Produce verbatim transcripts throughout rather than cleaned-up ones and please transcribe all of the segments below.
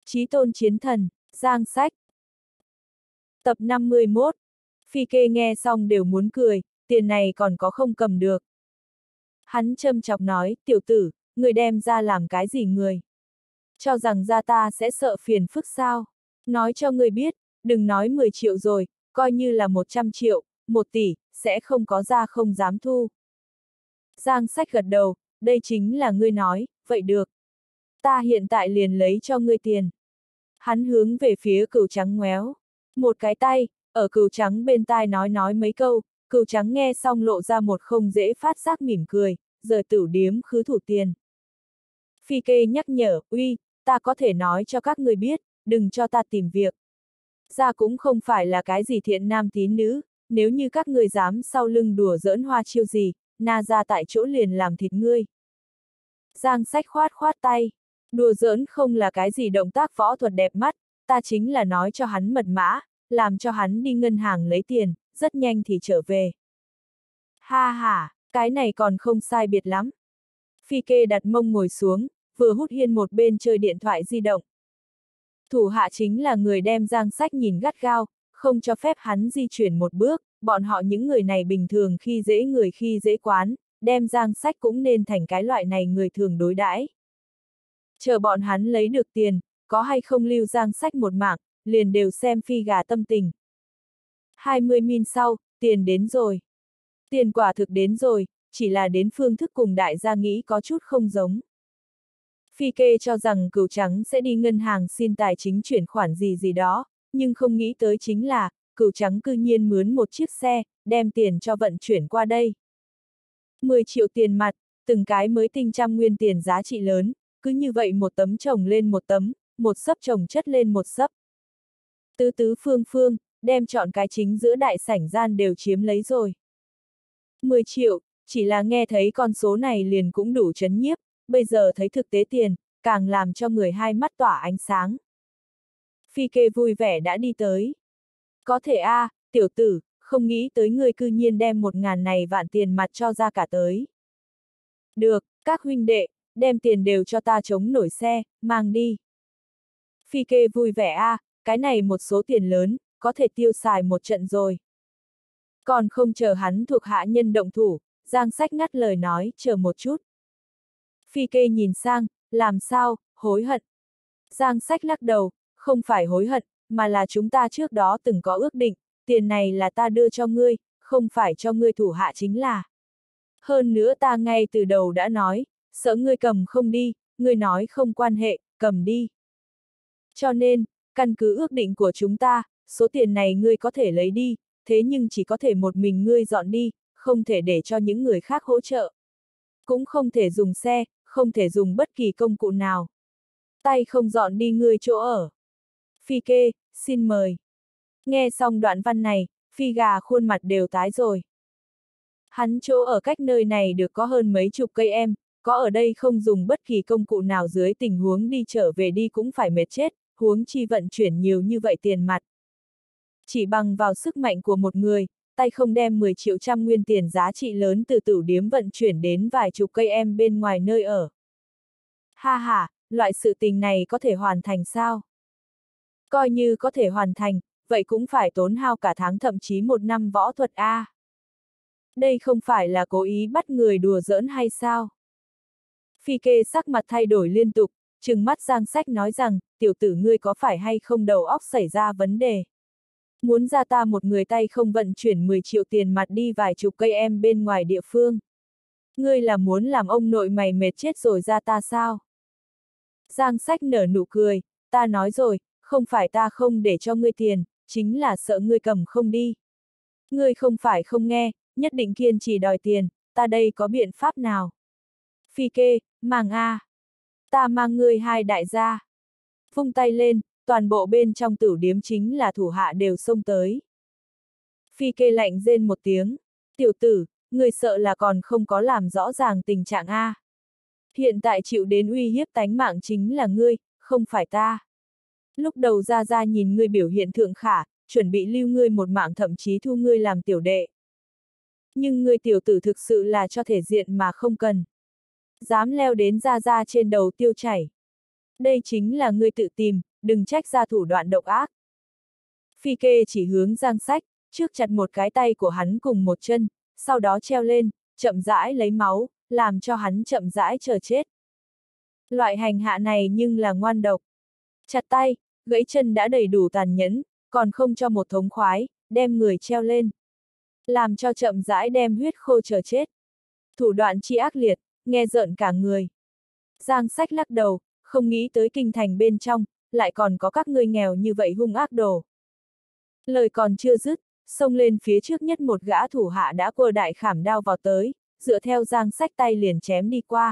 Chí tôn chiến thần, Giang Sách. Tập năm mươi mốt. Phi Kê nghe xong đều muốn cười, tiền này còn có không cầm được. Hắn châm chọc nói, tiểu tử, người đem ra làm cái gì người? Cho rằng ra ta sẽ sợ phiền phức sao? Nói cho người biết, đừng nói mười triệu rồi, coi như là một trăm triệu, một tỷ, sẽ không có ra không dám thu. Giang Sách gật đầu, đây chính là ngươi nói, vậy được. Ta hiện tại liền lấy cho ngươi tiền. Hắn hướng về phía Cừu Trắng ngoéo một cái tay, ở Cừu Trắng bên tai nói nói mấy câu, Cừu Trắng nghe xong lộ ra một không dễ phát giác mỉm cười, giờ tửu điếm khứ thủ tiền. Phi Kê nhắc nhở, uy, ta có thể nói cho các người biết, đừng cho ta tìm việc. Ra cũng không phải là cái gì thiện nam tín nữ, nếu như các người dám sau lưng đùa giỡn hoa chiêu gì, na ra tại chỗ liền làm thịt ngươi. Giang Sách khoát khoát tay, đùa giỡn không là cái gì động tác võ thuật đẹp mắt, ta chính là nói cho hắn mật mã, làm cho hắn đi ngân hàng lấy tiền, rất nhanh thì trở về. Ha ha, cái này còn không sai biệt lắm. Phi Kê đặt mông ngồi xuống, vừa hút hiên một bên chơi điện thoại di động. Thủ hạ chính là người đem Giang Sách nhìn gắt gao, không cho phép hắn di chuyển một bước, bọn họ những người này bình thường khi dễ người khi dễ quán, đem Giang Sách cũng nên thành cái loại này người thường đối đãi. Chờ bọn hắn lấy được tiền, có hay không lưu Giang Sách một mạng, liền đều xem phi gà tâm tình. hai mươi min sau, tiền đến rồi. Tiền quả thực đến rồi, chỉ là đến phương thức cùng đại gia nghĩ có chút không giống. Phi Kê cho rằng Cừu Trắng sẽ đi ngân hàng xin tài chính chuyển khoản gì gì đó, nhưng không nghĩ tới chính là, Cừu Trắng cư nhiên mướn một chiếc xe, đem tiền cho vận chuyển qua đây. mười triệu tiền mặt, từng cái mới tinh trăm nguyên tiền giá trị lớn, cứ như vậy một tấm chồng lên một tấm, một xấp chồng chất lên một xấp. Tứ tứ phương phương, đem chọn cái chính giữa đại sảnh gian đều chiếm lấy rồi. mười triệu, chỉ là nghe thấy con số này liền cũng đủ chấn nhiếp, bây giờ thấy thực tế tiền, càng làm cho người hai mắt tỏa ánh sáng. Phi Kê vui vẻ đã đi tới. Có thể a, à, tiểu tử, không nghĩ tới người cư nhiên đem một ngàn này vạn tiền mặt cho ra cả tới. Được, các huynh đệ, đem tiền đều cho ta chống nổi xe, mang đi. Phi Kê vui vẻ a, à, cái này một số tiền lớn, có thể tiêu xài một trận rồi. Còn không chờ hắn thuộc hạ nhân động thủ, Giang Sách ngắt lời nói, chờ một chút. Phi Kê nhìn sang, làm sao, hối hận. Giang Sách lắc đầu, không phải hối hận, mà là chúng ta trước đó từng có ước định, tiền này là ta đưa cho ngươi, không phải cho ngươi thủ hạ chính là. Hơn nữa ta ngay từ đầu đã nói, sợ ngươi cầm không đi, ngươi nói không quan hệ, cầm đi. Cho nên, căn cứ ước định của chúng ta, số tiền này ngươi có thể lấy đi, thế nhưng chỉ có thể một mình ngươi dọn đi, không thể để cho những người khác hỗ trợ. Cũng không thể dùng xe, không thể dùng bất kỳ công cụ nào. Tay không dọn đi ngươi chỗ ở. Phi Kê, xin mời. Nghe xong đoạn văn này, Phi gà khuôn mặt đều tái rồi. Hắn chỗ ở cách nơi này được có hơn mấy chục cây em, có ở đây không dùng bất kỳ công cụ nào dưới tình huống đi trở về đi cũng phải mệt chết, huống chi vận chuyển nhiều như vậy tiền mặt. Chỉ bằng vào sức mạnh của một người, tay không đem mười triệu trăm nguyên tiền giá trị lớn từ tửu điếm vận chuyển đến vài chục cây em bên ngoài nơi ở. Ha ha, loại sự tình này có thể hoàn thành sao? Coi như có thể hoàn thành, vậy cũng phải tốn hao cả tháng thậm chí một năm võ thuật a. À. Đây không phải là cố ý bắt người đùa giỡn hay sao? Phi Kê sắc mặt thay đổi liên tục, trừng mắt Giang Sách nói rằng, tiểu tử ngươi có phải hay không đầu óc xảy ra vấn đề? Muốn ra ta một người tay không vận chuyển mười triệu tiền mặt đi vài chục cây em bên ngoài địa phương. Ngươi là muốn làm ông nội mày mệt chết rồi ra ta sao? Giang Sách nở nụ cười, ta nói rồi, không phải ta không để cho ngươi tiền, chính là sợ ngươi cầm không đi. Ngươi không phải không nghe, nhất định kiên trì đòi tiền, ta đây có biện pháp nào? Phi Kê, mang a, ta mang ngươi hai đại gia. Vung tay lên, toàn bộ bên trong tửu điếm chính là thủ hạ đều xông tới. Phi Kê lạnh rên một tiếng, tiểu tử, người sợ là còn không có làm rõ ràng tình trạng a. Hiện tại chịu đến uy hiếp tánh mạng chính là ngươi, không phải ta. Lúc đầu ra ra nhìn ngươi biểu hiện thượng khả, chuẩn bị lưu ngươi một mạng thậm chí thu ngươi làm tiểu đệ. Nhưng ngươi tiểu tử thực sự là cho thể diện mà không cần. Dám leo đến ra ra trên đầu tiêu chảy. Đây chính là ngươi tự tìm, đừng trách ra thủ đoạn độc ác. Phi Kê chỉ hướng Giang Sách, trước chặt một cái tay của hắn cùng một chân, sau đó treo lên, chậm rãi lấy máu, làm cho hắn chậm rãi chờ chết. Loại hành hạ này nhưng là ngoan độc. Chặt tay, gãy chân đã đầy đủ tàn nhẫn, còn không cho một thống khoái, đem người treo lên. Làm cho chậm rãi đem huyết khô chờ chết. Thủ đoạn chi ác liệt, nghe rợn cả người. Giang Sách lắc đầu, không nghĩ tới kinh thành bên trong, lại còn có các ngươi nghèo như vậy hung ác đồ. Lời còn chưa dứt, xông lên phía trước nhất một gã thủ hạ đã quơ đại khảm đao vào tới, dựa theo Giang Sách tay liền chém đi qua.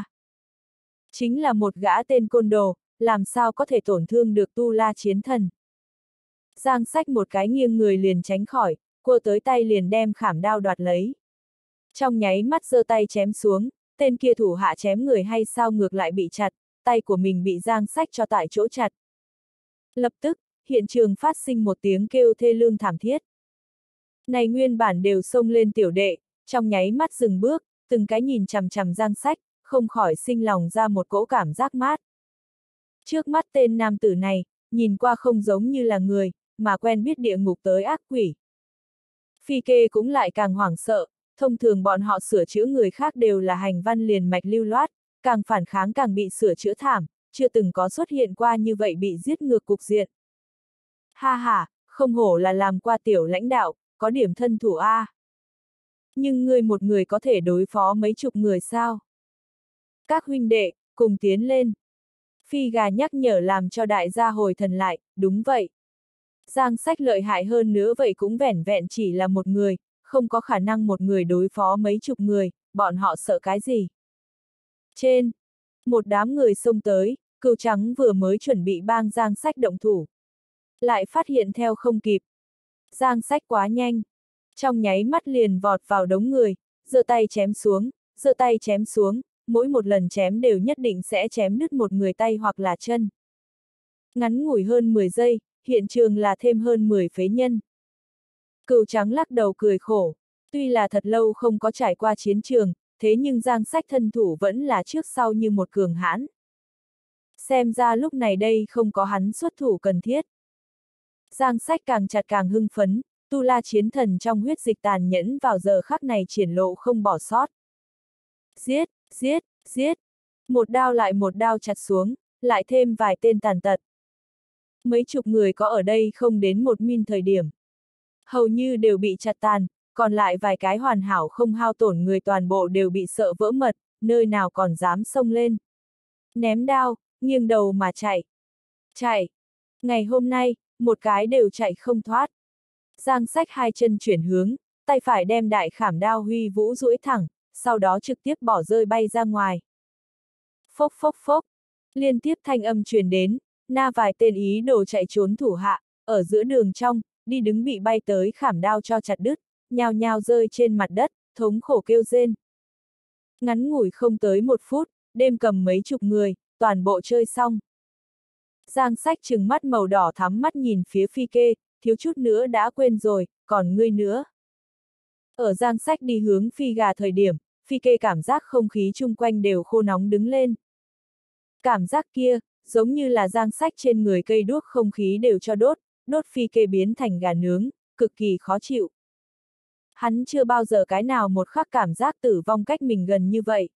Chính là một gã tên côn đồ, làm sao có thể tổn thương được Tu La Chiến Thần. Giang Sách một cái nghiêng người liền tránh khỏi, quơ tới tay liền đem khảm đao đoạt lấy. Trong nháy mắt giơ tay chém xuống, tên kia thủ hạ chém người hay sao ngược lại bị chặt, tay của mình bị Giang Sách cho tại chỗ chặt. Lập tức, hiện trường phát sinh một tiếng kêu thê lương thảm thiết. Này nguyên bản đều xông lên tiểu đệ, trong nháy mắt dừng bước, từng cái nhìn chằm chằm Giang Sách, không khỏi sinh lòng ra một cỗ cảm giác mát. Trước mắt tên nam tử này, nhìn qua không giống như là người, mà quen biết địa ngục tới ác quỷ. Phi Kê cũng lại càng hoảng sợ, thông thường bọn họ sửa chữa người khác đều là hành văn liền mạch lưu loát, càng phản kháng càng bị sửa chữa thảm, chưa từng có xuất hiện qua như vậy bị giết ngược cục diện. Ha ha, không hổ là làm qua tiểu lãnh đạo, có điểm thân thủ A. Nhưng ngươi một người có thể đối phó mấy chục người sao? Các huynh đệ, cùng tiến lên. Phi Gà nhắc nhở làm cho đại gia hồi thần lại, đúng vậy. Giang Sách lợi hại hơn nữa vậy cũng vẻn vẹn chỉ là một người, không có khả năng một người đối phó mấy chục người, bọn họ sợ cái gì? Trên, một đám người xông tới, Cừu Trắng vừa mới chuẩn bị bang Giang Sách động thủ. Lại phát hiện theo không kịp. Giang Sách quá nhanh. Trong nháy mắt liền vọt vào đống người, giơ tay chém xuống, giơ tay chém xuống, mỗi một lần chém đều nhất định sẽ chém đứt một người tay hoặc là chân. Ngắn ngủi hơn mười giây, hiện trường là thêm hơn mười phế nhân. Cừu Trắng lắc đầu cười khổ, tuy là thật lâu không có trải qua chiến trường, thế nhưng Giang Sách thân thủ vẫn là trước sau như một cường hãn. Xem ra lúc này đây không có hắn xuất thủ cần thiết. Giang Sách càng chặt càng hưng phấn, Tu La Chiến Thần trong huyết dịch tàn nhẫn vào giờ khắc này triển lộ không bỏ sót. Giết, giết, giết, một đao lại một đao chặt xuống, lại thêm vài tên tàn tật. Mấy chục người có ở đây không đến một min thời điểm. Hầu như đều bị chặt tàn, còn lại vài cái hoàn hảo không hao tổn người toàn bộ đều bị sợ vỡ mật, nơi nào còn dám xông lên. Ném đao, nghiêng đầu mà chạy. Chạy. Ngày hôm nay, một cái đều chạy không thoát. Giang Sách hai chân chuyển hướng, tay phải đem đại khảm đao huy vũ duỗi thẳng, sau đó trực tiếp bỏ rơi bay ra ngoài. Phốc phốc phốc, liên tiếp thanh âm truyền đến, na vài tên ý đồ chạy trốn thủ hạ, ở giữa đường trong, đi đứng bị bay tới khảm đao cho chặt đứt, nhao nhao rơi trên mặt đất, thống khổ kêu rên. Ngắn ngủi không tới một phút, đêm cầm mấy chục người, toàn bộ chơi xong. Giang Sách trừng mắt màu đỏ thắm mắt nhìn phía Phi Kê, thiếu chút nữa đã quên rồi, còn ngươi nữa. Ở Giang Sách đi hướng Phi Gà thời điểm, Phi Kê cảm giác không khí chung quanh đều khô nóng đứng lên. Cảm giác kia, giống như là Giang Sách trên người cây đuốc không khí đều cho đốt, đốt Phi Kê biến thành gà nướng, cực kỳ khó chịu. Hắn chưa bao giờ cái nào một khắc cảm giác tử vong cách mình gần như vậy.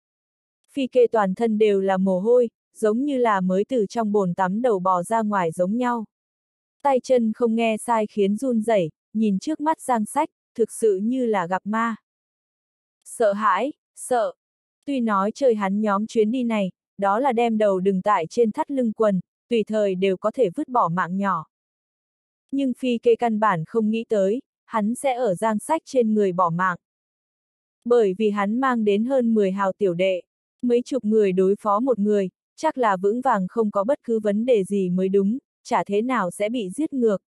Phi Kê toàn thân đều là mồ hôi, giống như là mới từ trong bồn tắm đầu bò ra ngoài giống nhau. Tay chân không nghe sai khiến run rẩy, nhìn trước mắt Giang Sách, thực sự như là gặp ma. Sợ hãi, sợ. Tuy nói chơi hắn nhóm chuyến đi này, đó là đem đầu đừng tại trên thắt lưng quần, tùy thời đều có thể vứt bỏ mạng nhỏ. Nhưng Phi Kê căn bản không nghĩ tới, hắn sẽ ở Giang Sách trên người bỏ mạng. Bởi vì hắn mang đến hơn mười hào tiểu đệ, mấy chục người đối phó một người, chắc là vững vàng không có bất cứ vấn đề gì mới đúng, chả thế nào sẽ bị giết ngược.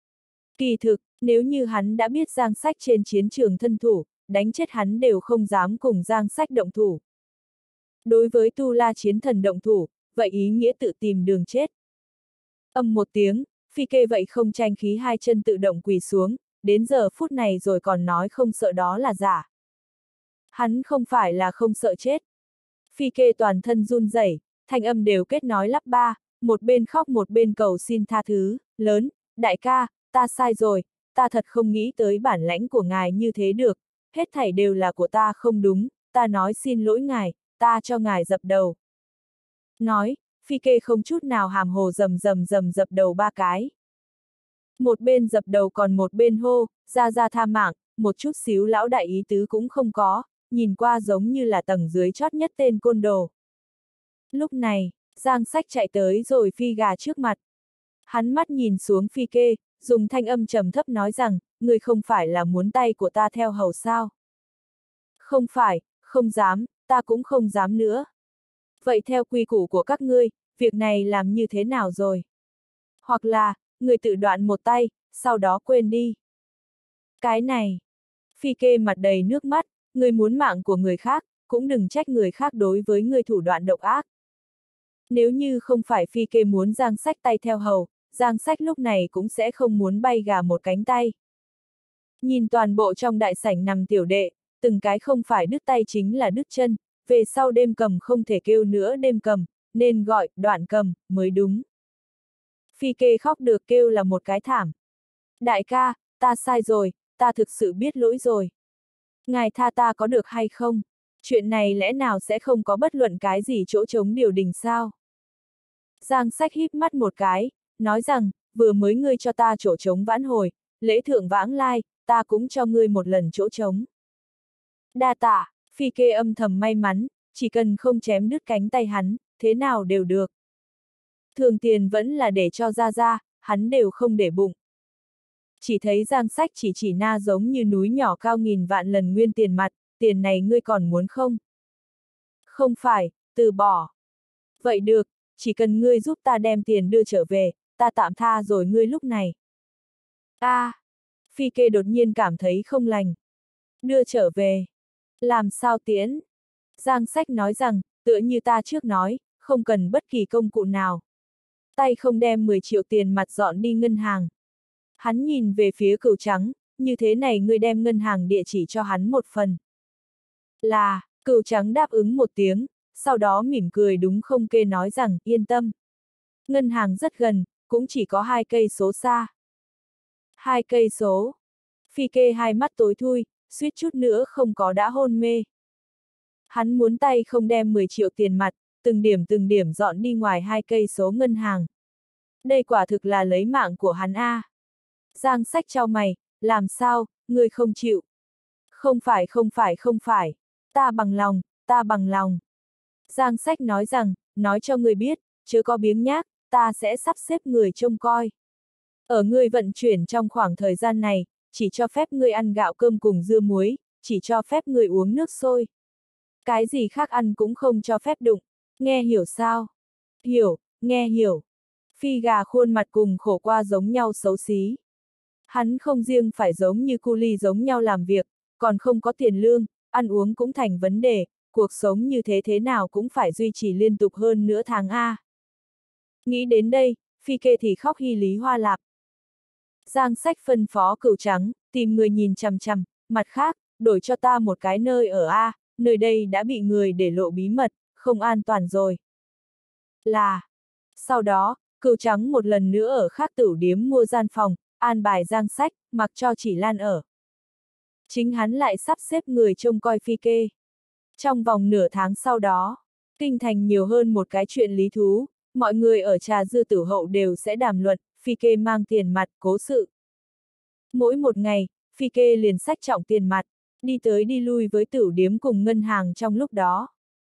Kỳ thực, nếu như hắn đã biết Giang Sách trên chiến trường thân thủ, đánh chết hắn đều không dám cùng Giang Sách động thủ. Đối với Tu La Chiến Thần động thủ, vậy ý nghĩa tự tìm đường chết. Âm một tiếng, Phi Kê vậy không tranh khí hai chân tự động quỳ xuống, đến giờ phút này rồi còn nói không sợ đó là giả. Hắn không phải là không sợ chết. Phi Kê toàn thân run rẩy, thanh âm đều kết nói lắp ba, một bên khóc một bên cầu xin tha thứ, lớn, đại ca, ta sai rồi, ta thật không nghĩ tới bản lãnh của ngài như thế được, hết thảy đều là của ta không đúng, ta nói xin lỗi ngài, ta cho ngài dập đầu. Nói, Phi Kê không chút nào hàm hồ rầm rầm rầm dập đầu ba cái. Một bên dập đầu còn một bên hô, ra ra tha mạng, một chút xíu lão đại ý tứ cũng không có, nhìn qua giống như là tầng dưới chót nhất tên côn đồ. Lúc này, Giang Sách chạy tới rồi Phi Gà trước mặt. Hắn mắt nhìn xuống Phi Kê, dùng thanh âm trầm thấp nói rằng, người không phải là muốn tay của ta theo hầu sao? Không phải, không dám, ta cũng không dám nữa. Vậy theo quy củ của các ngươi, việc này làm như thế nào rồi? Hoặc là, người tự đoạn một tay, sau đó quên đi. Cái này, Phi Kê mặt đầy nước mắt, người muốn mạng của người khác, cũng đừng trách người khác đối với người thủ đoạn độc ác. Nếu như không phải Phi Kê muốn Giang Sách tay theo hầu, Giang Sách lúc này cũng sẽ không muốn bay gà một cánh tay. Nhìn toàn bộ trong đại sảnh nằm tiểu đệ, từng cái không phải đứt tay chính là đứt chân, về sau đêm cầm không thể kêu nữa đêm cầm, nên gọi đoạn cầm, mới đúng. Phi Kê khóc được kêu là một cái thảm. Đại ca, ta sai rồi, ta thực sự biết lỗi rồi. Ngài tha ta có được hay không? Chuyện này lẽ nào sẽ không có bất luận cái gì chỗ trống điều đình sao? Giang Sách híp mắt một cái, nói rằng, vừa mới ngươi cho ta chỗ trống vãn hồi, lễ thượng vãng lai, ta cũng cho ngươi một lần chỗ trống. Đa tạ, Phi Kê âm thầm may mắn, chỉ cần không chém đứt cánh tay hắn, thế nào đều được. Thường tiền vẫn là để cho ra ra, hắn đều không để bụng. Chỉ thấy Giang Sách chỉ chỉ na giống như núi nhỏ cao nghìn vạn lần nguyên tiền mặt, tiền này ngươi còn muốn không? Không phải, từ bỏ. Vậy được, chỉ cần ngươi giúp ta đem tiền đưa trở về, ta tạm tha rồi ngươi lúc này. A, à, Phi Kê đột nhiên cảm thấy không lành. Đưa trở về. Làm sao tiễn? Giang Sách nói rằng, tựa như ta trước nói, không cần bất kỳ công cụ nào. Tay không đem mười triệu tiền mặt dọn đi ngân hàng. Hắn nhìn về phía Cửu Trắng, như thế này ngươi đem ngân hàng địa chỉ cho hắn một phần. Là, Cửu Trắng đáp ứng một tiếng, sau đó mỉm cười đúng không kê nói rằng, yên tâm. Ngân hàng rất gần, cũng chỉ có hai cây số xa. Hai cây số. Phi Kê hai mắt tối thui, suýt chút nữa không có đã hôn mê. Hắn muốn tay không đem mười triệu tiền mặt, từng điểm từng điểm dọn đi ngoài hai cây số ngân hàng. Đây quả thực là lấy mạng của hắn a. À. Giang Sách chau mày, làm sao, ngươi không chịu. Không phải không phải không phải, ta bằng lòng, ta bằng lòng. Giang Sách nói rằng, nói cho ngươi biết, chớ có biếng nhác, ta sẽ sắp xếp người trông coi. Ở ngươi vận chuyển trong khoảng thời gian này, chỉ cho phép ngươi ăn gạo cơm cùng dưa muối, chỉ cho phép ngươi uống nước sôi. Cái gì khác ăn cũng không cho phép đụng, nghe hiểu sao? Hiểu, nghe hiểu. Phi Gà khuôn mặt cùng khổ qua giống nhau xấu xí. Hắn không riêng phải giống như cu ly giống nhau làm việc, còn không có tiền lương, ăn uống cũng thành vấn đề, cuộc sống như thế thế nào cũng phải duy trì liên tục hơn nửa tháng A. Nghĩ đến đây, Phi Kê thì khóc hy lý hoa lạp. Giang Sách phân phó Cửu Trắng, tìm người nhìn chằm chằm, mặt khác, đổi cho ta một cái nơi ở A, nơi đây đã bị người để lộ bí mật, không an toàn rồi. Là. Sau đó, Cửu Trắng một lần nữa ở khác tửu điếm mua gian phòng, an bài Giang Sách, mặc cho Chỉ Lan ở. Chính hắn lại sắp xếp người trông coi Phi Kê. Trong vòng nửa tháng sau đó, kinh thành nhiều hơn một cái chuyện lý thú, mọi người ở trà dư tử hậu đều sẽ đàm luận, Phi Kê mang tiền mặt, cố sự. Mỗi một ngày, Phi Kê liền xách trọng tiền mặt, đi tới đi lui với tửu điếm cùng ngân hàng trong lúc đó.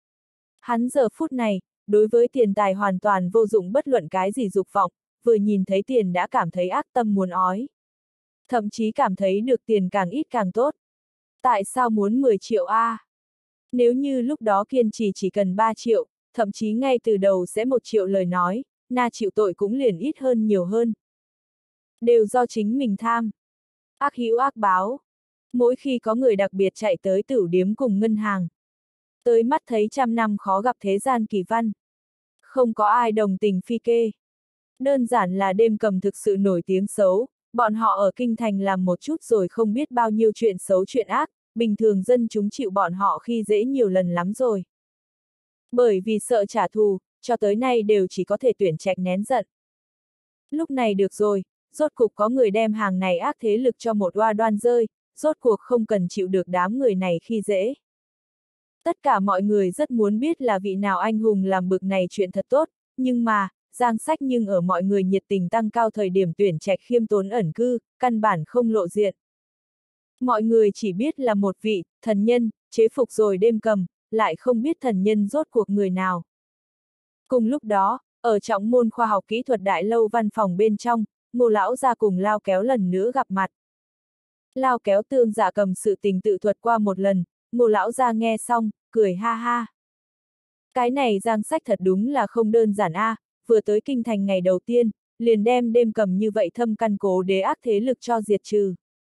Hắn giờ phút này, đối với tiền tài hoàn toàn vô dụng bất luận cái gì dục vọng, vừa nhìn thấy tiền đã cảm thấy ác tâm muốn ói. Thậm chí cảm thấy được tiền càng ít càng tốt. Tại sao muốn mười triệu a? À? Nếu như lúc đó kiên trì chỉ cần ba triệu, thậm chí ngay từ đầu sẽ một triệu lời nói, na chịu tội cũng liền ít hơn nhiều hơn. Đều do chính mình tham. Ác hữu ác báo. Mỗi khi có người đặc biệt chạy tới tửu điếm cùng ngân hàng. Tới mắt thấy trăm năm khó gặp thế gian kỳ văn. Không có ai đồng tình Phi Kê. Đơn giản là đêm cầm thực sự nổi tiếng xấu, bọn họ ở kinh thành làm một chút rồi không biết bao nhiêu chuyện xấu chuyện ác, bình thường dân chúng chịu bọn họ khi dễ nhiều lần lắm rồi. Bởi vì sợ trả thù, cho tới nay đều chỉ có thể tuyển trạch nén giận. Lúc này được rồi, rốt cục có người đem hàng này ác thế lực cho một oa đoan rơi, rốt cuộc không cần chịu được đám người này khi dễ. Tất cả mọi người rất muốn biết là vị nào anh hùng làm bực này chuyện thật tốt, nhưng mà, Giang Sách nhưng ở mọi người nhiệt tình tăng cao thời điểm tuyển trạch khiêm tốn ẩn cư, căn bản không lộ diện. Mọi người chỉ biết là một vị, thần nhân, chế phục rồi đêm cầm, lại không biết thần nhân rốt cuộc người nào. Cùng lúc đó, ở trọng môn khoa học kỹ thuật đại lâu văn phòng bên trong, Ngô lão gia cùng Lao Kéo lần nữa gặp mặt. Lao Kéo tương giả cầm sự tình tự thuật qua một lần, Ngô lão gia nghe xong, cười ha ha. Cái này Giang Sách thật đúng là không đơn giản a, à, vừa tới kinh thành ngày đầu tiên, liền đem đêm cầm như vậy thâm căn cố đế ác thế lực cho diệt trừ.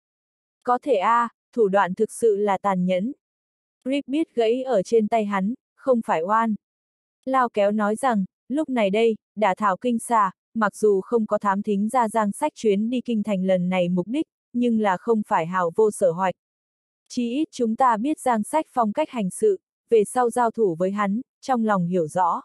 Có thể a, à, thủ đoạn thực sự là tàn nhẫn. Rip biết gãy ở trên tay hắn, không phải oan. Lao Kéo nói rằng, lúc này đây, đả thảo kinh xà, mặc dù không có thám thính ra Giang Sách chuyến đi kinh thành lần này mục đích, nhưng là không phải hào vô sở hoạch. Chỉ ít chúng ta biết Giang Sách phong cách hành sự, về sau giao thủ với hắn, trong lòng hiểu rõ.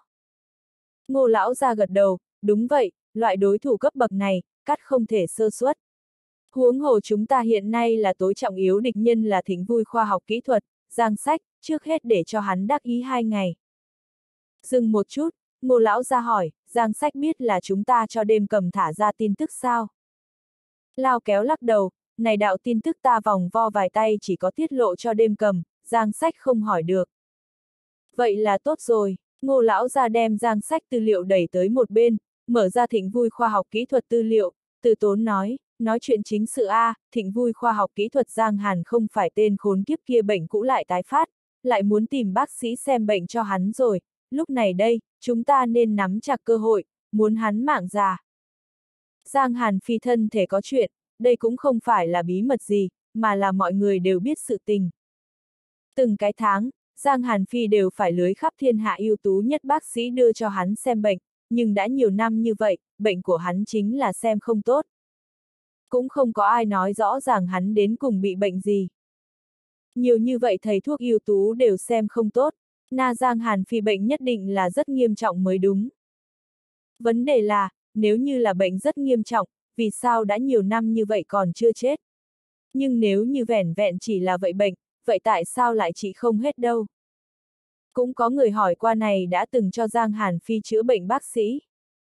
Ngô lão ra gật đầu, đúng vậy, loại đối thủ cấp bậc này, cắt không thể sơ suất. Huống hồ chúng ta hiện nay là tối trọng yếu địch nhân là Thịnh Vui khoa học kỹ thuật, Giang Sách, trước hết để cho hắn đắc ý hai ngày. Dừng một chút, Ngô lão ra hỏi, Giang Sách biết là chúng ta cho đêm cầm thả ra tin tức sao? Lao Kéo lắc đầu, này đạo tin tức ta vòng vo vài tay chỉ có tiết lộ cho đêm cầm, Giang Sách không hỏi được. Vậy là tốt rồi, Ngô lão ra đem Giang Sách tư liệu đẩy tới một bên, mở ra Thịnh Vui khoa học kỹ thuật tư liệu, Từ Tốn nói, nói chuyện chính sự a, à, Thịnh Vui khoa học kỹ thuật Giang Hàn không phải tên khốn kiếp kia bệnh cũ lại tái phát, lại muốn tìm bác sĩ xem bệnh cho hắn rồi, lúc này đây, chúng ta nên nắm chặt cơ hội, muốn hắn mạng già. Giang Hàn phi thân thể có chuyện, đây cũng không phải là bí mật gì, mà là mọi người đều biết sự tình. Từng cái tháng, Giang Hàn Phi đều phải lưới khắp thiên hạ ưu tú nhất bác sĩ đưa cho hắn xem bệnh, nhưng đã nhiều năm như vậy, bệnh của hắn chính là xem không tốt. Cũng không có ai nói rõ ràng hắn đến cùng bị bệnh gì. Nhiều như vậy thầy thuốc ưu tú đều xem không tốt, na Giang Hàn Phi bệnh nhất định là rất nghiêm trọng mới đúng. Vấn đề là, nếu như là bệnh rất nghiêm trọng, vì sao đã nhiều năm như vậy còn chưa chết? Nhưng nếu như vẻn vẹn chỉ là vậy bệnh, vậy tại sao lại trị không hết đâu? Cũng có người hỏi qua này đã từng cho Giang Hàn Phi chữa bệnh bác sĩ.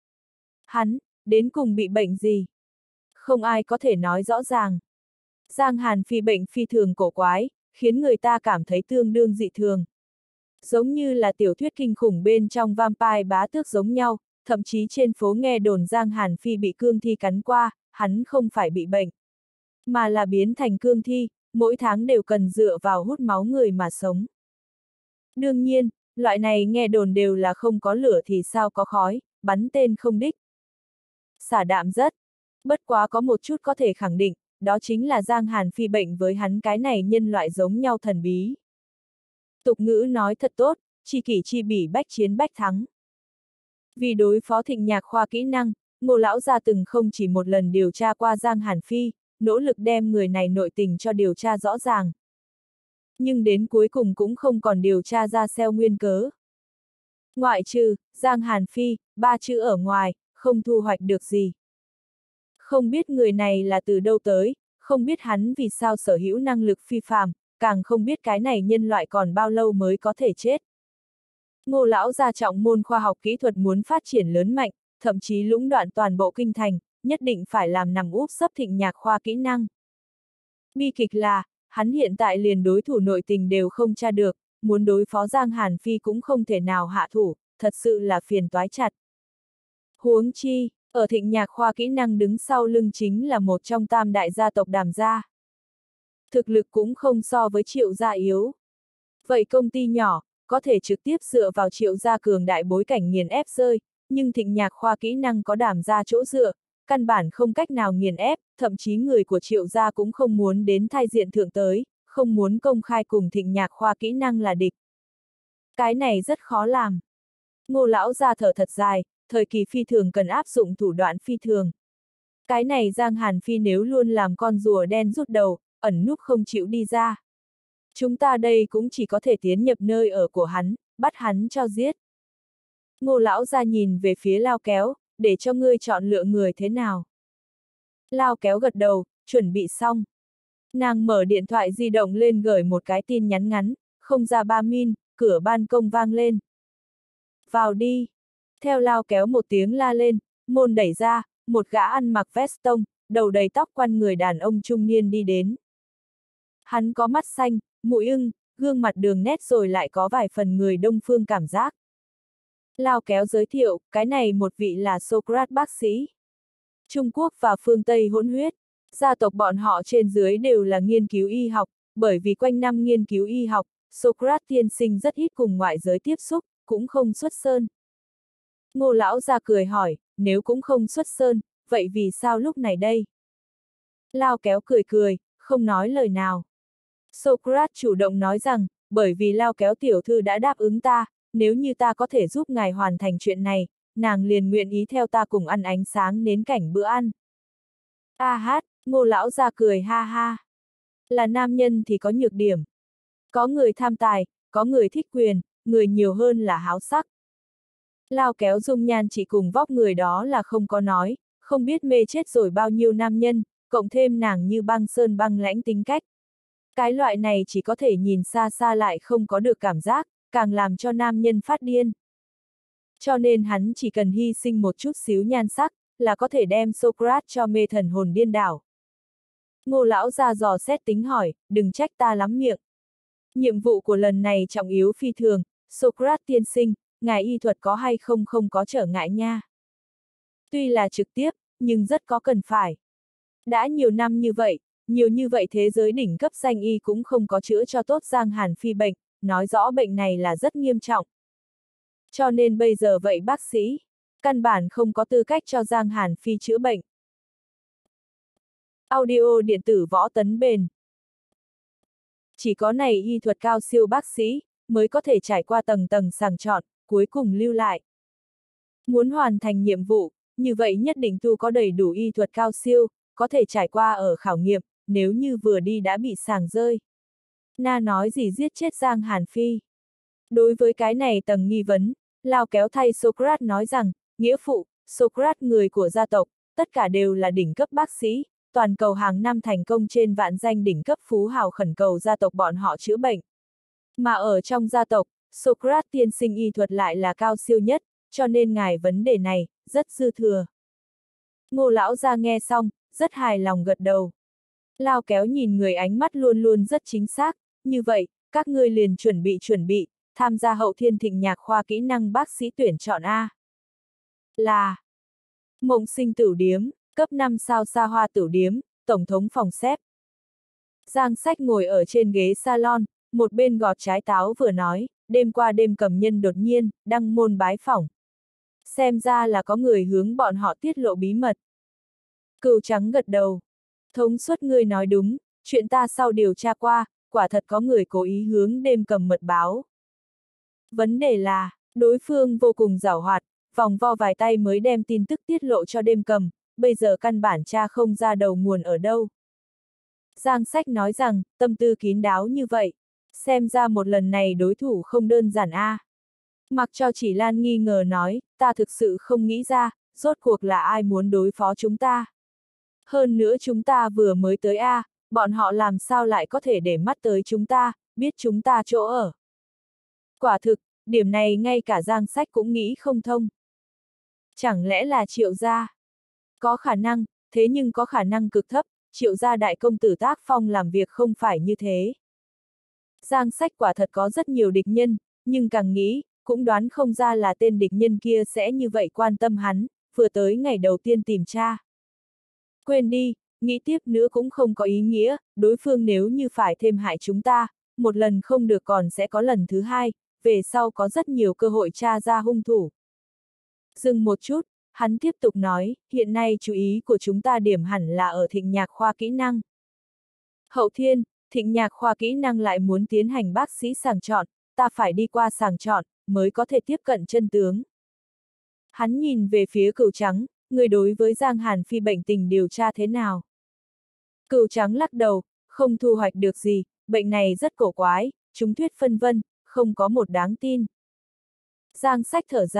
Hắn, đến cùng bị bệnh gì? Không ai có thể nói rõ ràng. Giang Hàn Phi bệnh phi thường cổ quái, khiến người ta cảm thấy tương đương dị thường. Giống như là tiểu thuyết kinh khủng bên trong vampire bá tước giống nhau, thậm chí trên phố nghe đồn Giang Hàn Phi bị cương thi cắn qua, hắn không phải bị bệnh, mà là biến thành cương thi, mỗi tháng đều cần dựa vào hút máu người mà sống. Đương nhiên, loại này nghe đồn đều là không có lửa thì sao có khói, bắn tên không đích. Xả đạm rất. Bất quá có một chút có thể khẳng định, đó chính là Giang Hàn Phi bệnh với hắn cái này nhân loại giống nhau thần bí. Tục ngữ nói thật tốt, chi kỷ chi bỉ bách chiến bách thắng. Vì đối phó Thịnh Nhạc khoa kỹ năng, Ngô lão gia từng không chỉ một lần điều tra qua Giang Hàn Phi, nỗ lực đem người này nội tình cho điều tra rõ ràng. Nhưng đến cuối cùng cũng không còn điều tra ra xeo nguyên cớ. Ngoại trừ, Giang Hàn Phi, ba chữ ở ngoài, không thu hoạch được gì. Không biết người này là từ đâu tới, không biết hắn vì sao sở hữu năng lực phi phàm, càng không biết cái này nhân loại còn bao lâu mới có thể chết. Ngô lão gia trọng môn khoa học kỹ thuật muốn phát triển lớn mạnh, thậm chí lũng đoạn toàn bộ kinh thành, nhất định phải làm nằm úp sấp Thịnh Nhạc khoa kỹ năng. Bi kịch là, hắn hiện tại liền đối thủ nội tình đều không tra được, muốn đối phó Giang Hàn Phi cũng không thể nào hạ thủ, thật sự là phiền toái chặt. Huống chi, ở Thịnh Nhạc khoa kỹ năng đứng sau lưng chính là một trong tam đại gia tộc Đàm gia. Thực lực cũng không so với Triệu gia yếu. Vậy công ty nhỏ, có thể trực tiếp dựa vào Triệu gia cường đại bối cảnh nghiền ép rơi, nhưng Thịnh Nhạc khoa kỹ năng có Đàm gia chỗ dựa, căn bản không cách nào nghiền ép, thậm chí người của Triệu gia cũng không muốn đến thay diện thượng tới, không muốn công khai cùng Thịnh Nhạc khoa kỹ năng là địch. Cái này rất khó làm. Ngô lão gia thở thật dài, thời kỳ phi thường cần áp dụng thủ đoạn phi thường. Cái này Giang Hàn Phi nếu luôn làm con rùa đen rút đầu, ẩn núp không chịu đi ra. Chúng ta đây cũng chỉ có thể tiến nhập nơi ở của hắn, bắt hắn cho giết. Ngô lão gia nhìn về phía Lao Kéo, để cho ngươi chọn lựa người thế nào. Lao Kéo gật đầu, chuẩn bị xong. Nàng mở điện thoại di động lên gửi một cái tin nhắn ngắn, không ra ba min, cửa ban công vang lên. Vào đi. Theo Lao Kéo một tiếng la lên, môn đẩy ra, một gã ăn mặc vest tông, đầu đầy tóc quăn người đàn ông trung niên đi đến. Hắn có mắt xanh, mũi ưng, gương mặt đường nét rồi lại có vài phần người Đông phương cảm giác. Lao Kéo giới thiệu, cái này một vị là Socrates bác sĩ. Trung Quốc và phương Tây hỗn huyết, gia tộc bọn họ trên dưới đều là nghiên cứu y học, bởi vì quanh năm nghiên cứu y học, Socrates tiên sinh rất ít cùng ngoại giới tiếp xúc, cũng không xuất sơn. Ngô lão ra cười hỏi, nếu cũng không xuất sơn, vậy vì sao lúc này đây? Lao Kéo cười cười, không nói lời nào. Socrates chủ động nói rằng, bởi vì Lao Kéo tiểu thư đã đáp ứng ta, nếu như ta có thể giúp ngài hoàn thành chuyện này, nàng liền nguyện ý theo ta cùng ăn ánh sáng nến cảnh bữa ăn. A hát, Ngô lão ra cười ha ha. Là nam nhân thì có nhược điểm. Có người tham tài, có người thích quyền, người nhiều hơn là háo sắc. Lao Kéo dung nhan chỉ cùng vóc người đó là không có nói, không biết mê chết rồi bao nhiêu nam nhân, cộng thêm nàng như băng sơn băng lãnh tính cách. Cái loại này chỉ có thể nhìn xa xa lại không có được cảm giác, càng làm cho nam nhân phát điên. Cho nên hắn chỉ cần hy sinh một chút xíu nhan sắc, là có thể đem Socrates cho mê thần hồn điên đảo. Ngô lão ra dò xét tính hỏi, đừng trách ta lắm miệng. Nhiệm vụ của lần này trọng yếu phi thường, Socrates tiên sinh, ngài y thuật có hay không không có trở ngại nha. Tuy là trực tiếp, nhưng rất có cần phải. Đã nhiều năm như vậy, nhiều như vậy thế giới đỉnh cấp danh y cũng không có chữa cho tốt Giang Hàn Phi bệnh, nói rõ bệnh này là rất nghiêm trọng. Cho nên bây giờ vậy bác sĩ, căn bản không có tư cách cho Giang Hàn Phi chữa bệnh. Audio điện tử Võ Tấn Bền. Chỉ có này y thuật cao siêu bác sĩ, mới có thể trải qua tầng tầng sàng chọn, cuối cùng lưu lại. Muốn hoàn thành nhiệm vụ, như vậy nhất định tu có đầy đủ y thuật cao siêu, có thể trải qua ở khảo nghiệm, nếu như vừa đi đã bị sàng rơi. Na nói gì giết chết Giang Hàn Phi. Đối với cái này tầng nghi vấn, Lao Kéo thay Socrates nói rằng, nghĩa phụ, Socrates người của gia tộc, tất cả đều là đỉnh cấp bác sĩ, toàn cầu hàng năm thành công trên vạn danh đỉnh cấp phú hào khẩn cầu gia tộc bọn họ chữa bệnh. Mà ở trong gia tộc, Socrates tiên sinh y thuật lại là cao siêu nhất, cho nên ngài vấn đề này, rất dư thừa. Ngô lão ra nghe xong, rất hài lòng gật đầu. Lao Kéo nhìn người ánh mắt luôn luôn rất chính xác, như vậy, các ngươi liền chuẩn bị chuẩn bị, tham gia hậu thiên thịnh nhạc khoa kỹ năng bác sĩ tuyển chọn A. Là Mộng Sinh Tửu Điếm, cấp năm sao xa hoa tửu điếm, tổng thống phòng xếp. Giang Sách ngồi ở trên ghế salon, một bên gọt trái táo vừa nói, đêm qua đêm cầm nhân đột nhiên, đăng môn bái phỏng. Xem ra là có người hướng bọn họ tiết lộ bí mật. Cừu trắng gật đầu. Thống suất ngươi nói đúng, chuyện ta sau điều tra qua, quả thật có người cố ý hướng đêm cầm mật báo. Vấn đề là, đối phương vô cùng giảo hoạt, vòng vo vài tay mới đem tin tức tiết lộ cho đêm cầm, bây giờ căn bản tra không ra đầu nguồn ở đâu. Giang Sách nói rằng, tâm tư kín đáo như vậy, xem ra một lần này đối thủ không đơn giản a. À. Mặc cho Chỉ Lan nghi ngờ nói, ta thực sự không nghĩ ra, rốt cuộc là ai muốn đối phó chúng ta. Hơn nữa chúng ta vừa mới tới a, à, bọn họ làm sao lại có thể để mắt tới chúng ta, biết chúng ta chỗ ở. Quả thực, điểm này ngay cả Giang Sách cũng nghĩ không thông. Chẳng lẽ là Triệu gia? Có khả năng, thế nhưng có khả năng cực thấp, Triệu gia đại công tử tác phong làm việc không phải như thế. Giang Sách quả thật có rất nhiều địch nhân, nhưng càng nghĩ, cũng đoán không ra là tên địch nhân kia sẽ như vậy quan tâm hắn, vừa tới ngày đầu tiên tìm tra. Quên đi, nghĩ tiếp nữa cũng không có ý nghĩa, đối phương nếu như phải thêm hại chúng ta, một lần không được còn sẽ có lần thứ hai, về sau có rất nhiều cơ hội tra ra hung thủ. Dừng một chút, hắn tiếp tục nói, hiện nay chú ý của chúng ta điểm hẳn là ở thịnh nhạc khoa kỹ năng. Hậu thiên, thịnh nhạc khoa kỹ năng lại muốn tiến hành bác sĩ sàng chọn, ta phải đi qua sàng chọn, mới có thể tiếp cận chân tướng. Hắn nhìn về phía Cừu Trắng, người đối với Giang Hàn Phi bệnh tình điều tra thế nào? Cừu Trắng lắc đầu, không thu hoạch được gì, bệnh này rất cổ quái, chúng thuyết phân vân, không có một đáng tin. Giang Sách thở dài,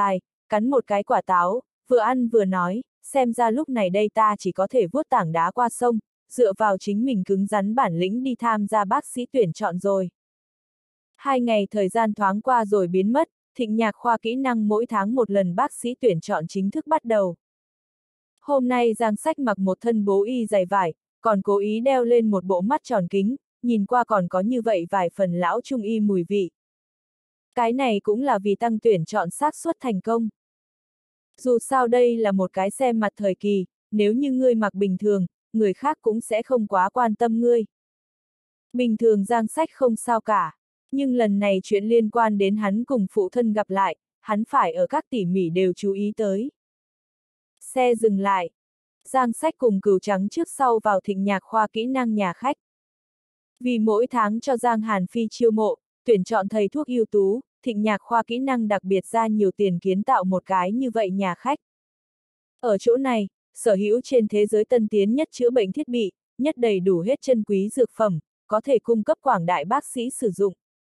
cắn một cái quả táo, vừa ăn vừa nói, xem ra lúc này đây ta chỉ có thể vuốt tảng đá qua sông, dựa vào chính mình cứng rắn bản lĩnh đi tham gia bác sĩ tuyển chọn rồi. Hai ngày thời gian thoáng qua rồi biến mất, Thịnh Nhạc khoa kỹ năng mỗi tháng một lần bác sĩ tuyển chọn chính thức bắt đầu. Hôm nay Giang Sách mặc một thân bố y dày vải, còn cố ý đeo lên một bộ mắt tròn kính, nhìn qua còn có như vậy vài phần lão trung y mùi vị. Cái này cũng là vì tăng tuyển chọn xác suất thành công. Dù sao đây là một cái xem mặt thời kỳ, nếu như ngươi mặc bình thường, người khác cũng sẽ không quá quan tâm ngươi. Bình thường Giang Sách không sao cả, nhưng lần này chuyện liên quan đến hắn cùng phụ thân gặp lại, hắn phải ở các tỉ mỉ đều chú ý tới. Xe dừng lại. Giang Sách cùng Cửu Trắng trước sau vào Thịnh Nhạc khoa kỹ năng nhà khách. Vì mỗi tháng cho Giang Hàn Phi chiêu mộ, tuyển chọn thầy thuốc ưu tú, Thịnh Nhạc khoa kỹ năng đặc biệt ra nhiều tiền kiến tạo một cái như vậy nhà khách. Ở chỗ này, sở hữu trên thế giới tân tiến nhất chữa bệnh thiết bị, nhất đầy đủ hết chân quý dược phẩm, có thể cung cấp quảng đại bác sĩ sử dụng.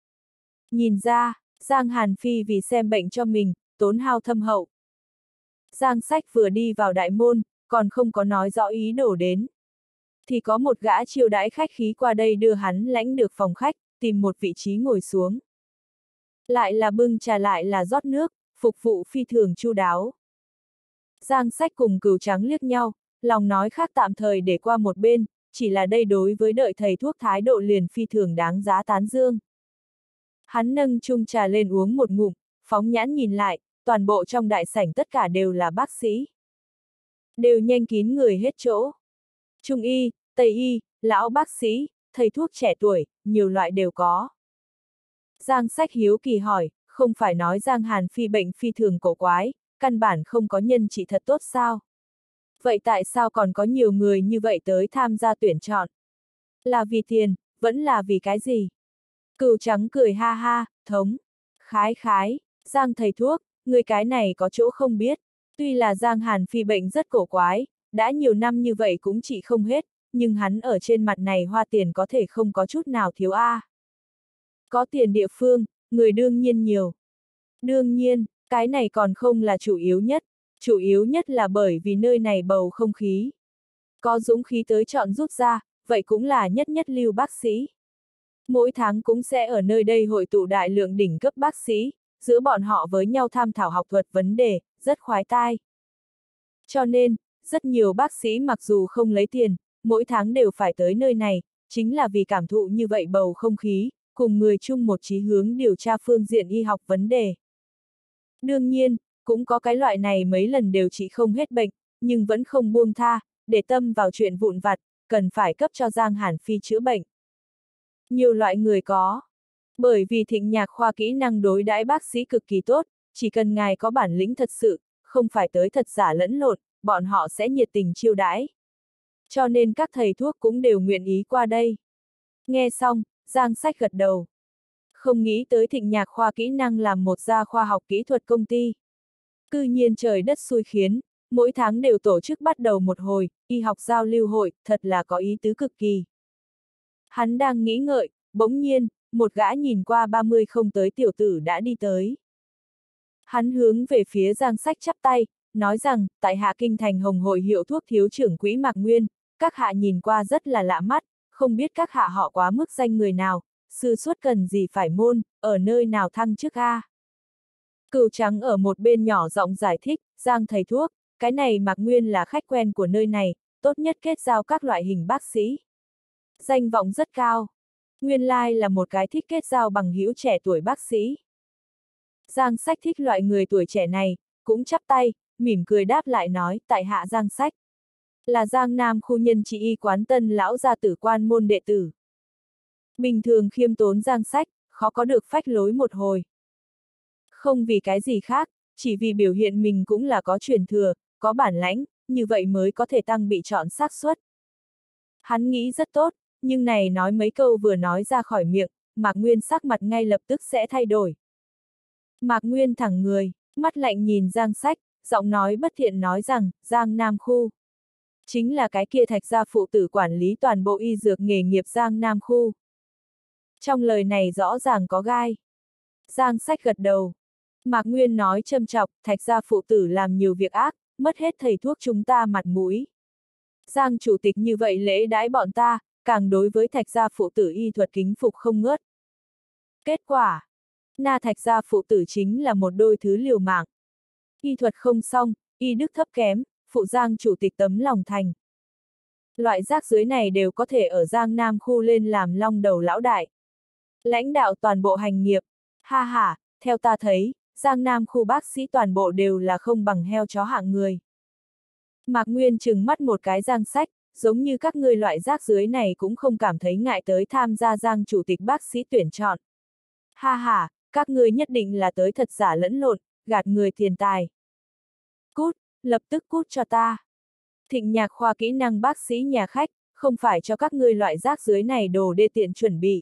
Nhìn ra, Giang Hàn Phi vì xem bệnh cho mình, tốn hao thâm hậu. Giang Sách vừa đi vào đại môn, còn không có nói rõ ý đồ đến. Thì có một gã chiêu đãi khách khí qua đây đưa hắn lãnh được phòng khách, tìm một vị trí ngồi xuống. Lại là bưng trà lại là rót nước, phục vụ phi thường chu đáo. Giang Sách cùng Cửu Trắng liếc nhau, lòng nói khác tạm thời để qua một bên, chỉ là đây đối với đợi thầy thuốc thái độ liền phi thường đáng giá tán dương. Hắn nâng chung trà lên uống một ngụm, phóng nhãn nhìn lại, toàn bộ trong đại sảnh tất cả đều là bác sĩ. Đều nhanh kín người hết chỗ. Trung y, Tây y, lão bác sĩ, thầy thuốc trẻ tuổi, nhiều loại đều có. Giang Sách hiếu kỳ hỏi, không phải nói Giang Hàn Phi bệnh phi thường cổ quái, căn bản không có nhân trị thật tốt sao? Vậy tại sao còn có nhiều người như vậy tới tham gia tuyển chọn? Là vì tiền, vẫn là vì cái gì? Cửu Trắng cười ha ha, thống. Khái khái, Giang thầy thuốc, người cái này có chỗ không biết. Tuy là Giang Hàn Phi bệnh rất cổ quái, đã nhiều năm như vậy cũng trị không hết, nhưng hắn ở trên mặt này hoa tiền có thể không có chút nào thiếu a. À. Có tiền địa phương, người đương nhiên nhiều. Đương nhiên, cái này còn không là chủ yếu nhất, chủ yếu nhất là bởi vì nơi này bầu không khí. Có dũng khí tới chọn rút ra, vậy cũng là nhất nhất lưu bác sĩ. Mỗi tháng cũng sẽ ở nơi đây hội tụ đại lượng đỉnh cấp bác sĩ, giữa bọn họ với nhau tham thảo học thuật vấn đề, rất khoái tai. Cho nên, rất nhiều bác sĩ mặc dù không lấy tiền, mỗi tháng đều phải tới nơi này, chính là vì cảm thụ như vậy bầu không khí, cùng người chung một chí hướng điều tra phương diện y học vấn đề. Đương nhiên, cũng có cái loại này mấy lần đều trị không hết bệnh, nhưng vẫn không buông tha, để tâm vào chuyện vụn vặt, cần phải cấp cho Giang Hàn Phi chữa bệnh. Nhiều loại người có. Bởi vì Thịnh Nhạc khoa kỹ năng đối đãi bác sĩ cực kỳ tốt, chỉ cần ngài có bản lĩnh thật sự, không phải tới thật giả lẫn lộn, bọn họ sẽ nhiệt tình chiêu đãi. Cho nên các thầy thuốc cũng đều nguyện ý qua đây. Nghe xong, Giang Sách gật đầu. Không nghĩ tới Thịnh Nhạc khoa kỹ năng làm một gia khoa học kỹ thuật công ty. Cư nhiên trời đất xui khiến, mỗi tháng đều tổ chức bắt đầu một hồi, y học giao lưu hội, thật là có ý tứ cực kỳ. Hắn đang nghĩ ngợi, bỗng nhiên, một gã nhìn qua ba mươi không tới tiểu tử đã đi tới. Hắn hướng về phía Giang Sách chắp tay, nói rằng, tại hạ kinh thành Hồng Hội hiệu thuốc thiếu trưởng quỹ Mạc Nguyên, các hạ nhìn qua rất là lạ mắt, không biết các hạ họ quá mức danh người nào, sư suất cần gì phải môn, ở nơi nào thăng chức a? Cửu Trắng ở một bên nhỏ giọng giải thích, Giang thầy thuốc, cái này Mạc Nguyên là khách quen của nơi này, tốt nhất kết giao các loại hình bác sĩ. Danh vọng rất cao. Nguyên lai là một cái thích kết giao bằng hữu trẻ tuổi bác sĩ. Giang Sách thích loại người tuổi trẻ này, cũng chắp tay, mỉm cười đáp lại nói, tại hạ Giang Sách. Là Giang Nam khu nhân trị y quán Tân lão gia tử quan môn đệ tử. Bình thường khiêm tốn Giang Sách, khó có được phách lối một hồi. Không vì cái gì khác, chỉ vì biểu hiện mình cũng là có truyền thừa, có bản lãnh, như vậy mới có thể tăng bị chọn xác suất. Hắn nghĩ rất tốt, nhưng này nói mấy câu vừa nói ra khỏi miệng, Mạc Nguyên sắc mặt ngay lập tức sẽ thay đổi. Mạc Nguyên thẳng người, mắt lạnh nhìn Giang Sách, giọng nói bất thiện nói rằng, Giang Nam khu. Chính là cái kia Thạch gia phụ tử quản lý toàn bộ y dược nghề nghiệp Giang Nam khu. Trong lời này rõ ràng có gai. Giang Sách gật đầu. Mạc Nguyên nói châm chọc, Thạch gia phụ tử làm nhiều việc ác, mất hết thầy thuốc chúng ta mặt mũi. Giang chủ tịch như vậy lễ đãi bọn ta, càng đối với Thạch gia phụ tử y thuật kính phục không ngớt. Kết quả, na Thạch gia phụ tử chính là một đôi thứ liều mạng. Y thuật không xong, y đức thấp kém, phụ Giang chủ tịch tấm lòng thành. Loại rác dưới này đều có thể ở Giang Nam khu lên làm long đầu lão đại. Lãnh đạo toàn bộ hành nghiệp, ha ha, theo ta thấy, Giang Nam khu bác sĩ toàn bộ đều là không bằng heo chó hạng người. Mạc Nguyên trừng mắt một cái Giang Sách, giống như các ngươi loại rác dưới này cũng không cảm thấy ngại tới tham gia Giang chủ tịch bác sĩ tuyển chọn. Ha ha, các ngươi nhất định là tới thật giả lẫn lộn, gạt người tiền tài. Cút, lập tức cút cho ta. Thịnh Nhạc khoa kỹ năng bác sĩ nhà khách, không phải cho các ngươi loại rác dưới này đồ đê tiện chuẩn bị.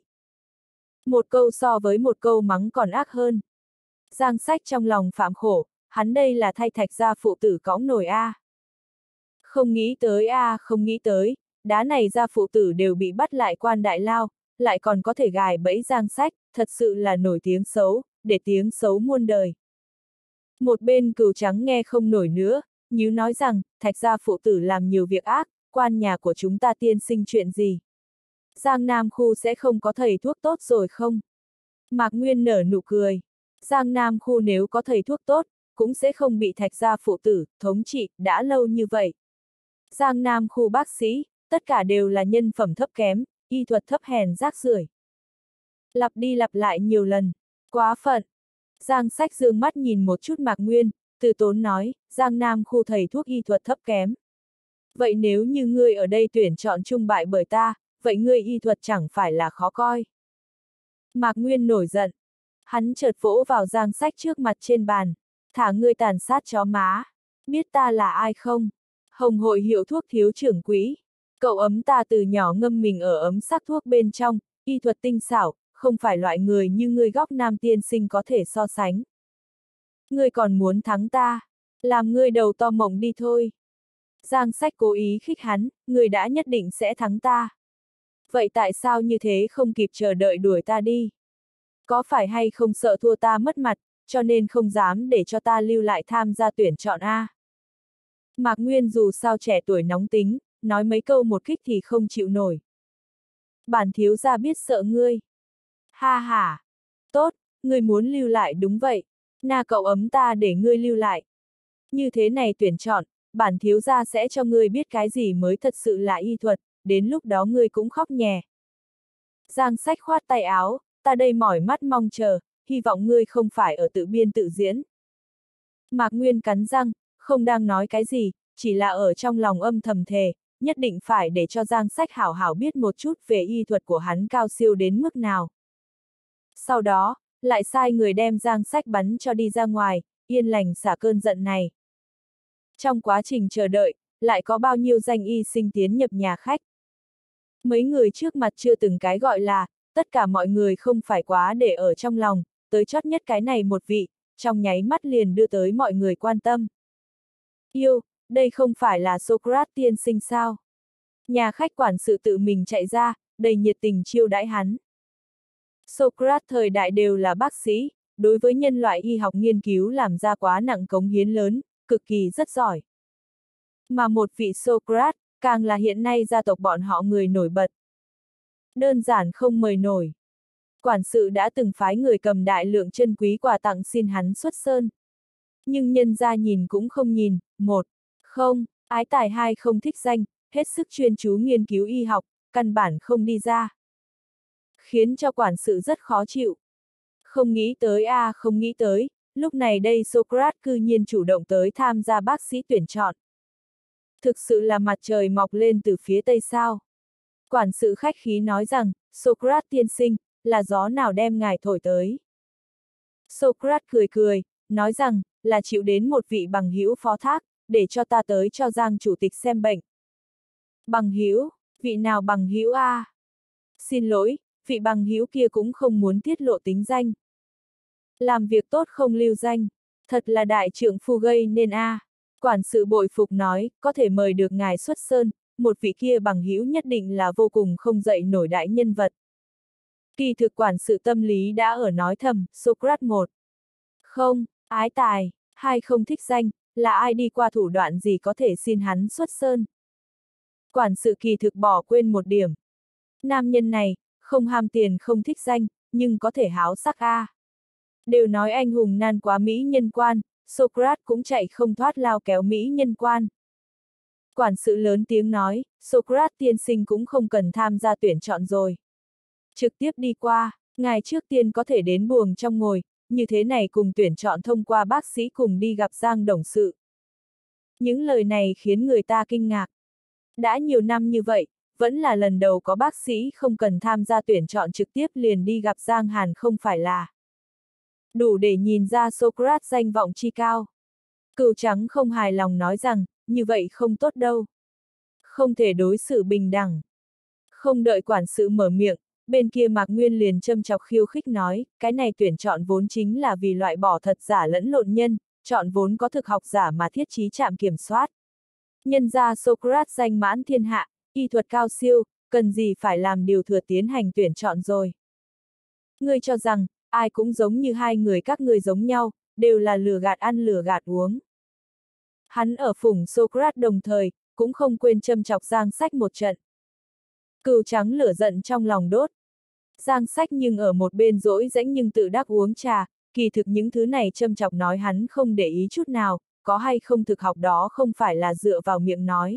Một câu so với một câu mắng còn ác hơn. Giang Sách trong lòng phạm khổ, hắn đây là thay Thạch gia phụ tử cõng nổi a. À. Không nghĩ tới a, à, không nghĩ tới, đá này gia phụ tử đều bị bắt lại quan đại lao, lại còn có thể gài bẫy Giang Sách, thật sự là nổi tiếng xấu, để tiếng xấu muôn đời. Một bên Cừu Trắng nghe không nổi nữa, nhíu nói rằng, Thạch gia phụ tử làm nhiều việc ác, quan nhà của chúng ta tiên sinh chuyện gì? Giang Nam khu sẽ không có thầy thuốc tốt rồi không? Mạc Nguyên nở nụ cười. Giang Nam khu nếu có thầy thuốc tốt, cũng sẽ không bị Thạch gia phụ tử, thống trị, đã lâu như vậy. Giang Nam khu bác sĩ, tất cả đều là nhân phẩm thấp kém, y thuật thấp hèn rác rưởi. Lặp đi lặp lại nhiều lần, quá phận. Giang Sách dương mắt nhìn một chút Mạc Nguyên, từ tốn nói, Giang Nam khu thầy thuốc y thuật thấp kém. Vậy nếu như ngươi ở đây tuyển chọn trung bại bởi ta, vậy ngươi y thuật chẳng phải là khó coi. Mạc Nguyên nổi giận. Hắn chợt vỗ vào Giang Sách trước mặt trên bàn. Thả ngươi tàn sát chó má. Biết ta là ai không? Hồng hội hiệu thuốc thiếu trưởng quỹ. Cậu ấm ta từ nhỏ ngâm mình ở ấm sắc thuốc bên trong, y thuật tinh xảo, không phải loại người như ngươi góc nam tiên sinh có thể so sánh. Ngươi còn muốn thắng ta? Làm ngươi đầu to mộng đi thôi. Giang Sách cố ý khích hắn, ngươi đã nhất định sẽ thắng ta. Vậy tại sao như thế không kịp chờ đợi đuổi ta đi? Có phải hay không sợ thua ta mất mặt, cho nên không dám để cho ta lưu lại tham gia tuyển chọn A? Mạc Nguyên dù sao trẻ tuổi nóng tính, nói mấy câu một kích thì không chịu nổi. Bản thiếu gia biết sợ ngươi. Ha ha. Tốt, ngươi muốn lưu lại đúng vậy. Na cậu ấm ta để ngươi lưu lại. Như thế này tuyển chọn, bản thiếu gia sẽ cho ngươi biết cái gì mới thật sự là y thuật, đến lúc đó ngươi cũng khóc nhè. Giang Sách khoát tay áo, ta đây mỏi mắt mong chờ, hy vọng ngươi không phải ở tự biên tự diễn. Mạc Nguyên cắn răng, không đang nói cái gì, chỉ là ở trong lòng âm thầm thề, nhất định phải để cho Giang Sách hảo hảo biết một chút về y thuật của hắn cao siêu đến mức nào. Sau đó, lại sai người đem Giang Sách bắn cho đi ra ngoài, yên lành xả cơn giận này. Trong quá trình chờ đợi, lại có bao nhiêu danh y sinh tiến nhập nhà khách. Mấy người trước mặt chưa từng cái gọi là, tất cả mọi người không phải quá để ở trong lòng, tới chót nhất cái này một vị, trong nháy mắt liền đưa tới mọi người quan tâm. Yêu, đây không phải là Socrates tiên sinh sao? Nhà khách quản sự tự mình chạy ra, đầy nhiệt tình chiêu đãi hắn. Socrates thời đại đều là bác sĩ, đối với nhân loại y học nghiên cứu làm ra quá nặng cống hiến lớn, cực kỳ rất giỏi. Mà một vị Socrates, càng là hiện nay gia tộc bọn họ người nổi bật. Đơn giản không mời nổi. Quản sự đã từng phái người cầm đại lượng chân quý quà tặng xin hắn xuất sơn. Nhưng nhân gia nhìn cũng không nhìn, một, không, ái tài hai không thích danh, hết sức chuyên chú nghiên cứu y học, căn bản không đi ra. Khiến cho quản sự rất khó chịu. Không nghĩ tới a à, không nghĩ tới, lúc này đây Socrates cư nhiên chủ động tới tham gia bác sĩ tuyển chọn. Thực sự là mặt trời mọc lên từ phía tây sao. Quản sự khách khí nói rằng, Socrates tiên sinh, là gió nào đem ngài thổi tới. Socrates cười cười, nói rằng, là chịu đến một vị bằng hữu phó thác, để cho ta tới cho Giang chủ tịch xem bệnh. Bằng hữu, vị nào bằng hữu a? À? Xin lỗi, vị bằng hữu kia cũng không muốn tiết lộ tính danh. Làm việc tốt không lưu danh, thật là đại trượng phu gây nên a. À. Quản sự bội phục nói, có thể mời được ngài xuất sơn, một vị kia bằng hữu nhất định là vô cùng không dậy nổi đại nhân vật. Kỳ thực quản sự tâm lý đã ở nói thầm, Socrates một. Không, Ái tài, hai không thích danh, là ai đi qua thủ đoạn gì có thể xin hắn xuất sơn. Quản sự kỳ thực bỏ quên một điểm. Nam nhân này, không ham tiền không thích danh, nhưng có thể háo sắc a. À. Đều nói anh hùng nan quá mỹ nhân quan, Socrates cũng chạy không thoát lao kéo mỹ nhân quan. Quản sự lớn tiếng nói, Socrates tiên sinh cũng không cần tham gia tuyển chọn rồi. Trực tiếp đi qua, ngài trước tiên có thể đến buồng trong ngồi, như thế này cùng tuyển chọn thông qua bác sĩ cùng đi gặp Giang Đồng sự. Những lời này khiến người ta kinh ngạc. Đã nhiều năm như vậy, vẫn là lần đầu có bác sĩ không cần tham gia tuyển chọn trực tiếp liền đi gặp Giang Hàn không phải là. Đủ để nhìn ra Socrates danh vọng chi cao. Cừu trắng không hài lòng nói rằng, như vậy không tốt đâu. Không thể đối xử bình đẳng. Không đợi quản sự mở miệng, bên kia Mạc Nguyên liền châm chọc khiêu khích nói, cái này tuyển chọn vốn chính là vì loại bỏ thật giả lẫn lộn nhân, chọn vốn có thực học giả mà thiết trí trạm kiểm soát. Nhân ra Socrates danh mãn thiên hạ, y thuật cao siêu, cần gì phải làm điều thừa tiến hành tuyển chọn rồi. Ngươi cho rằng, ai cũng giống như hai người các ngươi giống nhau, đều là lừa gạt ăn lừa gạt uống. Hắn ở phủng Socrates đồng thời, cũng không quên châm chọc Giang Sách một trận. Cừu trắng lửa giận trong lòng đốt. Giang Sách nhưng ở một bên dỗi rãnh nhưng tự đắc uống trà, kỳ thực những thứ này châm chọc nói hắn không để ý chút nào, có hay không thực học đó không phải là dựa vào miệng nói.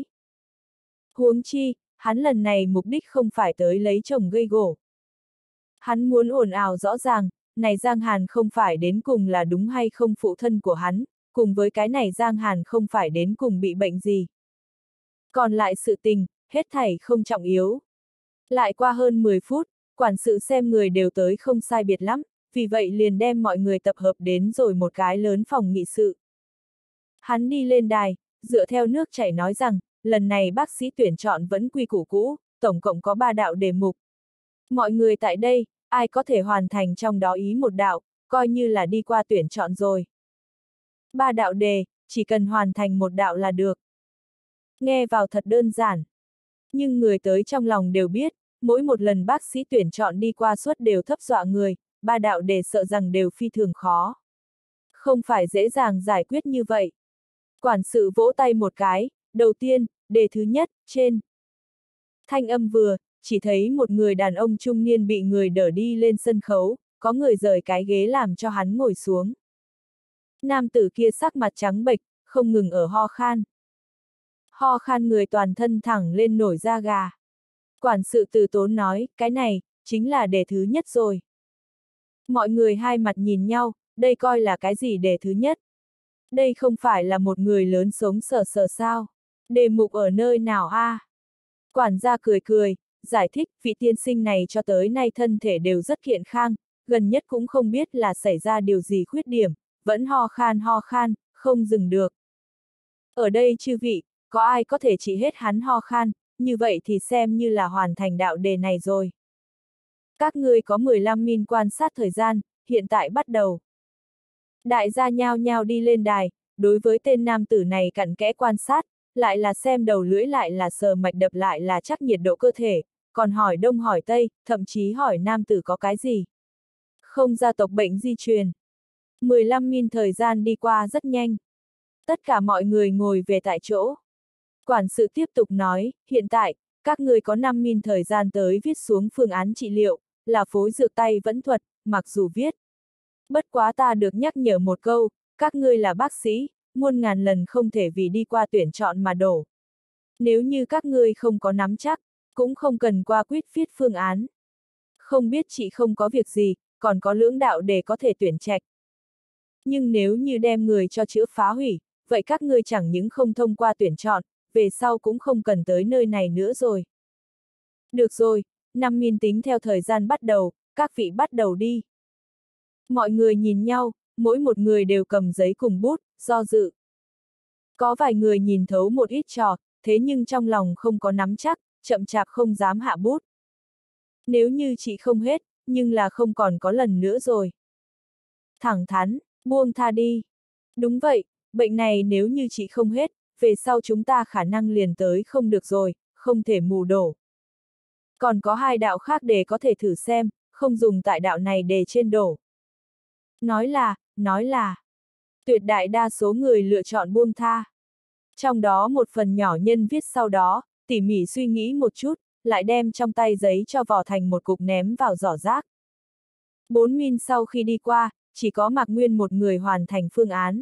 Huống chi, hắn lần này mục đích không phải tới lấy chồng gây gổ. Hắn muốn ồn ào rõ ràng, này Giang Hàn không phải đến cùng là đúng hay không phụ thân của hắn, cùng với cái này Giang Hàn không phải đến cùng bị bệnh gì. Còn lại sự tình, hết thảy không trọng yếu. Lại qua hơn mười phút, quản sự xem người đều tới không sai biệt lắm, vì vậy liền đem mọi người tập hợp đến rồi một cái lớn phòng nghị sự. Hắn đi lên đài, dựa theo nước chảy nói rằng, lần này bác sĩ tuyển chọn vẫn quy củ cũ, tổng cộng có ba đạo đề mục. Mọi người tại đây, ai có thể hoàn thành trong đó ý một đạo, coi như là đi qua tuyển chọn rồi. Ba đạo đề, chỉ cần hoàn thành một đạo là được. Nghe vào thật đơn giản. Nhưng người tới trong lòng đều biết, mỗi một lần bác sĩ tuyển chọn đi qua suốt đều thấp dọa người, ba đạo đề sợ rằng đều phi thường khó. Không phải dễ dàng giải quyết như vậy. Quản sự vỗ tay một cái, đầu tiên, đề thứ nhất, trên. Thanh âm vừa, chỉ thấy một người đàn ông trung niên bị người đỡ đi lên sân khấu, có người rời cái ghế làm cho hắn ngồi xuống. Nam tử kia sắc mặt trắng bệch, không ngừng ở ho khan. Ho khan người toàn thân thẳng lên nổi da gà. Quản sự từ tốn nói, cái này, chính là đề thứ nhất rồi. Mọi người hai mặt nhìn nhau, đây coi là cái gì đề thứ nhất? Đây không phải là một người lớn sống sờ sờ sao? Đề mục ở nơi nào a? À? Quản gia cười cười, giải thích, vị tiên sinh này cho tới nay thân thể đều rất kiện khang, gần nhất cũng không biết là xảy ra điều gì khuyết điểm, vẫn ho khan ho khan, không dừng được. Ở đây chư vị, có ai có thể trị hết hắn ho khan, như vậy thì xem như là hoàn thành đạo đề này rồi. Các ngươi có mười lăm min quan sát thời gian, hiện tại bắt đầu. Đại gia nhao nhao đi lên đài, đối với tên nam tử này cặn kẽ quan sát, lại là xem đầu lưỡi lại là sờ mạch đập lại là chắc nhiệt độ cơ thể, còn hỏi đông hỏi tây, thậm chí hỏi nam tử có cái gì. Không gia tộc bệnh di truyền. mười lăm min thời gian đi qua rất nhanh. Tất cả mọi người ngồi về tại chỗ. Quản sự tiếp tục nói, hiện tại, các ngươi có năm min thời gian tới viết xuống phương án trị liệu, là phối dược tay vẫn thuật, mặc dù viết. Bất quá ta được nhắc nhở một câu, các ngươi là bác sĩ, muôn ngàn lần không thể vì đi qua tuyển chọn mà đổ. Nếu như các ngươi không có nắm chắc, cũng không cần qua quyết viết phương án. Không biết chị không có việc gì, còn có lưỡng đạo để có thể tuyển trạch. Nhưng nếu như đem người cho chữa phá hủy, vậy các ngươi chẳng những không thông qua tuyển chọn, về sau cũng không cần tới nơi này nữa rồi. Được rồi, năm min tính theo thời gian bắt đầu, các vị bắt đầu đi. Mọi người nhìn nhau, mỗi một người đều cầm giấy cùng bút, do dự. Có vài người nhìn thấu một ít trò, thế nhưng trong lòng không có nắm chắc, chậm chạp không dám hạ bút. Nếu như chị không hết, nhưng là không còn có lần nữa rồi. Thẳng thắn, buông tha đi. Đúng vậy, bệnh này nếu như chị không hết, về sau chúng ta khả năng liền tới không được rồi, không thể mù đổ. Còn có hai đạo khác để có thể thử xem, không dùng tại đạo này để trên đổ. Nói là, nói là. Tuyệt đại đa số người lựa chọn buông tha. Trong đó một phần nhỏ nhân viết sau đó, tỉ mỉ suy nghĩ một chút, lại đem trong tay giấy cho vò thành một cục ném vào giỏ rác. Bốn min sau khi đi qua, chỉ có Mạc Nguyên một người hoàn thành phương án.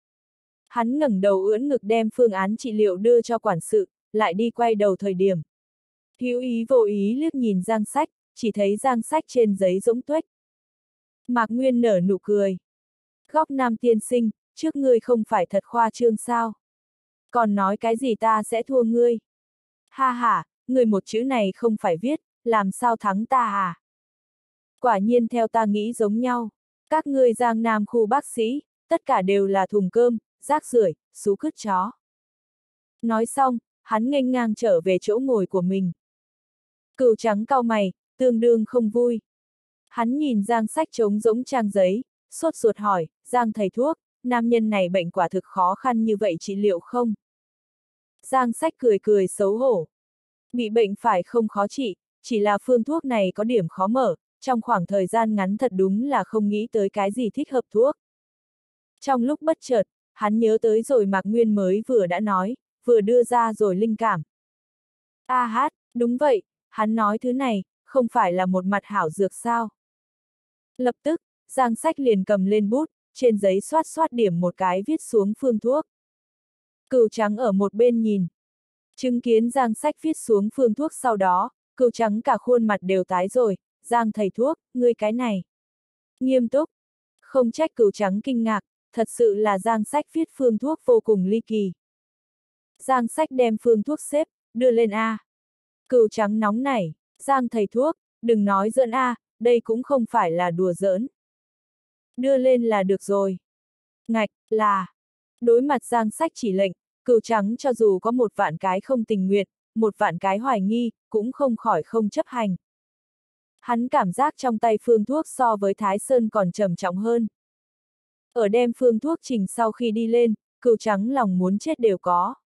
Hắn ngẩng đầu ưỡn ngực đem phương án trị liệu đưa cho quản sự, lại đi quay đầu thời điểm. Hữu ý vô ý liếc nhìn Giang Sách, chỉ thấy Giang Sách trên giấy rỗng tuếch. Mạc Nguyên nở nụ cười. Góc Nam tiên sinh, trước ngươi không phải thật khoa trương sao? Còn nói cái gì ta sẽ thua ngươi? Ha ha, ngươi một chữ này không phải viết, làm sao thắng ta à? Quả nhiên theo ta nghĩ giống nhau. Các ngươi Giang Nam khu bác sĩ, tất cả đều là thùng cơm, rác rưởi, xú cứt chó. Nói xong, hắn nghênh ngang trở về chỗ ngồi của mình. Cừu trắng cau mày, tương đương không vui. Hắn nhìn Giang Sách trống rỗng trang giấy, sốt ruột hỏi, Giang thầy thuốc, nam nhân này bệnh quả thực khó khăn như vậy trị liệu không? Giang Sách cười cười xấu hổ. Bị bệnh phải không khó trị, chỉ là phương thuốc này có điểm khó mở, trong khoảng thời gian ngắn thật đúng là không nghĩ tới cái gì thích hợp thuốc. Trong lúc bất chợt, hắn nhớ tới rồi Mạc Nguyên mới vừa đã nói, vừa đưa ra rồi linh cảm. A hát, đúng vậy, hắn nói thứ này, không phải là một mặt hảo dược sao? Lập tức, Giang Sách liền cầm lên bút, trên giấy xoát xoát điểm một cái viết xuống phương thuốc. Cừu trắng ở một bên nhìn. Chứng kiến Giang Sách viết xuống phương thuốc sau đó, cừu trắng cả khuôn mặt đều tái rồi, Giang thầy thuốc, ngươi cái này. Nghiêm túc. Không trách cừu trắng kinh ngạc, thật sự là Giang Sách viết phương thuốc vô cùng ly kỳ. Giang Sách đem phương thuốc xếp, đưa lên A. Cừu trắng nóng nảy, Giang thầy thuốc, đừng nói giỡn A, đây cũng không phải là đùa giỡn. Đưa lên là được rồi. Ngạch, là. Đối mặt Giang Sách chỉ lệnh, cừu trắng cho dù có một vạn cái không tình nguyện, một vạn cái hoài nghi, cũng không khỏi không chấp hành. Hắn cảm giác trong tay phương thuốc so với Thái Sơn còn trầm trọng hơn. Ở đem phương thuốc trình sau khi đi lên, cừu trắng lòng muốn chết đều có.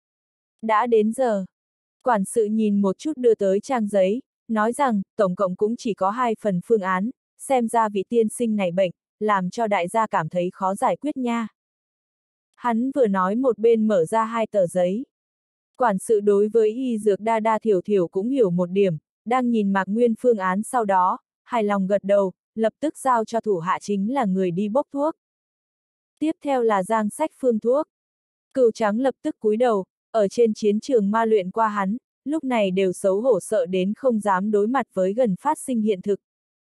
Đã đến giờ. Quản sự nhìn một chút đưa tới trang giấy, nói rằng, tổng cộng cũng chỉ có hai phần phương án, xem ra vị tiên sinh này bệnh, làm cho đại gia cảm thấy khó giải quyết nha. Hắn vừa nói một bên mở ra hai tờ giấy. Quản sự đối với y dược đa đa thiểu thiểu cũng hiểu một điểm, đang nhìn Mạc Nguyên phương án sau đó, hài lòng gật đầu, lập tức giao cho thủ hạ chính là người đi bốc thuốc. Tiếp theo là Giang Sách phương thuốc. Cừu trắng lập tức cúi đầu, ở trên chiến trường ma luyện qua hắn, lúc này đều xấu hổ sợ đến không dám đối mặt với gần phát sinh hiện thực.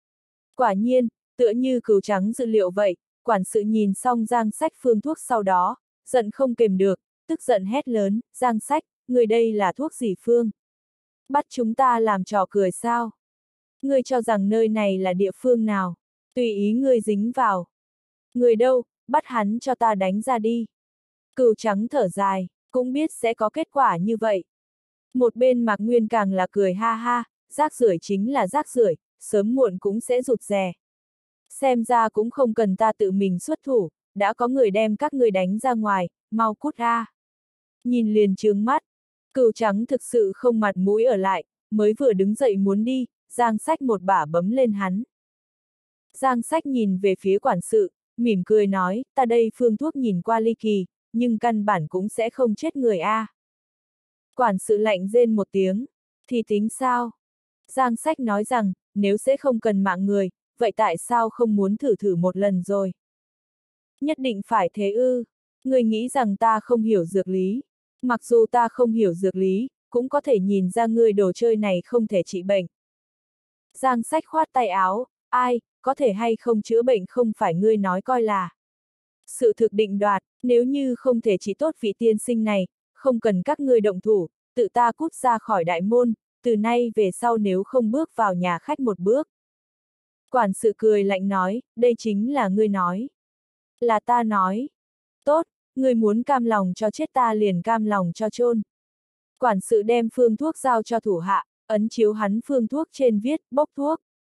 Quả nhiên, tựa như cừu trắng dự liệu vậy, quản sự nhìn xong Giang Sách phương thuốc sau đó, giận không kềm được, tức giận hét lớn, Giang Sách, người đây là thuốc gì phương? Bắt chúng ta làm trò cười sao? Ngươi cho rằng nơi này là địa phương nào? Tùy ý ngươi dính vào. Người đâu, bắt hắn cho ta đánh ra đi. Cừu trắng thở dài, cũng biết sẽ có kết quả như vậy. Một bên Mạc Nguyên càng là cười ha ha, rác rưởi chính là rác rưởi, sớm muộn cũng sẽ rụt rè. Xem ra cũng không cần ta tự mình xuất thủ, đã có người đem các ngươi đánh ra ngoài, mau cút ra. Nhìn liền trướng mắt, cừu trắng thực sự không mặt mũi ở lại, mới vừa đứng dậy muốn đi, Giang Sách một bả bấm lên hắn. Giang Sách nhìn về phía quản sự, mỉm cười nói, ta đây phương thuốc nhìn qua ly kỳ, nhưng căn bản cũng sẽ không chết người a. À. Quản sự lạnh rên một tiếng, thì tính sao? Giang Sách nói rằng, nếu sẽ không cần mạng người, vậy tại sao không muốn thử thử một lần rồi? Nhất định phải thế ư? Người nghĩ rằng ta không hiểu dược lý. Mặc dù ta không hiểu dược lý, cũng có thể nhìn ra ngươi đồ chơi này không thể trị bệnh. Giang Sách khoát tay áo, ai, có thể hay không chữa bệnh không phải ngươi nói coi là. Sự thực định đoạt, nếu như không thể trị tốt vị tiên sinh này, không cần các ngươi động thủ, tự ta cút ra khỏi đại môn, từ nay về sau nếu không bước vào nhà khách một bước. Quản sự cười lạnh nói, đây chính là ngươi nói. Là ta nói. Tốt, ngươi muốn cam lòng cho chết ta liền cam lòng cho chôn. Quản sự đem phương thuốc giao cho thủ hạ, ấn chiếu hắn phương thuốc trên viết, bốc thuốc.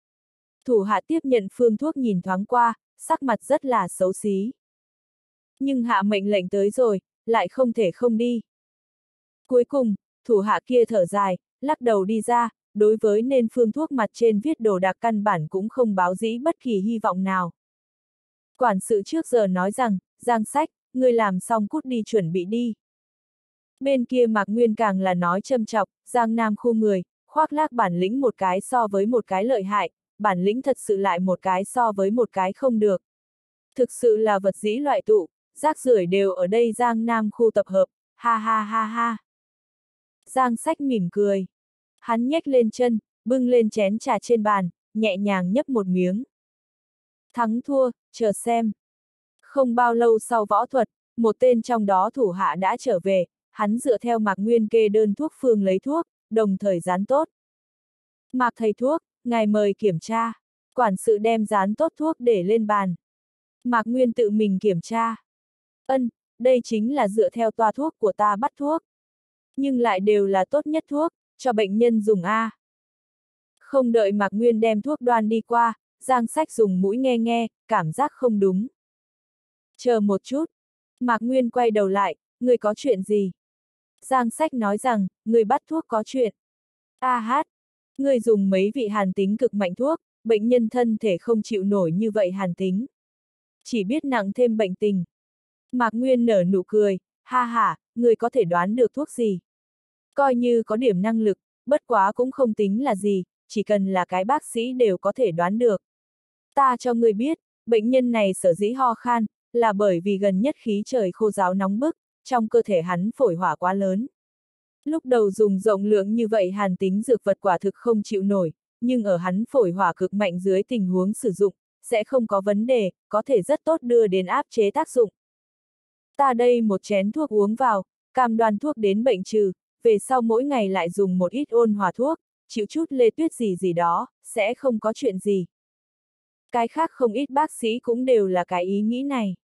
Thủ hạ tiếp nhận phương thuốc nhìn thoáng qua, sắc mặt rất là xấu xí. Nhưng hạ mệnh lệnh tới rồi, lại không thể không đi. Cuối cùng, thủ hạ kia thở dài, lắc đầu đi ra, đối với nên phương thuốc mặt trên viết đồ đạc căn bản cũng không báo dĩ bất kỳ hy vọng nào. Quản sự trước giờ nói rằng, Giang Sách, ngươi làm xong cút đi chuẩn bị đi. Bên kia Mạc Nguyên càng là nói châm chọc, Giang Nam khu người, khoác lác bản lĩnh một cái so với một cái lợi hại, bản lĩnh thật sự lại một cái so với một cái không được. Thực sự là vật dĩ loại tụ, rác rưởi đều ở đây Giang Nam khu tập hợp, ha ha ha ha. Giang Sách mỉm cười. Hắn nhếch lên chân, bưng lên chén trà trên bàn, nhẹ nhàng nhấp một miếng. Thắng thua, chờ xem. Không bao lâu sau võ thuật, một tên trong đó thủ hạ đã trở về, hắn dựa theo Mạc Nguyên kê đơn thuốc phương lấy thuốc, đồng thời dán tốt. Mạc thầy thuốc, ngài mời kiểm tra. Quản sự đem dán tốt thuốc để lên bàn. Mạc Nguyên tự mình kiểm tra. Ân, đây chính là dựa theo toa thuốc của ta bắt thuốc. Nhưng lại đều là tốt nhất thuốc, cho bệnh nhân dùng A. Không đợi Mạc Nguyên đem thuốc đoan đi qua, Giang Sách dùng mũi nghe nghe, cảm giác không đúng. Chờ một chút. Mạc Nguyên quay đầu lại, người có chuyện gì? Giang Sách nói rằng, người bắt thuốc có chuyện. A hát, người dùng mấy vị hàn tính cực mạnh thuốc, bệnh nhân thân thể không chịu nổi như vậy hàn tính. Chỉ biết nặng thêm bệnh tình. Mạc Nguyên nở nụ cười, ha ha, người có thể đoán được thuốc gì? Coi như có điểm năng lực, bất quá cũng không tính là gì, chỉ cần là cái bác sĩ đều có thể đoán được. Ta cho người biết, bệnh nhân này sở dĩ ho khan, là bởi vì gần nhất khí trời khô ráo nóng bức, trong cơ thể hắn phổi hỏa quá lớn. Lúc đầu dùng rộng lượng như vậy hàn tính dược vật quả thực không chịu nổi, nhưng ở hắn phổi hỏa cực mạnh dưới tình huống sử dụng, sẽ không có vấn đề, có thể rất tốt đưa đến áp chế tác dụng. Ta đây một chén thuốc uống vào, cam đoan thuốc đến bệnh trừ, về sau mỗi ngày lại dùng một ít ôn hòa thuốc, chịu chút lê tuyết gì gì đó, sẽ không có chuyện gì. Cái khác không ít bác sĩ cũng đều là cái ý nghĩ này.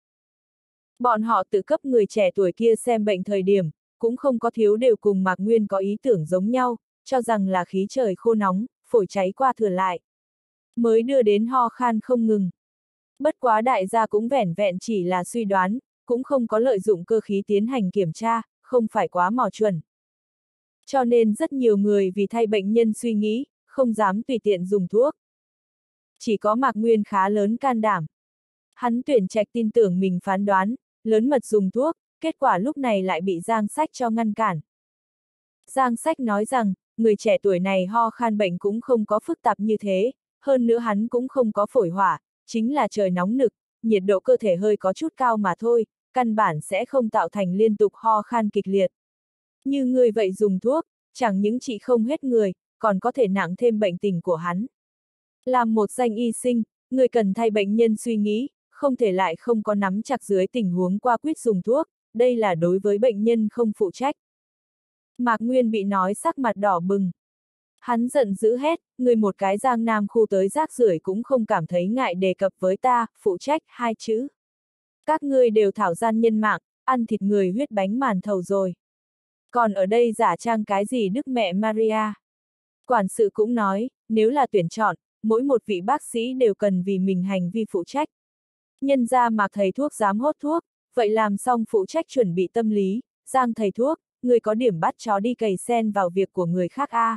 Bọn họ tự cấp người trẻ tuổi kia xem bệnh thời điểm, cũng không có thiếu đều cùng Mạc Nguyên có ý tưởng giống nhau, cho rằng là khí trời khô nóng, phổi cháy qua thừa lại. Mới đưa đến ho khan không ngừng. Bất quá đại gia cũng vẻn vẹn chỉ là suy đoán, cũng không có lợi dụng cơ khí tiến hành kiểm tra, không phải quá mò chuẩn. Cho nên rất nhiều người vì thay bệnh nhân suy nghĩ, không dám tùy tiện dùng thuốc. Chỉ có Mạc Nguyên khá lớn can đảm. Hắn tuyển trạch tin tưởng mình phán đoán, lớn mật dùng thuốc, kết quả lúc này lại bị Giang Sách cho ngăn cản. Giang Sách nói rằng, người trẻ tuổi này ho khan bệnh cũng không có phức tạp như thế, hơn nữa hắn cũng không có phổi hỏa, chính là trời nóng nực, nhiệt độ cơ thể hơi có chút cao mà thôi, căn bản sẽ không tạo thành liên tục ho khan kịch liệt. Như người vậy dùng thuốc, chẳng những trị không hết người, còn có thể nặng thêm bệnh tình của hắn. Làm một danh y sinh, người cần thay bệnh nhân suy nghĩ, không thể lại không có nắm chặt dưới tình huống qua quyết dùng thuốc, đây là đối với bệnh nhân không phụ trách. Mạc Nguyên bị nói sắc mặt đỏ bừng. Hắn giận dữ hét, người một cái Giang Nam khu tới rác rưởi cũng không cảm thấy ngại đề cập với ta, phụ trách, hai chữ. Các ngươi đều thảo gian nhân mạng, ăn thịt người huyết bánh màn thầu rồi. Còn ở đây giả trang cái gì Đức Mẹ Maria? Quản sự cũng nói, nếu là tuyển chọn, mỗi một vị bác sĩ đều cần vì mình hành vi phụ trách. Nhân ra Mạc thầy thuốc dám hốt thuốc, vậy làm xong phụ trách chuẩn bị tâm lý, Giang thầy thuốc, người có điểm bắt chó đi cày sen vào việc của người khác a. À.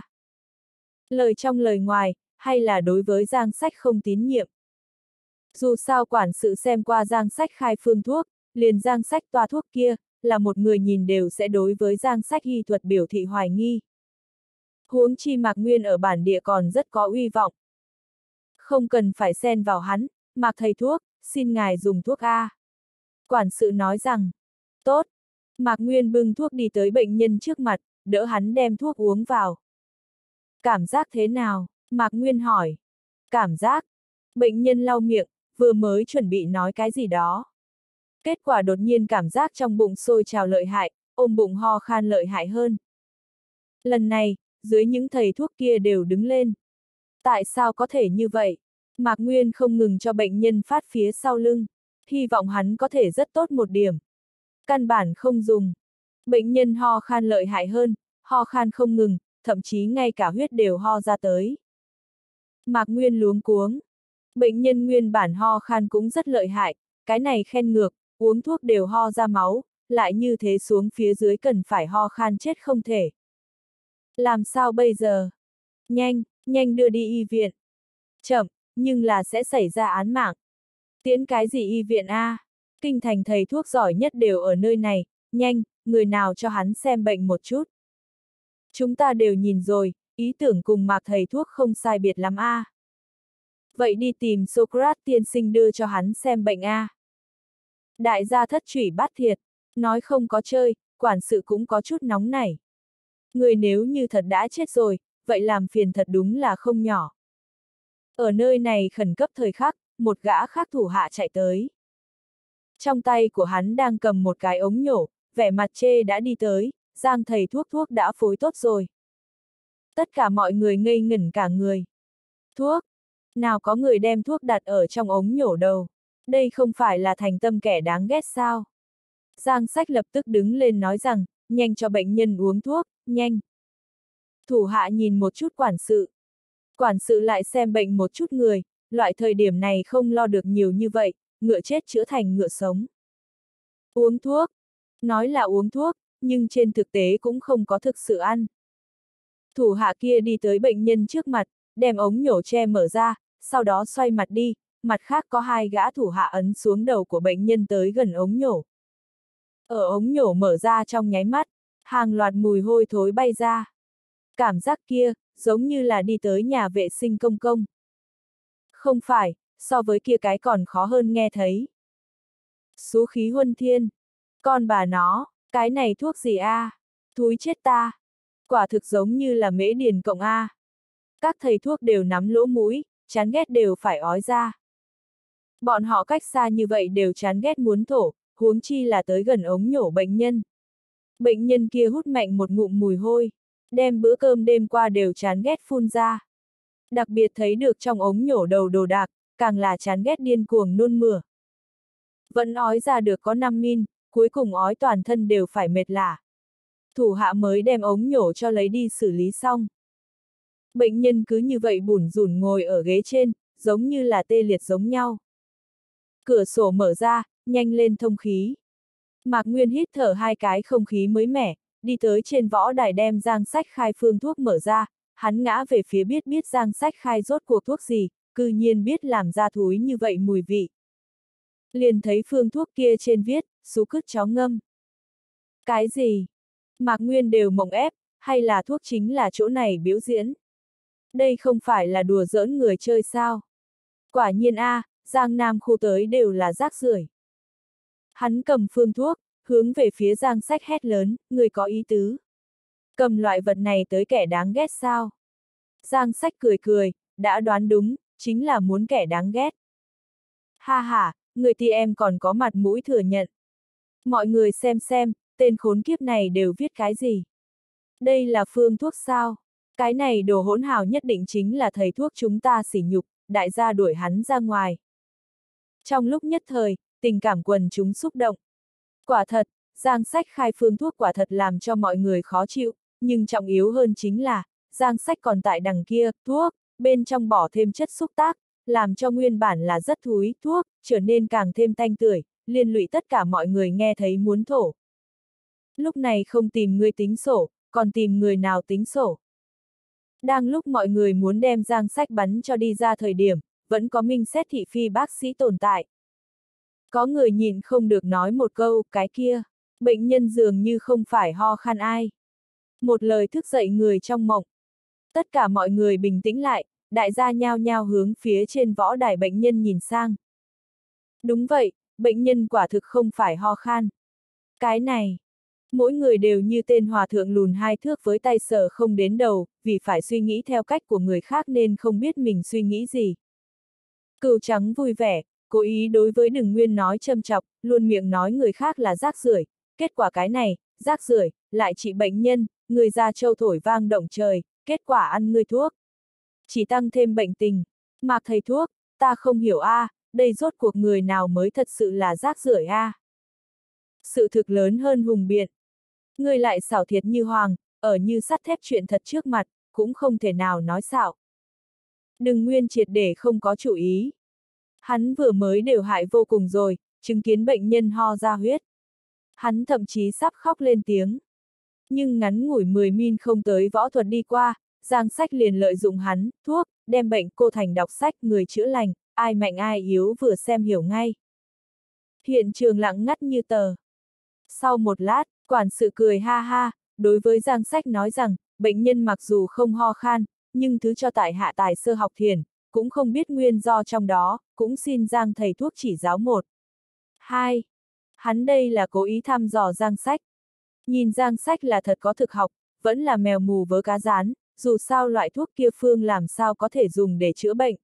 Lời trong lời ngoài, hay là đối với Giang Sách không tín nhiệm. Dù sao quản sự xem qua Giang Sách khai phương thuốc, liền Giang Sách toa thuốc kia, là một người nhìn đều sẽ đối với Giang Sách y thuật biểu thị hoài nghi. Huống chi Mạc Nguyên ở bản địa còn rất có uy vọng. Không cần phải xen vào hắn, Mạc thầy thuốc, xin ngài dùng thuốc A. Quản sự nói rằng, tốt. Mạc Nguyên bưng thuốc đi tới bệnh nhân trước mặt, đỡ hắn đem thuốc uống vào. Cảm giác thế nào? Mạc Nguyên hỏi. Cảm giác. Bệnh nhân lau miệng, vừa mới chuẩn bị nói cái gì đó. Kết quả đột nhiên cảm giác trong bụng sôi trào lợi hại, ôm bụng ho khan lợi hại hơn. Lần này, dưới những thầy thuốc kia đều đứng lên. Tại sao có thể như vậy? Mạc Nguyên không ngừng cho bệnh nhân phát phía sau lưng. Hy vọng hắn có thể rất tốt một điểm. Căn bản không dùng. Bệnh nhân ho khan lợi hại hơn, ho khan không ngừng, thậm chí ngay cả huyết đều ho ra tới. Mạc Nguyên luống cuống. Bệnh nhân nguyên bản ho khan cũng rất lợi hại, cái này khen ngược, uống thuốc đều ho ra máu, lại như thế xuống phía dưới cần phải ho khan chết không thể. Làm sao bây giờ? Nhanh, nhanh đưa đi y viện. Chậm, nhưng là sẽ xảy ra án mạng. Tiễn cái gì y viện a? Kinh thành thầy thuốc giỏi nhất đều ở nơi này, nhanh, người nào cho hắn xem bệnh một chút. Chúng ta đều nhìn rồi, ý tưởng cùng Mạc thầy thuốc không sai biệt lắm a. Vậy đi tìm Socrates tiên sinh đưa cho hắn xem bệnh a. Đại gia thất trụy bát thiệt, nói không có chơi, quản sự cũng có chút nóng nảy. Người nếu như thật đã chết rồi, vậy làm phiền thật đúng là không nhỏ. Ở nơi này khẩn cấp thời khắc, một gã khác thủ hạ chạy tới. Trong tay của hắn đang cầm một cái ống nhổ, vẻ mặt chê đã đi tới, Giang thầy thuốc thuốc đã phối tốt rồi. Tất cả mọi người ngây ngẩn cả người. Thuốc? Nào có người đem thuốc đặt ở trong ống nhổ đầu? Đây không phải là thành tâm kẻ đáng ghét sao? Giang Sách lập tức đứng lên nói rằng, nhanh cho bệnh nhân uống thuốc, nhanh. Thủ hạ nhìn một chút quản sự. Quản sự lại xem bệnh một chút người, loại thời điểm này không lo được nhiều như vậy, ngựa chết chữa thành ngựa sống. Uống thuốc. Nói là uống thuốc, nhưng trên thực tế cũng không có thực sự ăn. Thủ hạ kia đi tới bệnh nhân trước mặt, đem ống nhổ che mở ra, sau đó xoay mặt đi, mặt khác có hai gã thủ hạ ấn xuống đầu của bệnh nhân tới gần ống nhổ. Ở ống nhổ mở ra trong nháy mắt, hàng loạt mùi hôi thối bay ra. Cảm giác kia, giống như là đi tới nhà vệ sinh công công. Không phải, so với kia cái còn khó hơn nghe thấy. Số khí huân thiên. Con bà nó, cái này thuốc gì a? À? Thúi chết ta. Quả thực giống như là mễ điền cộng A. Các thầy thuốc đều nắm lỗ mũi, chán ghét đều phải ói ra. Bọn họ cách xa như vậy đều chán ghét muốn thổ, huống chi là tới gần ống nhổ bệnh nhân. Bệnh nhân kia hút mạnh một ngụm mùi hôi, đem bữa cơm đêm qua đều chán ghét phun ra. Đặc biệt thấy được trong ống nhổ đầu đồ đạc, càng là chán ghét điên cuồng nôn mửa. Vẫn ói ra được có năm min, cuối cùng ói toàn thân đều phải mệt lả. Thủ hạ mới đem ống nhổ cho lấy đi xử lý xong. Bệnh nhân cứ như vậy bủn rủn ngồi ở ghế trên, giống như là tê liệt giống nhau. Cửa sổ mở ra, nhanh lên thông khí. Mạc Nguyên hít thở hai cái không khí mới mẻ, đi tới trên võ đài đem Giang Sách khai phương thuốc mở ra, hắn ngã về phía biết biết Giang Sách khai rốt cuộc thuốc gì, cư nhiên biết làm ra thúi như vậy mùi vị. Liền thấy phương thuốc kia trên viết, xú cứt chó ngâm. Cái gì? Mạc Nguyên đều mộng ép, hay là thuốc chính là chỗ này biểu diễn? Đây không phải là đùa giỡn người chơi sao? Quả nhiên a, à, Giang Nam khu tới đều là rác rưởi. Hắn cầm phương thuốc, hướng về phía Giang Sách hét lớn, người có ý tứ. Cầm loại vật này tới kẻ đáng ghét sao? Giang Sách cười cười, đã đoán đúng, chính là muốn kẻ đáng ghét. Ha ha, người ti em còn có mặt mũi thừa nhận. Mọi người xem xem, tên khốn kiếp này đều viết cái gì? Đây là phương thuốc sao? Cái này đồ hỗn hào nhất định chính là thầy thuốc chúng ta sỉ nhục, đại gia đuổi hắn ra ngoài. Trong lúc nhất thời, tình cảm quần chúng xúc động. Quả thật, Giang Sách khai phương thuốc quả thật làm cho mọi người khó chịu, nhưng trọng yếu hơn chính là, Giang Sách còn tại đằng kia, thuốc, bên trong bỏ thêm chất xúc tác, làm cho nguyên bản là rất thúi, thuốc, trở nên càng thêm tanh tưởi, liên lụy tất cả mọi người nghe thấy muốn thổ. Lúc này không tìm người tính sổ, còn tìm người nào tính sổ. Đang lúc mọi người muốn đem Giang Sách bắn cho đi ra thời điểm, vẫn có minh xét thị phi bác sĩ tồn tại. Có người nhìn không được nói một câu, cái kia, bệnh nhân dường như không phải ho khan ai. Một lời thức dậy người trong mộng. Tất cả mọi người bình tĩnh lại, đại gia nhao nhao hướng phía trên võ đài bệnh nhân nhìn sang. Đúng vậy, bệnh nhân quả thực không phải ho khan. Cái này, mỗi người đều như tên hòa thượng lùn hai thước với tay sờ không đến đầu, vì phải suy nghĩ theo cách của người khác nên không biết mình suy nghĩ gì. Cừu trắng vui vẻ, cố ý đối với Đừng Nguyên nói châm chọc, luôn miệng nói người khác là rác rưởi, kết quả cái này, rác rưởi, lại trị bệnh nhân, người ra châu thổi vang động trời, kết quả ăn ngươi thuốc. Chỉ tăng thêm bệnh tình. Mạc thầy thuốc, ta không hiểu a, à, đây rốt cuộc người nào mới thật sự là rác rưởi a. À. Sự thực lớn hơn hùng biện. Ngươi lại xảo thiệt như hoàng, ở như sắt thép chuyện thật trước mặt, cũng không thể nào nói xạo. Đừng Nguyên triệt để không có chủ ý. Hắn vừa mới đều hại vô cùng rồi, chứng kiến bệnh nhân ho ra huyết. Hắn thậm chí sắp khóc lên tiếng. Nhưng ngắn ngủi mười min không tới võ thuật đi qua, Giang Sách liền lợi dụng hắn, thuốc, đem bệnh cô thành đọc sách người chữa lành, ai mạnh ai yếu vừa xem hiểu ngay. Hiện trường lặng ngắt như tờ. Sau một lát, quản sự cười ha ha, đối với Giang Sách nói rằng, bệnh nhân mặc dù không ho khan, nhưng thứ cho tại hạ tài sơ học thiền, cũng không biết nguyên do trong đó, cũng xin Giang thầy thuốc chỉ giáo một. Hai. Hắn đây là cố ý thăm dò Giang Sách. Nhìn Giang Sách là thật có thực học, vẫn là mèo mù vớ cá rán, dù sao loại thuốc kia phương làm sao có thể dùng để chữa bệnh.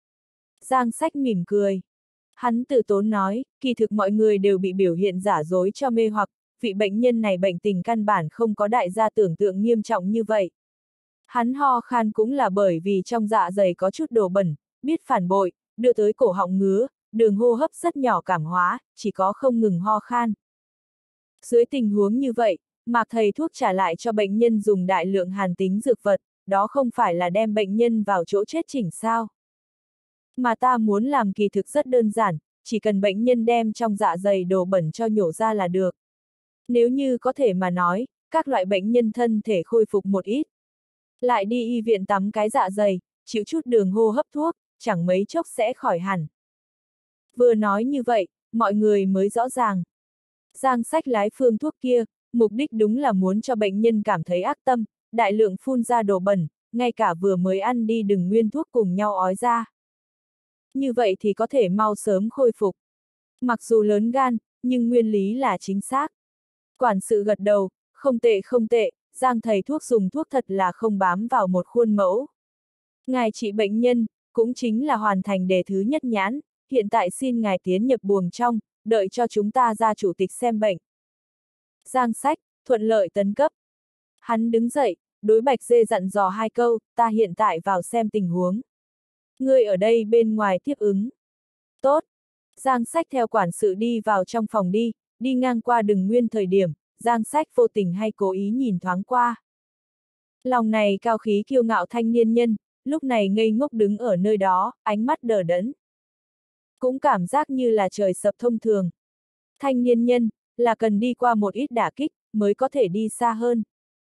Giang Sách mỉm cười. Hắn từ tốn nói, kỳ thực mọi người đều bị biểu hiện giả dối cho mê hoặc, vị bệnh nhân này bệnh tình căn bản không có đại gia tưởng tượng nghiêm trọng như vậy. Hắn ho khan cũng là bởi vì trong dạ dày có chút đồ bẩn, biết phản bội, đưa tới cổ họng ngứa, đường hô hấp rất nhỏ cảm hóa, chỉ có không ngừng ho khan. Dưới tình huống như vậy, Mạc thầy thuốc trả lại cho bệnh nhân dùng đại lượng hàn tính dược vật, đó không phải là đem bệnh nhân vào chỗ chết chỉnh sao. Mà ta muốn làm kỳ thực rất đơn giản, chỉ cần bệnh nhân đem trong dạ dày đồ bẩn cho nhổ ra là được. Nếu như có thể mà nói, các loại bệnh nhân thân thể khôi phục một ít. Lại đi y viện tắm cái dạ dày, chịu chút đường hô hấp thuốc, chẳng mấy chốc sẽ khỏi hẳn. Vừa nói như vậy, mọi người mới rõ ràng. Giang Sách lái phương thuốc kia, mục đích đúng là muốn cho bệnh nhân cảm thấy ác tâm, đại lượng phun ra đồ bẩn, ngay cả vừa mới ăn đi đừng nguyên thuốc cùng nhau ói ra. Như vậy thì có thể mau sớm khôi phục. Mặc dù lớn gan, nhưng nguyên lý là chính xác. Quản sự gật đầu, không tệ không tệ, Giang thầy thuốc dùng thuốc thật là không bám vào một khuôn mẫu. Ngài trị bệnh nhân, cũng chính là hoàn thành đề thứ nhất nhãn, hiện tại xin ngài tiến nhập buồng trong, đợi cho chúng ta ra chủ tịch xem bệnh. Giang Sách, thuận lợi tấn cấp. Hắn đứng dậy, đối Bạch Dê dặn dò hai câu, ta hiện tại vào xem tình huống. Ngươi ở đây bên ngoài tiếp ứng. Tốt. Giang Sách theo quản sự đi vào trong phòng đi, đi ngang qua Đừng Nguyên thời điểm, Giang Sách vô tình hay cố ý nhìn thoáng qua. Lòng này cao khí kiêu ngạo thanh niên nhân, lúc này ngây ngốc đứng ở nơi đó, ánh mắt đờ đẫn. Cũng cảm giác như là trời sập thông thường. Thanh niên nhân, là cần đi qua một ít đả kích, mới có thể đi xa hơn.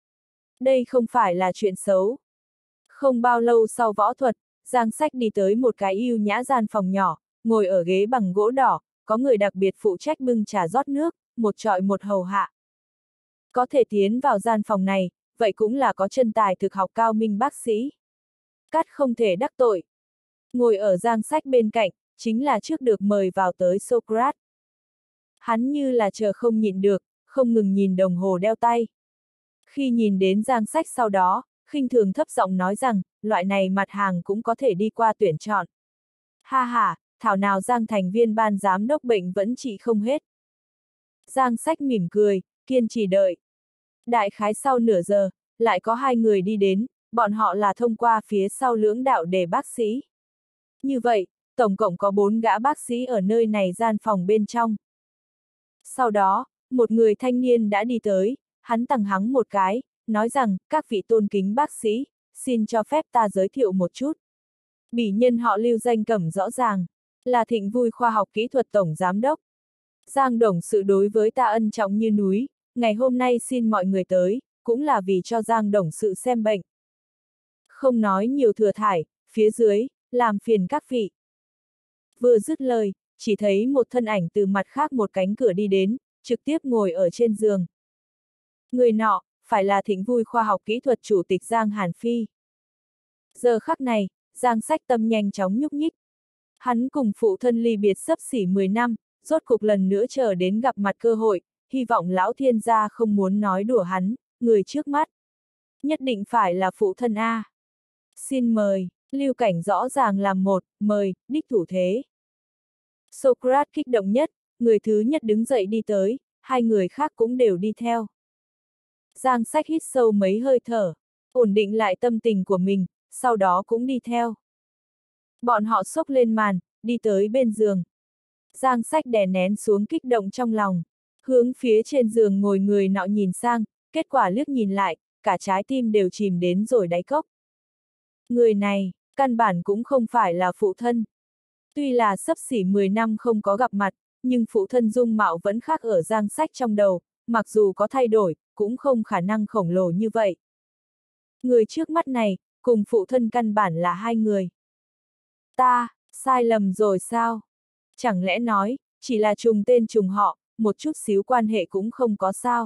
Đây không phải là chuyện xấu. Không bao lâu sau võ thuật, Giang Sách đi tới một cái ưu nhã gian phòng nhỏ, ngồi ở ghế bằng gỗ đỏ, có người đặc biệt phụ trách bưng trà rót nước, một trọi một hầu hạ. Có thể tiến vào gian phòng này, vậy cũng là có chân tài thực học cao minh bác sĩ. Cắt không thể đắc tội. Ngồi ở Giang Sách bên cạnh, chính là trước được mời vào tới Socrates. Hắn như là chờ không nhịn được, không ngừng nhìn đồng hồ đeo tay. Khi nhìn đến Giang Sách sau đó, khinh thường thấp giọng nói rằng, loại này mặt hàng cũng có thể đi qua tuyển chọn. Ha ha, thảo nào Giang thành viên ban giám đốc bệnh vẫn trị không hết. Giang Sách mỉm cười, kiên trì đợi. Đại khái sau nửa giờ, lại có hai người đi đến, bọn họ là thông qua phía sau lưỡng đạo để bác sĩ. Như vậy, tổng cộng có bốn gã bác sĩ ở nơi này gian phòng bên trong. Sau đó, một người thanh niên đã đi tới, hắn tằng hắng một cái, nói rằng, các vị tôn kính bác sĩ, xin cho phép ta giới thiệu một chút. Bỉ nhân họ Lưu danh cẩm rõ ràng, là Thịnh Vui khoa học kỹ thuật tổng giám đốc. Giang đồng sự đối với ta ân trọng như núi, ngày hôm nay xin mọi người tới, cũng là vì cho Giang đồng sự xem bệnh. Không nói nhiều thừa thải, phía dưới, làm phiền các vị. Vừa dứt lời, chỉ thấy một thân ảnh từ mặt khác một cánh cửa đi đến, trực tiếp ngồi ở trên giường. Người nọ, phải là Thịnh Vui khoa học kỹ thuật chủ tịch Giang Hàn Phi. Giờ khắc này, Giang Sách tâm nhanh chóng nhúc nhích. Hắn cùng phụ thân ly biệt sấp xỉ mười năm, rốt cục lần nữa chờ đến gặp mặt cơ hội, hy vọng lão thiên gia không muốn nói đùa hắn, người trước mắt. Nhất định phải là phụ thân A. Xin mời, Lưu Cảnh rõ ràng làm một, mời, đích thủ thế. Socrates kích động nhất, người thứ nhất đứng dậy đi tới, hai người khác cũng đều đi theo. Giang Sách hít sâu mấy hơi thở, ổn định lại tâm tình của mình, sau đó cũng đi theo. Bọn họ xốc lên màn, đi tới bên giường. Giang Sách đè nén xuống kích động trong lòng, hướng phía trên giường ngồi người nọ nhìn sang, kết quả liếc nhìn lại, cả trái tim đều chìm đến rồi đáy cốc. Người này, căn bản cũng không phải là phụ thân. Tuy là sấp xỉ mười năm không có gặp mặt, nhưng phụ thân dung mạo vẫn khác ở Giang Sách trong đầu, mặc dù có thay đổi, cũng không khả năng khổng lồ như vậy. Người trước mắt này, cùng phụ thân căn bản là hai người. Ta, Sai lầm rồi sao? Chẳng lẽ nói, chỉ là trùng tên trùng họ, một chút xíu quan hệ cũng không có sao?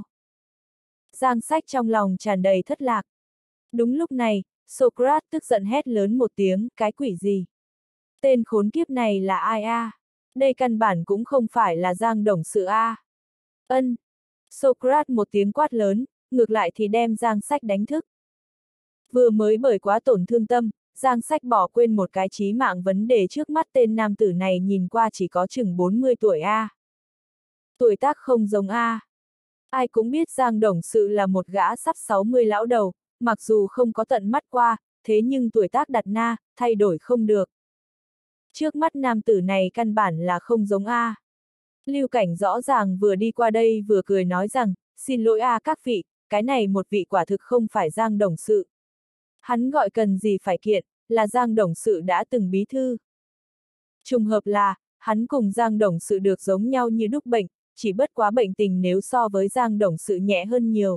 Giang Sách trong lòng tràn đầy thất lạc. Đúng lúc này, Socrates tức giận hét lớn một tiếng, cái quỷ gì? Tên khốn kiếp này là ai a? À? Đây căn bản cũng không phải là Giang Đồng Sự a. À? Ân. Socrates một tiếng quát lớn, ngược lại thì đem Giang Sách đánh thức. Vừa mới bởi quá tổn thương tâm, Giang Sách bỏ quên một cái chí mạng vấn đề trước mắt, tên nam tử này nhìn qua chỉ có chừng bốn mươi tuổi a. À? Tuổi tác không giống a. À? Ai cũng biết Giang Đồng Sự là một gã sắp sáu mươi lão đầu, mặc dù không có tận mắt qua, thế nhưng tuổi tác đặt na, thay đổi không được. Trước mắt nam tử này căn bản là không giống a. À. Lưu Cảnh rõ ràng vừa đi qua đây vừa cười nói rằng, xin lỗi a à các vị, cái này một vị quả thực không phải Giang Đồng Sự. Hắn gọi cần gì phải kiện, là Giang Đồng Sự đã từng bí thư. Trùng hợp là, hắn cùng Giang Đồng Sự được giống nhau như đúc bệnh, chỉ bất quá bệnh tình nếu so với Giang Đồng Sự nhẹ hơn nhiều.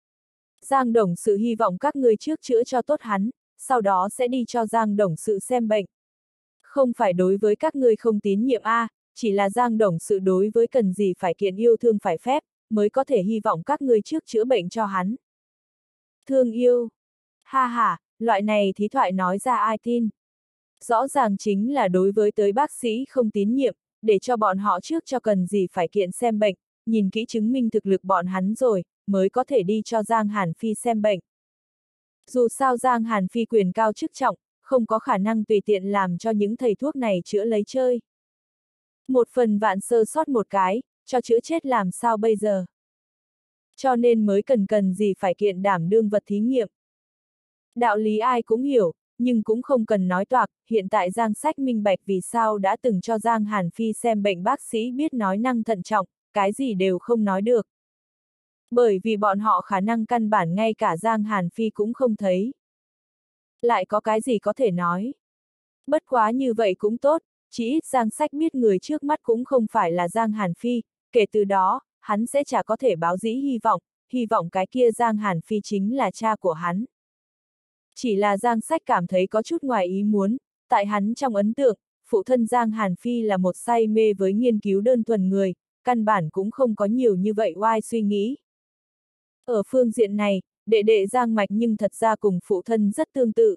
Giang Đồng Sự hy vọng các ngươi trước chữa cho tốt hắn, sau đó sẽ đi cho Giang Đồng Sự xem bệnh. Không phải đối với các ngươi không tín nhiệm a, à, chỉ là Giang Đồng Sự đối với cần gì phải kiện yêu thương phải phép, mới có thể hy vọng các ngươi trước chữa bệnh cho hắn. Thương yêu. Ha ha, loại này thí thoại nói ra ai tin. Rõ ràng chính là đối với tới bác sĩ không tín nhiệm, để cho bọn họ trước cho cần gì phải kiện xem bệnh, nhìn kỹ chứng minh thực lực bọn hắn rồi, mới có thể đi cho Giang Hàn Phi xem bệnh. Dù sao Giang Hàn Phi quyền cao chức trọng, không có khả năng tùy tiện làm cho những thầy thuốc này chữa lấy chơi. Một phần vạn sơ sót một cái, cho chữa chết làm sao bây giờ? Cho nên mới cần cần gì phải kiện đảm đương vật thí nghiệm. Đạo lý ai cũng hiểu, nhưng cũng không cần nói toạc, hiện tại Giang Sách minh bạch vì sao đã từng cho Giang Hàn Phi xem bệnh, bác sĩ biết nói năng thận trọng, cái gì đều không nói được. Bởi vì bọn họ khả năng căn bản ngay cả Giang Hàn Phi cũng không thấy. Lại có cái gì có thể nói? Bất quá như vậy cũng tốt, chỉ ít Giang Sách biết người trước mắt cũng không phải là Giang Hàn Phi, kể từ đó, hắn sẽ chả có thể báo dĩ hy vọng, hy vọng cái kia Giang Hàn Phi chính là cha của hắn. Chỉ là Giang Sách cảm thấy có chút ngoài ý muốn, tại hắn trong ấn tượng, phụ thân Giang Hàn Phi là một say mê với nghiên cứu đơn thuần người, căn bản cũng không có nhiều như vậy oai suy nghĩ. Ở phương diện này, đệ đệ Giang Mạch nhưng thật ra cùng phụ thân rất tương tự.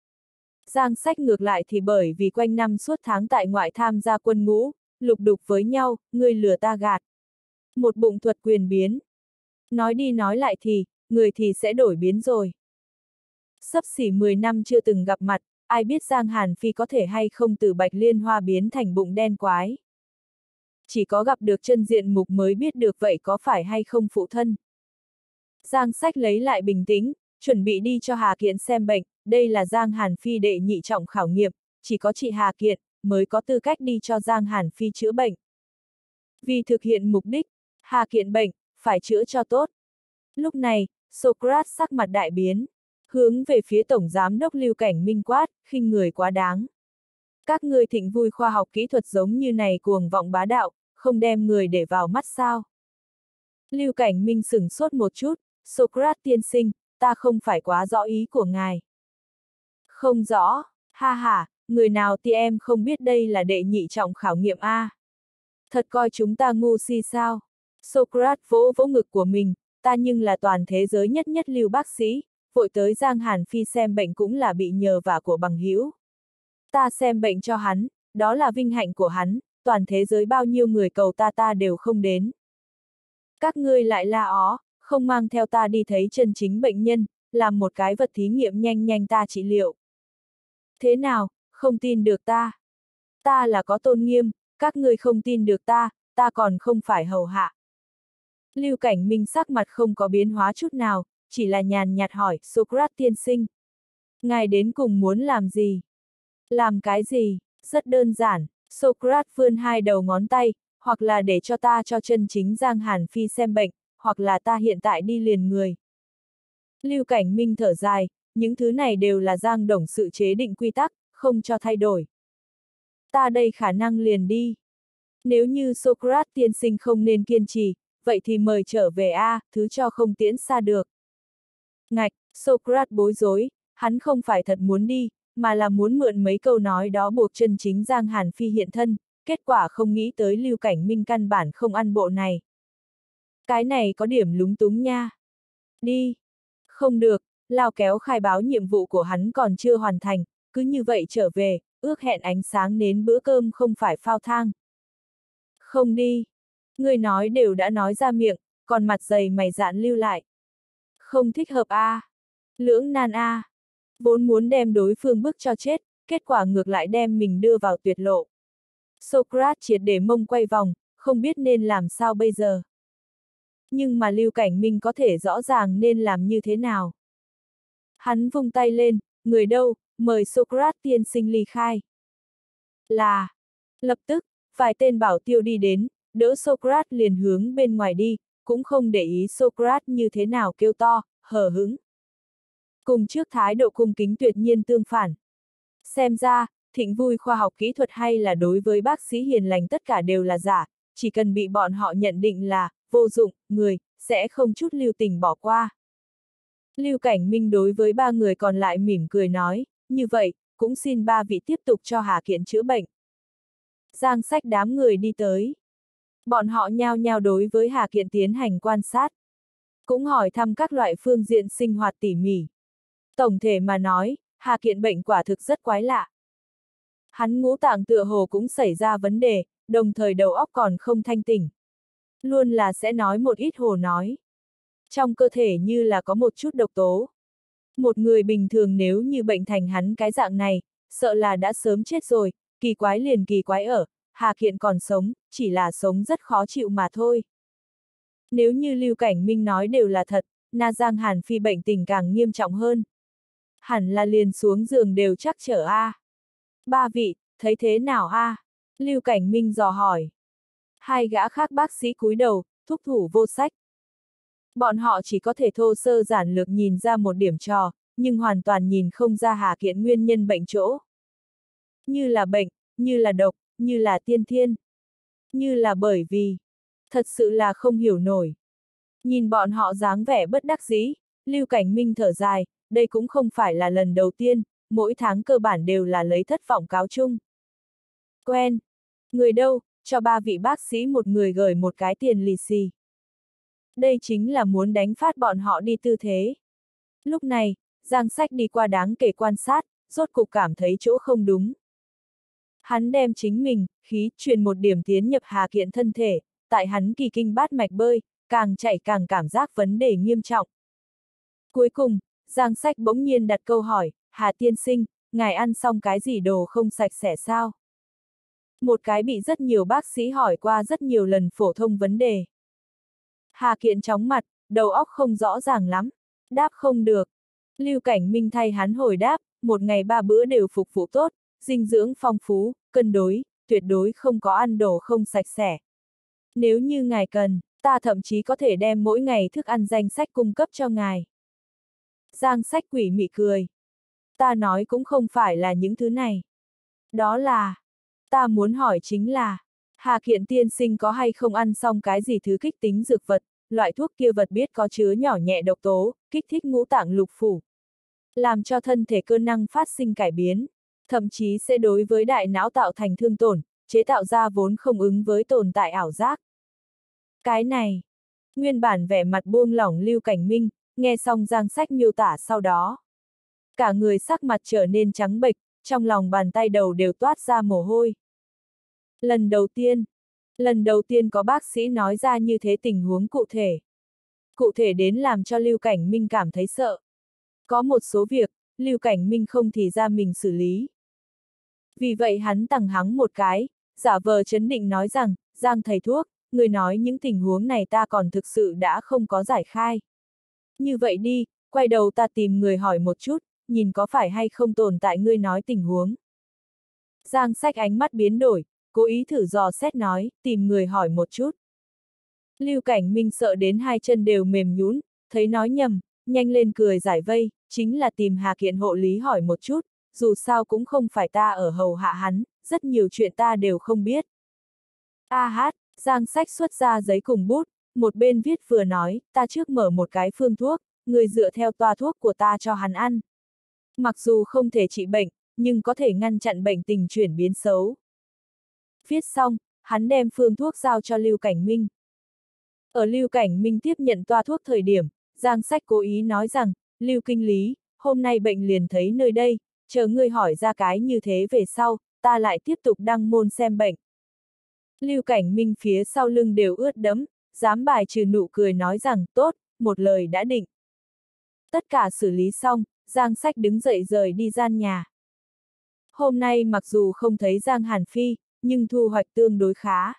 Giang Sách ngược lại thì bởi vì quanh năm suốt tháng tại ngoại tham gia quân ngũ, lục đục với nhau, ngươi lừa ta gạt. Một bụng thuật quyền biến. Nói đi nói lại thì, người thì sẽ đổi biến rồi. Sắp xỉ mười năm chưa từng gặp mặt, ai biết Giang Hàn Phi có thể hay không từ bạch liên hoa biến thành bụng đen quái. Chỉ có gặp được chân diện mục mới biết được vậy có phải hay không phụ thân. Giang Sách lấy lại bình tĩnh, chuẩn bị đi cho Hà Kiện xem bệnh, đây là Giang Hàn Phi đệ nhị trọng khảo nghiệm, chỉ có chị Hà Kiện mới có tư cách đi cho Giang Hàn Phi chữa bệnh. Vì thực hiện mục đích, Hà Kiện bệnh, phải chữa cho tốt. Lúc này, Socrates sắc mặt đại biến, hướng về phía Tổng Giám đốc Lưu Cảnh Minh quát, khinh người quá đáng. Các ngươi thịnh vui khoa học kỹ thuật giống như này cuồng vọng bá đạo, không đem người để vào mắt sao. Lưu Cảnh Minh sửng sốt một chút, Socrates tiên sinh, ta không phải quá rõ ý của ngài. Không rõ, ha ha, người nào thì em không biết đây là đệ nhị trọng khảo nghiệm a. Thật coi chúng ta ngu si sao? Socrates vỗ vỗ ngực của mình, ta nhưng là toàn thế giới nhất nhất lưu bác sĩ, vội tới Giang Hàn Phi xem bệnh cũng là bị nhờ vả của bằng hữu. Ta xem bệnh cho hắn, đó là vinh hạnh của hắn, toàn thế giới bao nhiêu người cầu ta ta đều không đến. Các ngươi lại la ó, không mang theo ta đi thấy chân chính bệnh nhân, làm một cái vật thí nghiệm nhanh nhanh ta trị liệu. Thế nào, không tin được ta? Ta là có tôn nghiêm, các ngươi không tin được ta, ta còn không phải hầu hạ. Lưu Cảnh Minh sắc mặt không có biến hóa chút nào, chỉ là nhàn nhạt hỏi, Socrates tiên sinh. Ngài đến cùng muốn làm gì? Làm cái gì? Rất đơn giản, Socrates vươn hai đầu ngón tay, hoặc là để cho ta cho chân chính Giang Hàn Phi xem bệnh, hoặc là ta hiện tại đi liền người. Lưu Cảnh Minh thở dài, những thứ này đều là Giang Đồng Sự chế định quy tắc, không cho thay đổi. Ta đây khả năng liền đi. Nếu như Socrates tiên sinh không nên kiên trì, vậy thì mời trở về a, à, thứ cho không tiễn xa được. Ngạch, Socrates bối rối, hắn không phải thật muốn đi, mà là muốn mượn mấy câu nói đó buộc chân chính Giang Hàn Phi hiện thân, kết quả không nghĩ tới Lưu Cảnh Minh căn bản không ăn bộ này. Cái này có điểm lúng túng nha. Đi. Không được, lao kéo khai báo nhiệm vụ của hắn còn chưa hoàn thành, cứ như vậy trở về, ước hẹn ánh sáng đến bữa cơm không phải phao thang. Không đi. Người nói đều đã nói ra miệng, còn mặt dày mày dạn lưu lại. Không thích hợp a, à. Lưỡng nan a. À. Vốn muốn đem đối phương bức cho chết, kết quả ngược lại đem mình đưa vào tuyệt lộ. Socrates triệt để mông quay vòng, không biết nên làm sao bây giờ. Nhưng mà Lưu Cảnh Minh có thể rõ ràng nên làm như thế nào. Hắn vung tay lên, người đâu, mời Socrates tiên sinh ly khai. Là. Lập tức, vài tên bảo tiêu đi đến, đỡ Socrates liền hướng bên ngoài đi, cũng không để ý Socrates như thế nào kêu to, hờ hững. Cùng trước thái độ cung kính tuyệt nhiên tương phản. Xem ra, thịnh vui khoa học kỹ thuật hay là đối với bác sĩ hiền lành tất cả đều là giả, chỉ cần bị bọn họ nhận định là vô dụng, người, sẽ không chút lưu tình bỏ qua. Lưu Cảnh Minh đối với ba người còn lại mỉm cười nói, như vậy, cũng xin ba vị tiếp tục cho Hà Kiện chữa bệnh. Giang Sách đám người đi tới. Bọn họ nhao nhao đối với Hà Kiện tiến hành quan sát. Cũng hỏi thăm các loại phương diện sinh hoạt tỉ mỉ. Tổng thể mà nói, Hà Kiện bệnh quả thực rất quái lạ. Hắn ngũ tạng tựa hồ cũng xảy ra vấn đề, đồng thời đầu óc còn không thanh tỉnh. Luôn là sẽ nói một ít hồ nói. Trong cơ thể như là có một chút độc tố. Một người bình thường nếu như bệnh thành hắn cái dạng này, sợ là đã sớm chết rồi, kỳ quái liền kỳ quái ở, Hà Kiện còn sống, chỉ là sống rất khó chịu mà thôi. Nếu như Lưu Cảnh Minh nói đều là thật, Na Giang Hàn Phi bệnh tình càng nghiêm trọng hơn. Hẳn là liền xuống giường đều chắc chở a. À. Ba vị, thấy thế nào a? À? Lưu Cảnh Minh dò hỏi. Hai gã khác bác sĩ cúi đầu, thúc thủ vô sách. Bọn họ chỉ có thể thô sơ giản lược nhìn ra một điểm trò, nhưng hoàn toàn nhìn không ra Hà Kiện nguyên nhân bệnh chỗ. Như là bệnh, như là độc, như là tiên thiên. Như là bởi vì, thật sự là không hiểu nổi. Nhìn bọn họ dáng vẻ bất đắc dĩ, Lưu Cảnh Minh thở dài, đây cũng không phải là lần đầu tiên, mỗi tháng cơ bản đều là lấy thất vọng cáo chung. Quen. Người đâu, cho ba vị bác sĩ một người gửi một cái tiền lì xì. Đây chính là muốn đánh phát bọn họ đi tư thế. Lúc này, Giang Sách đi qua đáng kể quan sát, rốt cục cảm thấy chỗ không đúng. Hắn đem chính mình, khí, truyền một điểm tiến nhập Hà Kiện thân thể, tại hắn kỳ kinh bát mạch bơi, càng chạy càng cảm giác vấn đề nghiêm trọng. Cuối cùng, Giang Sách bỗng nhiên đặt câu hỏi, Hà tiên sinh, ngài ăn xong cái gì đồ không sạch sẽ sao? Một cái bị rất nhiều bác sĩ hỏi qua rất nhiều lần phổ thông vấn đề. Hà Kiện chóng mặt, đầu óc không rõ ràng lắm, đáp không được. Lưu Cảnh Minh thay hắn hồi đáp, một ngày ba bữa đều phục vụ tốt, dinh dưỡng phong phú, cân đối, tuyệt đối không có ăn đồ không sạch sẽ. Nếu như ngài cần, ta thậm chí có thể đem mỗi ngày thức ăn danh sách cung cấp cho ngài. Giang Sách quỷ mị cười. Ta nói cũng không phải là những thứ này. Đó là, ta muốn hỏi chính là, Hà Kiện tiên sinh có hay không ăn xong cái gì thứ kích tính dược vật, loại thuốc kia vật biết có chứa nhỏ nhẹ độc tố, kích thích ngũ tạng lục phủ. Làm cho thân thể cơ năng phát sinh cải biến, thậm chí sẽ đối với đại não tạo thành thương tổn, chế tạo ra vốn không ứng với tồn tại ảo giác. Cái này, nguyên bản vẻ mặt buông lỏng Lưu Cảnh Minh, nghe xong Giang Sách miêu tả sau đó. Cả người sắc mặt trở nên trắng bệch, trong lòng bàn tay đầu đều toát ra mồ hôi. Lần đầu tiên, lần đầu tiên có bác sĩ nói ra như thế tình huống cụ thể. Cụ thể đến làm cho Lưu Cảnh Minh cảm thấy sợ. Có một số việc, Lưu Cảnh Minh không thì ra mình xử lý. Vì vậy hắn tằng hắng một cái, giả vờ trấn định nói rằng, Giang thầy thuốc, người nói những tình huống này ta còn thực sự đã không có giải khai. Như vậy đi, quay đầu ta tìm người hỏi một chút, nhìn có phải hay không tồn tại ngươi nói tình huống. Giang Sách ánh mắt biến đổi, cố ý thử dò xét nói, tìm người hỏi một chút. Lưu Cảnh Minh sợ đến hai chân đều mềm nhũn, thấy nói nhầm, nhanh lên cười giải vây, chính là tìm Hà Kiện hộ lý hỏi một chút, dù sao cũng không phải ta ở hầu hạ hắn, rất nhiều chuyện ta đều không biết. A hát, Giang Sách xuất ra giấy cùng bút, một bên viết vừa nói, ta trước mở một cái phương thuốc, người dựa theo toa thuốc của ta cho hắn ăn. Mặc dù không thể trị bệnh, nhưng có thể ngăn chặn bệnh tình chuyển biến xấu. Viết xong, hắn đem phương thuốc giao cho Lưu Cảnh Minh. Ở Lưu Cảnh Minh tiếp nhận toa thuốc thời điểm, Giang Sách cố ý nói rằng, Lưu kinh lý, hôm nay bệnh liền thấy nơi đây, chờ ngươi hỏi ra cái như thế về sau, ta lại tiếp tục đăng môn xem bệnh. Lưu Cảnh Minh phía sau lưng đều ướt đẫm, dám bài trừ nụ cười nói rằng, tốt, một lời đã định. Tất cả xử lý xong, Giang Sách đứng dậy rời đi gian nhà. Hôm nay mặc dù không thấy Giang Hàn Phi, nhưng thu hoạch tương đối khá.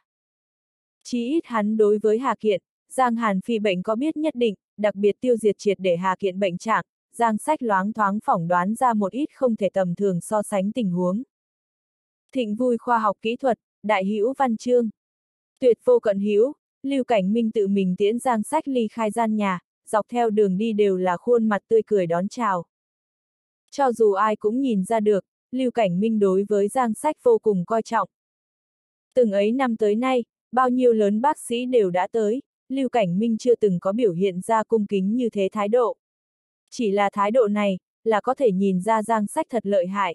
Chí ít hắn đối với Hà Kiện, Giang Hàn Phi bệnh có biết nhất định, đặc biệt tiêu diệt triệt để Hà Kiện bệnh trạng, Giang Sách loáng thoáng phỏng đoán ra một ít không thể tầm thường so sánh tình huống. Thịnh vui khoa học kỹ thuật, đại hữu văn chương. Tuyệt vô cận hữu, Lưu Cảnh Minh tự mình tiễn Giang Sách ly khai gian nhà, dọc theo đường đi đều là khuôn mặt tươi cười đón chào. Cho dù ai cũng nhìn ra được, Lưu Cảnh Minh đối với Giang Sách vô cùng coi trọng. Từng ấy năm tới nay, bao nhiêu lớn bác sĩ đều đã tới, Lưu Cảnh Minh chưa từng có biểu hiện ra cung kính như thế thái độ. Chỉ là thái độ này, là có thể nhìn ra Giang Sách thật lợi hại.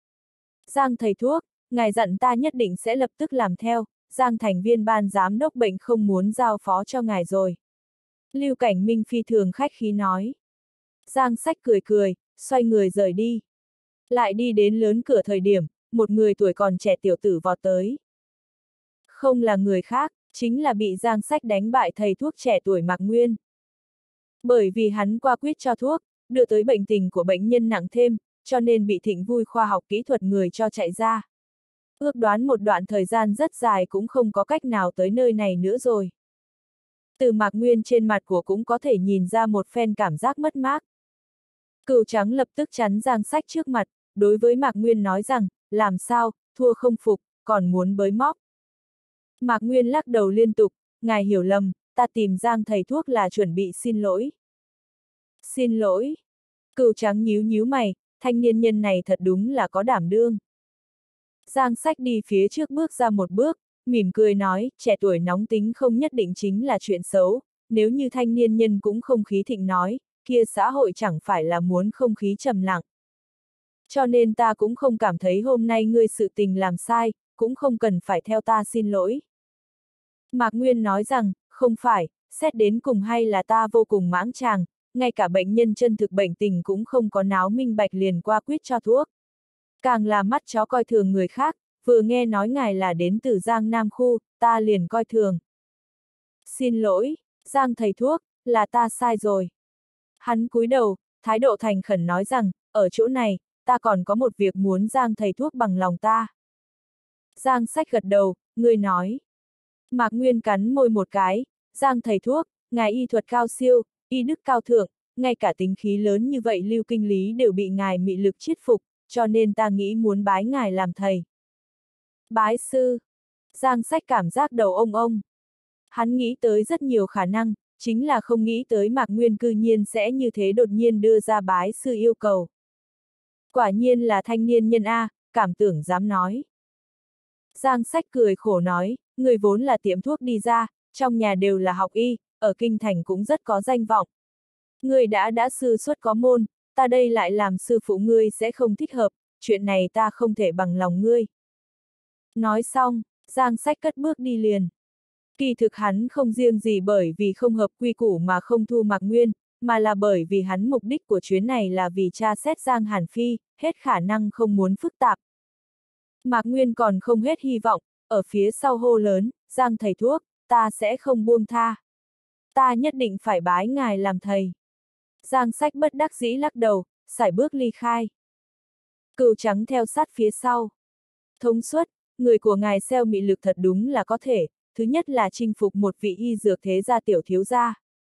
Giang thầy thuốc, ngài dặn ta nhất định sẽ lập tức làm theo, Giang thành viên ban giám đốc bệnh không muốn giao phó cho ngài rồi. Lưu Cảnh Minh phi thường khách khí nói. Giang Sách cười cười, xoay người rời đi. Lại đi đến lớn cửa thời điểm, một người tuổi còn trẻ tiểu tử vọt tới. Không là người khác, chính là bị Giang Sách đánh bại thầy thuốc trẻ tuổi Mạc Nguyên. Bởi vì hắn qua quyết cho thuốc, đưa tới bệnh tình của bệnh nhân nặng thêm, cho nên bị Thịnh vui khoa học kỹ thuật người cho chạy ra. Ước đoán một đoạn thời gian rất dài cũng không có cách nào tới nơi này nữa rồi. Từ Mạc Nguyên trên mặt của cũng có thể nhìn ra một phen cảm giác mất mát. Cừu trắng lập tức chắn Giang Sách trước mặt, đối với Mạc Nguyên nói rằng, làm sao, thua không phục, còn muốn bới móc. Mạc Nguyên lắc đầu liên tục, ngài hiểu lầm, ta tìm Giang thầy thuốc là chuẩn bị xin lỗi. Xin lỗi. Cừu trắng nhíu nhíu mày, thanh niên nhân này thật đúng là có đảm đương. Giang Sách đi phía trước bước ra một bước, mỉm cười nói, trẻ tuổi nóng tính không nhất định chính là chuyện xấu, nếu như thanh niên nhân cũng không khí thịnh nói, kia xã hội chẳng phải là muốn không khí trầm lặng. Cho nên ta cũng không cảm thấy hôm nay ngươi sự tình làm sai, cũng không cần phải theo ta xin lỗi. Mạc Nguyên nói rằng, không phải, xét đến cùng hay là ta vô cùng mãng tràng, ngay cả bệnh nhân chân thực bệnh tình cũng không có náo minh bạch liền qua quyết cho thuốc. Càng là mắt chó coi thường người khác, vừa nghe nói ngài là đến từ Giang Nam khu, ta liền coi thường. Xin lỗi, Giang thầy thuốc, là ta sai rồi. Hắn cúi đầu, thái độ thành khẩn nói rằng, ở chỗ này, ta còn có một việc muốn Giang thầy thuốc bằng lòng ta. Giang Sách gật đầu, người nói. Mạc Nguyên cắn môi một cái, Giang thầy thuốc, ngài y thuật cao siêu, y đức cao thượng, ngay cả tính khí lớn như vậy Lưu kinh lý đều bị ngài mị lực chiết phục, cho nên ta nghĩ muốn bái ngài làm thầy. Bái sư. Giang Sách cảm giác đầu ông ông. Hắn nghĩ tới rất nhiều khả năng, chính là không nghĩ tới Mạc Nguyên cư nhiên sẽ như thế đột nhiên đưa ra bái sư yêu cầu. Quả nhiên là thanh niên nhân A, cảm tưởng dám nói. Giang Sách cười khổ nói, người vốn là tiệm thuốc đi ra, trong nhà đều là học y, ở kinh thành cũng rất có danh vọng. Người đã đã sư xuất có môn, ta đây lại làm sư phụ ngươi sẽ không thích hợp, chuyện này ta không thể bằng lòng ngươi. Nói xong, Giang Sách cất bước đi liền. Kỳ thực hắn không riêng gì bởi vì không hợp quy củ mà không thu Mạc Nguyên, mà là bởi vì hắn mục đích của chuyến này là vì tra xét Giang Hàn Phi, hết khả năng không muốn phức tạp. Mạc Nguyên còn không hết hy vọng, ở phía sau hô lớn, Giang thầy thuốc, ta sẽ không buông tha. Ta nhất định phải bái ngài làm thầy. Giang Sách bất đắc dĩ lắc đầu, sải bước ly khai. Cừu trắng theo sát phía sau. Thống suất, người của ngài xeo mị lực thật đúng là có thể, thứ nhất là chinh phục một vị y dược thế gia tiểu thiếu gia.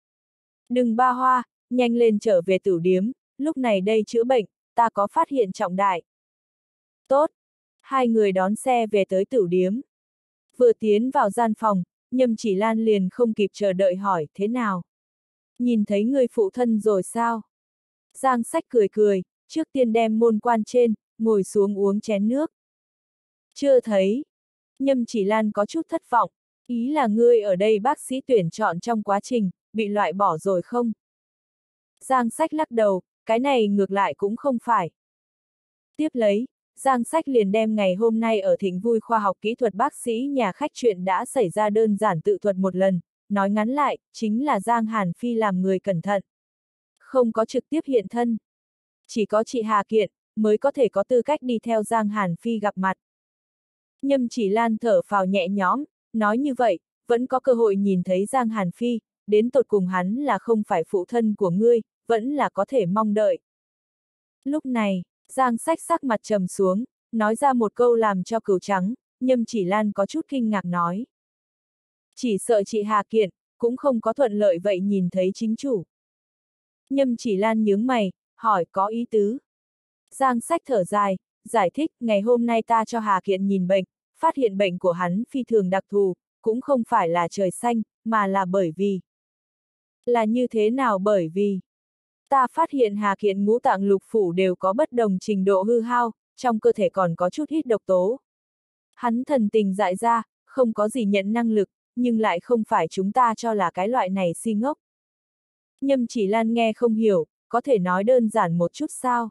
Đừng ba hoa, nhanh lên trở về tửu điếm, lúc này đây chữa bệnh, ta có phát hiện trọng đại. Tốt. Hai người đón xe về tới tửu điếm. Vừa tiến vào gian phòng, Nhâm Chỉ Lan liền không kịp chờ đợi hỏi, thế nào? Nhìn thấy người phụ thân rồi sao? Giang Sách cười cười, trước tiên đem môn quan trên, ngồi xuống uống chén nước. Chưa thấy. Nhâm Chỉ Lan có chút thất vọng, ý là ngươi ở đây bác sĩ tuyển chọn trong quá trình, bị loại bỏ rồi không? Giang Sách lắc đầu, cái này ngược lại cũng không phải. Tiếp lấy, Giang Sách liền đem ngày hôm nay ở Thịnh Vui khoa học kỹ thuật bác sĩ nhà khách chuyện đã xảy ra đơn giản tự thuật một lần, nói ngắn lại, chính là Giang Hàn Phi làm người cẩn thận. Không có trực tiếp hiện thân. Chỉ có chị Hà Kiện, mới có thể có tư cách đi theo Giang Hàn Phi gặp mặt. Nhâm Chỉ Lan thở phào nhẹ nhõm, nói như vậy, vẫn có cơ hội nhìn thấy Giang Hàn Phi, đến tột cùng hắn là không phải phụ thân của ngươi, vẫn là có thể mong đợi. Lúc này, Giang Sách sắc mặt trầm xuống, nói ra một câu làm cho Cửu Trắng, Nhâm Chỉ Lan có chút kinh ngạc nói. Chỉ sợ chị Hà Kiện, cũng không có thuận lợi vậy nhìn thấy chính chủ. Nhâm Chỉ Lan nhướng mày, hỏi có ý tứ. Giang Sách thở dài, giải thích, ngày hôm nay ta cho Hà Kiện nhìn bệnh, phát hiện bệnh của hắn phi thường đặc thù, cũng không phải là trời xanh, mà là bởi vì. Là như thế nào bởi vì? Ta phát hiện Hà Kiện ngũ tạng lục phủ đều có bất đồng trình độ hư hao, trong cơ thể còn có chút ít độc tố. Hắn thần tình dại ra, không có gì nhận năng lực, nhưng lại không phải chúng ta cho là cái loại này si ngốc. Nhâm Chỉ Lan nghe không hiểu, có thể nói đơn giản một chút sao?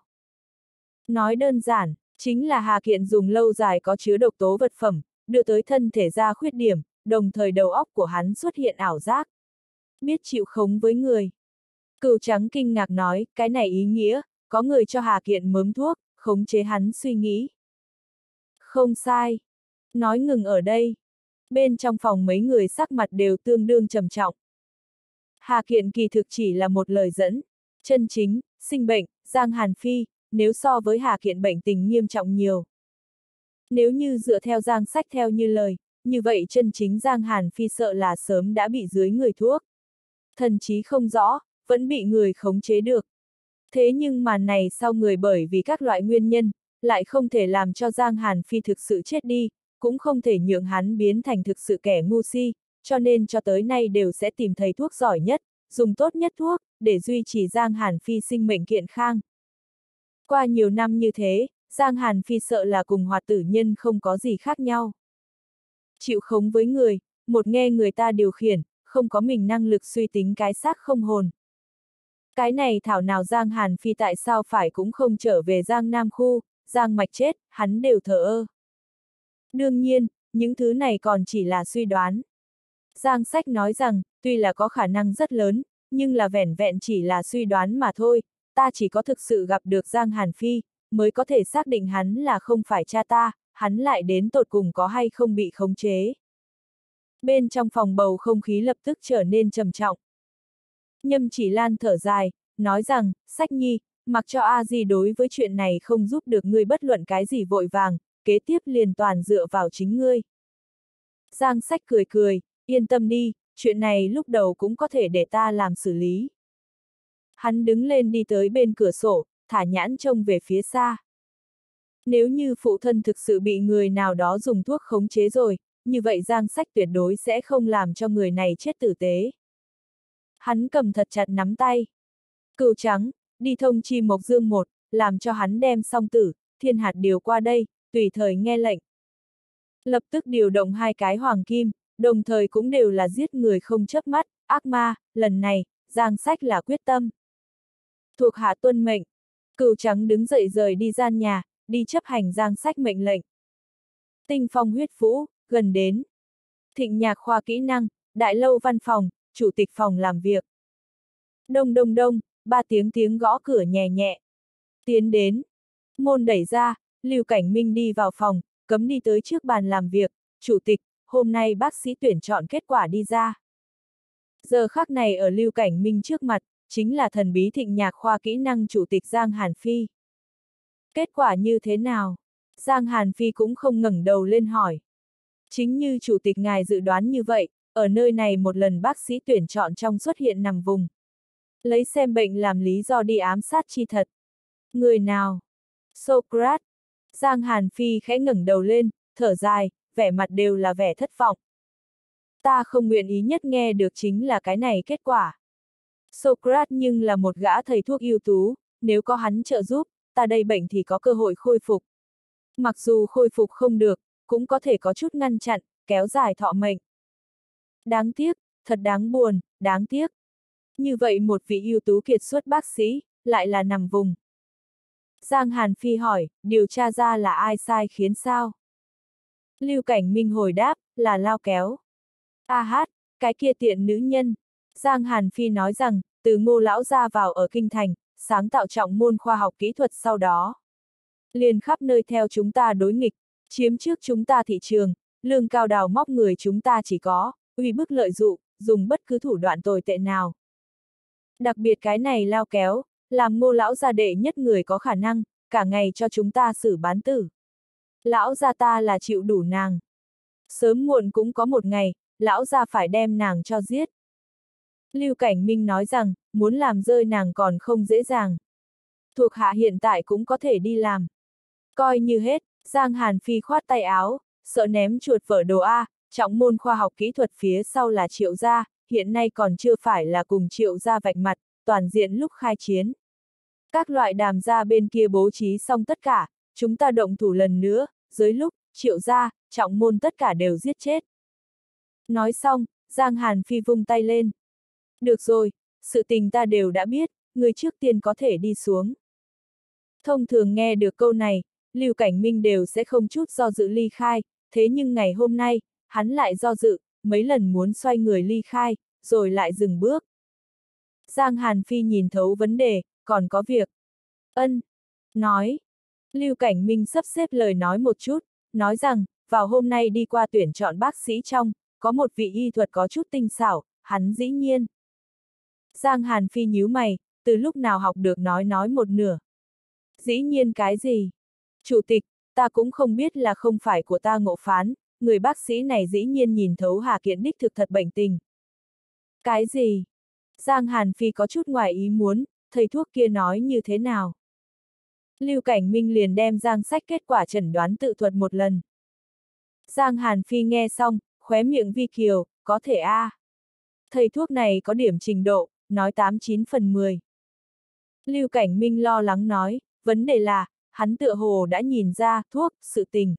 Nói đơn giản, chính là Hà Kiện dùng lâu dài có chứa độc tố vật phẩm, đưa tới thân thể ra khuyết điểm, đồng thời đầu óc của hắn xuất hiện ảo giác. Biết chịu khống với người. Cửu Trắng kinh ngạc nói, cái này ý nghĩa, có người cho Hà Kiện mớm thuốc, khống chế hắn suy nghĩ. Không sai. Nói ngừng ở đây. Bên trong phòng mấy người sắc mặt đều tương đương trầm trọng. Hà Kiện kỳ thực chỉ là một lời dẫn. Chân chính, sinh bệnh, Giang Hàn Phi, nếu so với Hà Kiện bệnh tình nghiêm trọng nhiều. Nếu như dựa theo Giang Sách theo như lời, như vậy chân chính Giang Hàn Phi sợ là sớm đã bị dưới người thuốc. Thần trí không rõ, vẫn bị người khống chế được. Thế nhưng màn này sau người bởi vì các loại nguyên nhân, lại không thể làm cho Giang Hàn Phi thực sự chết đi, cũng không thể nhượng hắn biến thành thực sự kẻ ngu si, cho nên cho tới nay đều sẽ tìm thầy thuốc giỏi nhất, dùng tốt nhất thuốc, để duy trì Giang Hàn Phi sinh mệnh kiện khang. Qua nhiều năm như thế, Giang Hàn Phi sợ là cùng hoạt tử nhân không có gì khác nhau. Chịu khống với người, một nghe người ta điều khiển, không có mình năng lực suy tính cái xác không hồn. Cái này thảo nào Giang Hàn Phi tại sao phải cũng không trở về Giang Nam khu, Giang Mạch chết, hắn đều thờ ơ. Đương nhiên, những thứ này còn chỉ là suy đoán. Giang Sách nói rằng, tuy là có khả năng rất lớn, nhưng là vẻn vẹn chỉ là suy đoán mà thôi, ta chỉ có thực sự gặp được Giang Hàn Phi, mới có thể xác định hắn là không phải cha ta, hắn lại đến tột cùng có hay không bị khống chế. Bên trong phòng bầu không khí lập tức trở nên trầm trọng. Nhâm Chỉ Lan thở dài, nói rằng, Sách nhi, mặc cho A Di đối với chuyện này không giúp được ngươi bất luận cái gì vội vàng, kế tiếp liền toàn dựa vào chính ngươi. Giang Sách cười cười, yên tâm đi, chuyện này lúc đầu cũng có thể để ta làm xử lý. Hắn đứng lên đi tới bên cửa sổ, thả nhãn trông về phía xa. Nếu như phụ thân thực sự bị người nào đó dùng thuốc khống chế rồi, như vậy Giang Sách tuyệt đối sẽ không làm cho người này chết tử tế. Hắn cầm thật chặt nắm tay. Cửu Trắng, đi thông chi Mộc Dương một, làm cho hắn đem song tử, thiên hạt điều qua đây, tùy thời nghe lệnh. Lập tức điều động hai cái hoàng kim, đồng thời cũng đều là giết người không chớp mắt, ác ma, lần này, Giang Sách là quyết tâm. Thuộc hạ tuân mệnh, Cửu Trắng đứng dậy rời đi gian nhà, đi chấp hành Giang Sách mệnh lệnh. Tinh phong huyết vũ, gần đến. Thịnh Nhạc khoa kỹ năng, đại lâu văn phòng, chủ tịch phòng làm việc. Đông đông đông, ba tiếng tiếng gõ cửa nhẹ nhẹ. Tiến đến. Môn đẩy ra, Lưu Cảnh Minh đi vào phòng, cấm đi tới trước bàn làm việc. Chủ tịch, hôm nay bác sĩ tuyển chọn kết quả đi ra. Giờ khắc này ở Lưu Cảnh Minh trước mặt, chính là thần bí Thịnh Nhạc khoa kỹ năng chủ tịch Giang Hàn Phi. Kết quả như thế nào? Giang Hàn Phi cũng không ngẩng đầu lên hỏi. Chính như chủ tịch ngài dự đoán như vậy, ở nơi này một lần bác sĩ tuyển chọn trong xuất hiện nằm vùng. Lấy xem bệnh làm lý do đi ám sát chi thật. Người nào? Socrates. Giang Hàn Phi khẽ ngẩng đầu lên, thở dài, vẻ mặt đều là vẻ thất vọng. Ta không nguyện ý nhất nghe được chính là cái này kết quả. Socrates nhưng là một gã thầy thuốc ưu tú, nếu có hắn trợ giúp, ta đây bệnh thì có cơ hội khôi phục. Mặc dù khôi phục không được, cũng có thể có chút ngăn chặn, kéo dài thọ mệnh. Đáng tiếc, thật đáng buồn, đáng tiếc. Như vậy một vị ưu tú kiệt xuất bác sĩ, lại là nằm vùng. Giang Hàn Phi hỏi, điều tra ra là ai sai khiến sao? Lưu Cảnh Minh hồi đáp, là Lao Kéo. A hát, cái kia tiện nữ nhân. Giang Hàn Phi nói rằng, từ Ngô lão ra vào ở Kinh Thành, sáng tạo trọng môn khoa học kỹ thuật sau đó. Liền khắp nơi theo chúng ta đối nghịch, chiếm trước chúng ta thị trường, lương cao đào móc người chúng ta chỉ có, uy bức lợi dụ, dùng bất cứ thủ đoạn tồi tệ nào. Đặc biệt cái này Lao Kéo, làm Ngô lão gia đệ nhất người có khả năng, cả ngày cho chúng ta xử bán tử. Lão gia ta là chịu đủ nàng. Sớm muộn cũng có một ngày, lão gia phải đem nàng cho giết. Lưu Cảnh Minh nói rằng, muốn làm rơi nàng còn không dễ dàng. Thuộc hạ hiện tại cũng có thể đi làm. Coi như hết, Giang Hàn Phi khoát tay áo, sợ ném chuột vỡ đồ A, trọng môn khoa học kỹ thuật phía sau là Triệu gia, hiện nay còn chưa phải là cùng Triệu gia vạch mặt, toàn diện lúc khai chiến. Các loại đàm gia bên kia bố trí xong tất cả, chúng ta động thủ lần nữa, dưới lúc, Triệu gia, trọng môn tất cả đều giết chết. Nói xong, Giang Hàn Phi vung tay lên. Được rồi, sự tình ta đều đã biết, người trước tiên có thể đi xuống. Thông thường nghe được câu này, Lưu Cảnh Minh đều sẽ không chút do dự ly khai, thế nhưng ngày hôm nay, hắn lại do dự, mấy lần muốn xoay người ly khai, rồi lại dừng bước. Giang Hàn Phi nhìn thấu vấn đề, còn có việc. Ân. Nói. Lưu Cảnh Minh sắp xếp lời nói một chút, nói rằng, vào hôm nay đi qua tuyển chọn bác sĩ trong, có một vị y thuật có chút tinh xảo, hắn dĩ nhiên. Giang Hàn Phi nhíu mày, từ lúc nào học được nói nói một nửa. Dĩ nhiên cái gì? Chủ tịch, ta cũng không biết là không phải của ta ngộ phán, người bác sĩ này dĩ nhiên nhìn thấu Hà Kiện đích thực thật bệnh tình. Cái gì? Giang Hàn Phi có chút ngoài ý muốn, thầy thuốc kia nói như thế nào? Lưu Cảnh Minh liền đem Giang Sách kết quả chẩn đoán tự thuật một lần. Giang Hàn Phi nghe xong, khóe miệng vi kiều, có thể a. À. Thầy thuốc này có điểm trình độ, nói tám chín phần mười. Lưu Cảnh Minh lo lắng nói, vấn đề là, hắn tựa hồ đã nhìn ra, thuốc, sự tình.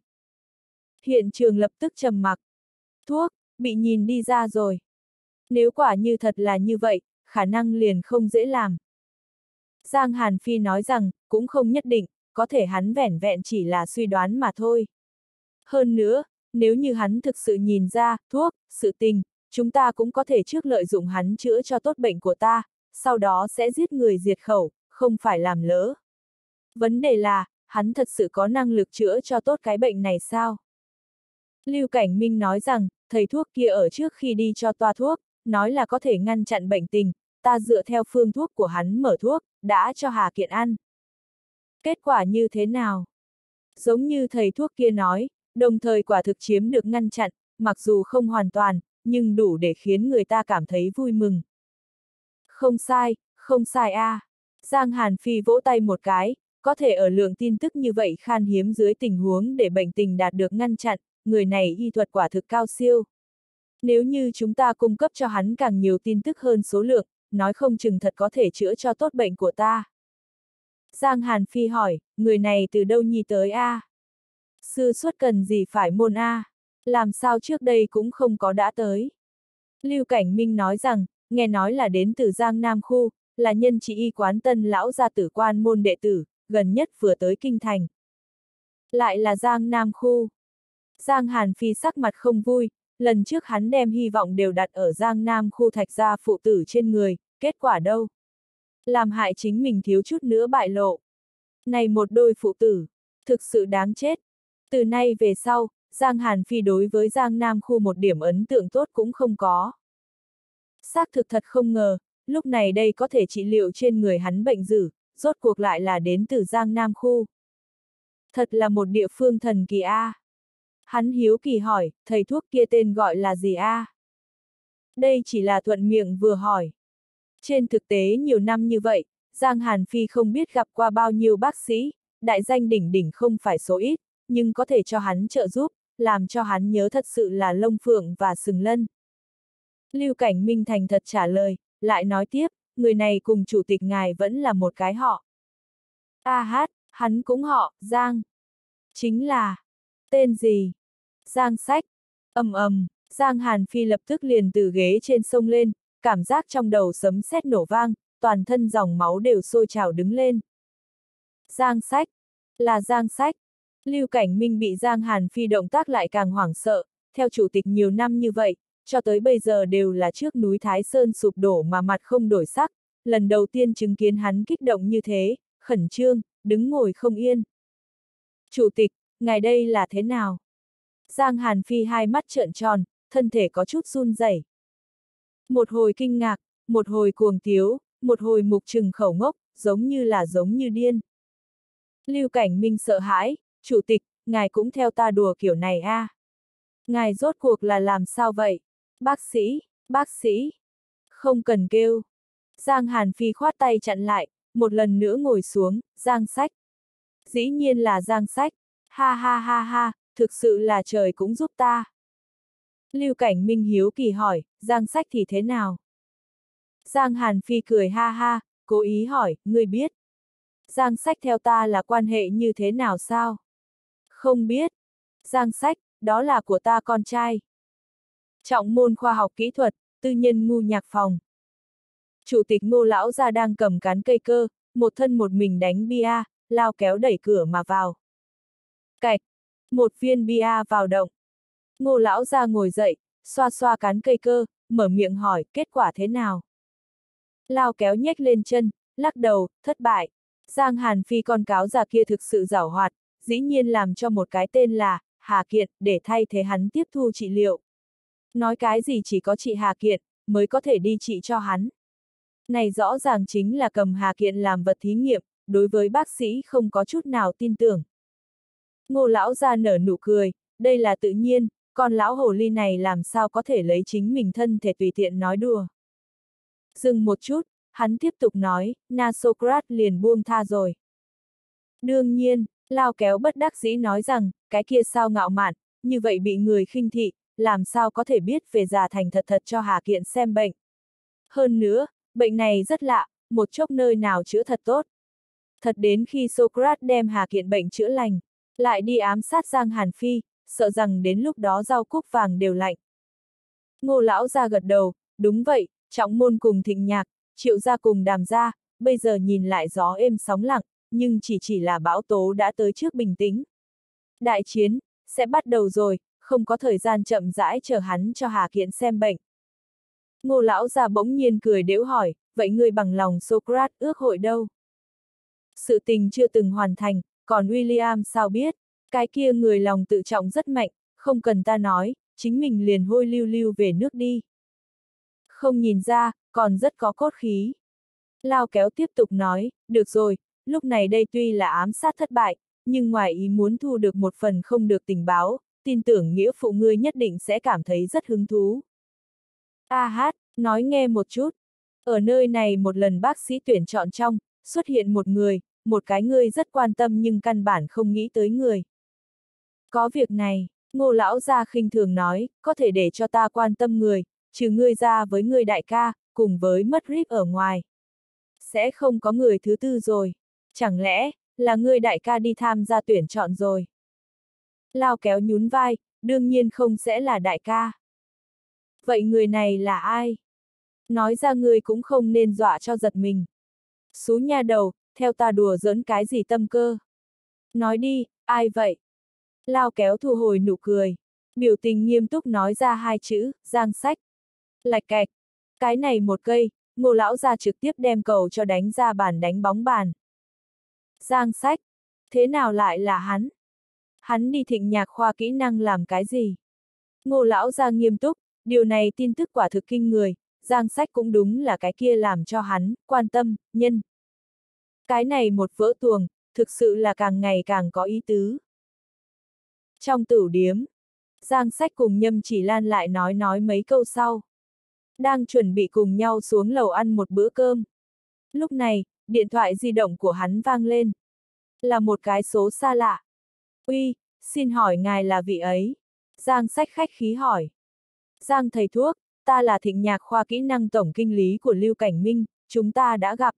Hiện trường lập tức trầm mặc. Thuốc, bị nhìn đi ra rồi. Nếu quả như thật là như vậy, khả năng liền không dễ làm. Giang Hàn Phi nói rằng, cũng không nhất định, có thể hắn vẻn vẹn chỉ là suy đoán mà thôi. Hơn nữa, nếu như hắn thực sự nhìn ra, thuốc, sự tình, chúng ta cũng có thể trước lợi dụng hắn chữa cho tốt bệnh của ta, sau đó sẽ giết người diệt khẩu, không phải làm lỡ. Vấn đề là, hắn thật sự có năng lực chữa cho tốt cái bệnh này sao? Lưu Cảnh Minh nói rằng, thầy thuốc kia ở trước khi đi cho toa thuốc, nói là có thể ngăn chặn bệnh tình, ta dựa theo phương thuốc của hắn mở thuốc, đã cho Hà Kiện ăn. Kết quả như thế nào? Giống như thầy thuốc kia nói, đồng thời quả thực chiếm được ngăn chặn, mặc dù không hoàn toàn, nhưng đủ để khiến người ta cảm thấy vui mừng. Không sai, không sai a. À. Giang Hàn Phi vỗ tay một cái, có thể ở lượng tin tức như vậy khan hiếm dưới tình huống để bệnh tình đạt được ngăn chặn, người này y thuật quả thực cao siêu. Nếu như chúng ta cung cấp cho hắn càng nhiều tin tức hơn số lượng, nói không chừng thật có thể chữa cho tốt bệnh của ta. Giang Hàn Phi hỏi, người này từ đâu nhi tới a? À? Sư xuất cần gì phải môn a? À? Làm sao trước đây cũng không có đã tới? Lưu Cảnh Minh nói rằng, nghe nói là đến từ Giang Nam khu, là nhân trị y quán Tân lão gia tử quan môn đệ tử, gần nhất vừa tới Kinh Thành. Lại là Giang Nam khu. Giang Hàn Phi sắc mặt không vui, lần trước hắn đem hy vọng đều đặt ở Giang Nam khu Thạch gia phụ tử trên người, kết quả đâu? Làm hại chính mình thiếu chút nữa bại lộ. Này một đôi phụ tử, thực sự đáng chết. Từ nay về sau, Giang Hàn Phi đối với Giang Nam khu một điểm ấn tượng tốt cũng không có. Xác thực thật không ngờ, lúc này đây có thể trị liệu trên người hắn bệnh dữ, rốt cuộc lại là đến từ Giang Nam khu. Thật là một địa phương thần kỳ a. À. Hắn hiếu kỳ hỏi, thầy thuốc kia tên gọi là gì a? À? Đây chỉ là thuận miệng vừa hỏi. Trên thực tế nhiều năm như vậy, Giang Hàn Phi không biết gặp qua bao nhiêu bác sĩ, đại danh đỉnh đỉnh không phải số ít, nhưng có thể cho hắn trợ giúp, làm cho hắn nhớ thật sự là Lông Phượng và Sừng Lân. Lưu Cảnh Minh thành thật trả lời, lại nói tiếp, người này cùng chủ tịch ngài vẫn là một cái họ. A hát, hắn cũng họ, Giang. Chính là, tên gì? Giang Sách. Ầm ầm, Giang Hàn Phi lập tức liền từ ghế trên xông lên, cảm giác trong đầu sấm sét nổ vang, toàn thân dòng máu đều sôi trào đứng lên. Giang Sách, là Giang Sách. Lưu Cảnh Minh bị Giang Hàn Phi động tác lại càng hoảng sợ, theo chủ tịch nhiều năm như vậy, cho tới bây giờ đều là trước núi Thái Sơn sụp đổ mà mặt không đổi sắc, lần đầu tiên chứng kiến hắn kích động như thế, khẩn trương, đứng ngồi không yên. Chủ tịch, ngài đây là thế nào? Giang Hàn Phi hai mắt trợn tròn, thân thể có chút run rẩy. Một hồi kinh ngạc, một hồi cuồng tiếu, một hồi mục trừng khẩu ngốc, giống như là giống như điên. Lưu Cảnh Minh sợ hãi, chủ tịch, ngài cũng theo ta đùa kiểu này a? À? Ngài rốt cuộc là làm sao vậy? Bác sĩ, bác sĩ. Không cần kêu. Giang Hàn Phi khoát tay chặn lại, một lần nữa ngồi xuống, Giang Sách. Dĩ nhiên là Giang Sách, ha ha ha ha, thực sự là trời cũng giúp ta. Lưu Cảnh Minh hiếu kỳ hỏi, Giang Sách thì thế nào? Giang Hàn Phi cười ha ha, cố ý hỏi, ngươi biết. Giang Sách theo ta là quan hệ như thế nào sao? Không biết. Giang Sách, đó là của ta con trai. Trọng môn khoa học kỹ thuật, tư nhân ngu nhạc phòng. Chủ tịch Ngô lão gia đang cầm cán cây cơ, một thân một mình đánh bia, lao kéo đẩy cửa mà vào. Cạch, một viên bia vào động. Ngô lão gia ngồi dậy, xoa xoa cán cây cơ, mở miệng hỏi, kết quả thế nào? Lao kéo nhếch lên chân, lắc đầu, thất bại. Giang Hàn Phi con cáo già kia thực sự giảo hoạt, dĩ nhiên làm cho một cái tên là Hà Kiện để thay thế hắn tiếp thu trị liệu. Nói cái gì chỉ có chị Hà Kiện mới có thể đi trị cho hắn. Này rõ ràng chính là cầm Hà Kiện làm vật thí nghiệm, đối với bác sĩ không có chút nào tin tưởng. Ngô lão gia nở nụ cười, đây là tự nhiên, con lão hồ ly này làm sao có thể lấy chính mình thân thể tùy tiện nói đùa. Dừng một chút, hắn tiếp tục nói, Na Socrates liền buông tha rồi. Đương nhiên, Lao kéo bất đắc dĩ nói rằng, cái kia sao ngạo mạn, như vậy bị người khinh thị, làm sao có thể biết về già thành thật thật cho Hà Kiện xem bệnh. Hơn nữa, bệnh này rất lạ, một chốc nơi nào chữa thật tốt. Thật đến khi Socrates đem Hà Kiện bệnh chữa lành, lại đi ám sát Giang Hàn Phi, sợ rằng đến lúc đó rau cúc vàng đều lạnh. Ngô lão ra gật đầu, đúng vậy, Trọng môn cùng Thịnh Nhạc, Triệu gia cùng Đàm gia, bây giờ nhìn lại gió êm sóng lặng, nhưng chỉ chỉ là bão tố đã tới trước bình tĩnh. Đại chiến, sẽ bắt đầu rồi, không có thời gian chậm rãi chờ hắn cho Hà Kiện xem bệnh. Ngô lão già bỗng nhiên cười đễu hỏi, vậy ngươi bằng lòng Socrates ước hội đâu? Sự tình chưa từng hoàn thành, còn William sao biết, cái kia người lòng tự trọng rất mạnh, không cần ta nói, chính mình liền hôi lưu lưu về nước đi. Không nhìn ra, còn rất có cốt khí. Lao kéo tiếp tục nói, được rồi, lúc này đây tuy là ám sát thất bại, nhưng ngoài ý muốn thu được một phần không được tình báo, tin tưởng nghĩa phụ ngươi nhất định sẽ cảm thấy rất hứng thú. A hát, nói nghe một chút. Ở nơi này một lần bác sĩ tuyển chọn trong, xuất hiện một người, một cái ngươi rất quan tâm nhưng căn bản không nghĩ tới người. Có việc này, Ngô lão gia khinh thường nói, có thể để cho ta quan tâm người, trừ ngươi ra với ngươi đại ca, cùng với mất rip ở ngoài. Sẽ không có người thứ tư rồi. Chẳng lẽ, là ngươi đại ca đi tham gia tuyển chọn rồi? Lao kéo nhún vai, đương nhiên không sẽ là đại ca. Vậy người này là ai? Nói ra ngươi cũng không nên dọa cho giật mình. Xú nha đầu, theo ta đùa giỡn cái gì tâm cơ? Nói đi, ai vậy? Lao kéo thu hồi nụ cười. Biểu tình nghiêm túc nói ra hai chữ, Giang Sách. Lạch cạch. Cái này một cây, Ngô lão gia trực tiếp đem cầu cho đánh ra bàn đánh bóng bàn. Giang Sách. Thế nào lại là hắn? Hắn đi Thịnh Nhạc khoa kỹ năng làm cái gì? Ngô lão gia nghiêm túc, điều này tin tức quả thực kinh người, Giang Sách cũng đúng là cái kia làm cho hắn quan tâm, nhân. Cái này một vỡ tuồng, thực sự là càng ngày càng có ý tứ. Trong tửu điếm, Giang Sách cùng Nhâm Chỉ Lan lại nói nói mấy câu sau. Đang chuẩn bị cùng nhau xuống lầu ăn một bữa cơm. Lúc này, điện thoại di động của hắn vang lên. Là một cái số xa lạ. Uy, xin hỏi ngài là vị ấy? Giang Sách khách khí hỏi. Giang thầy thuốc, ta là Thịnh Nhạc khoa kỹ năng tổng kinh lý của Lưu Cảnh Minh, chúng ta đã gặp.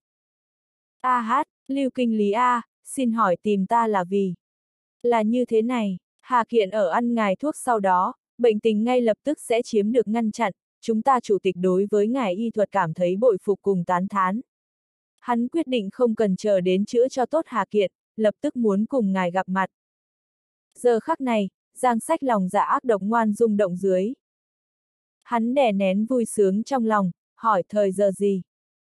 A hát, Lưu kinh lý A, xin hỏi tìm ta là vì? Là như thế này, Hà Kiện ở ăn ngài thuốc sau đó, bệnh tình ngay lập tức sẽ chiếm được ngăn chặn, chúng ta chủ tịch đối với ngài y thuật cảm thấy bội phục cùng tán thán. Hắn quyết định không cần chờ đến chữa cho tốt Hà Kiện, lập tức muốn cùng ngài gặp mặt. Giờ khắc này, Giang Sách lòng dạ ác độc ngoan rung động dưới. Hắn đè nén vui sướng trong lòng, hỏi thời giờ gì.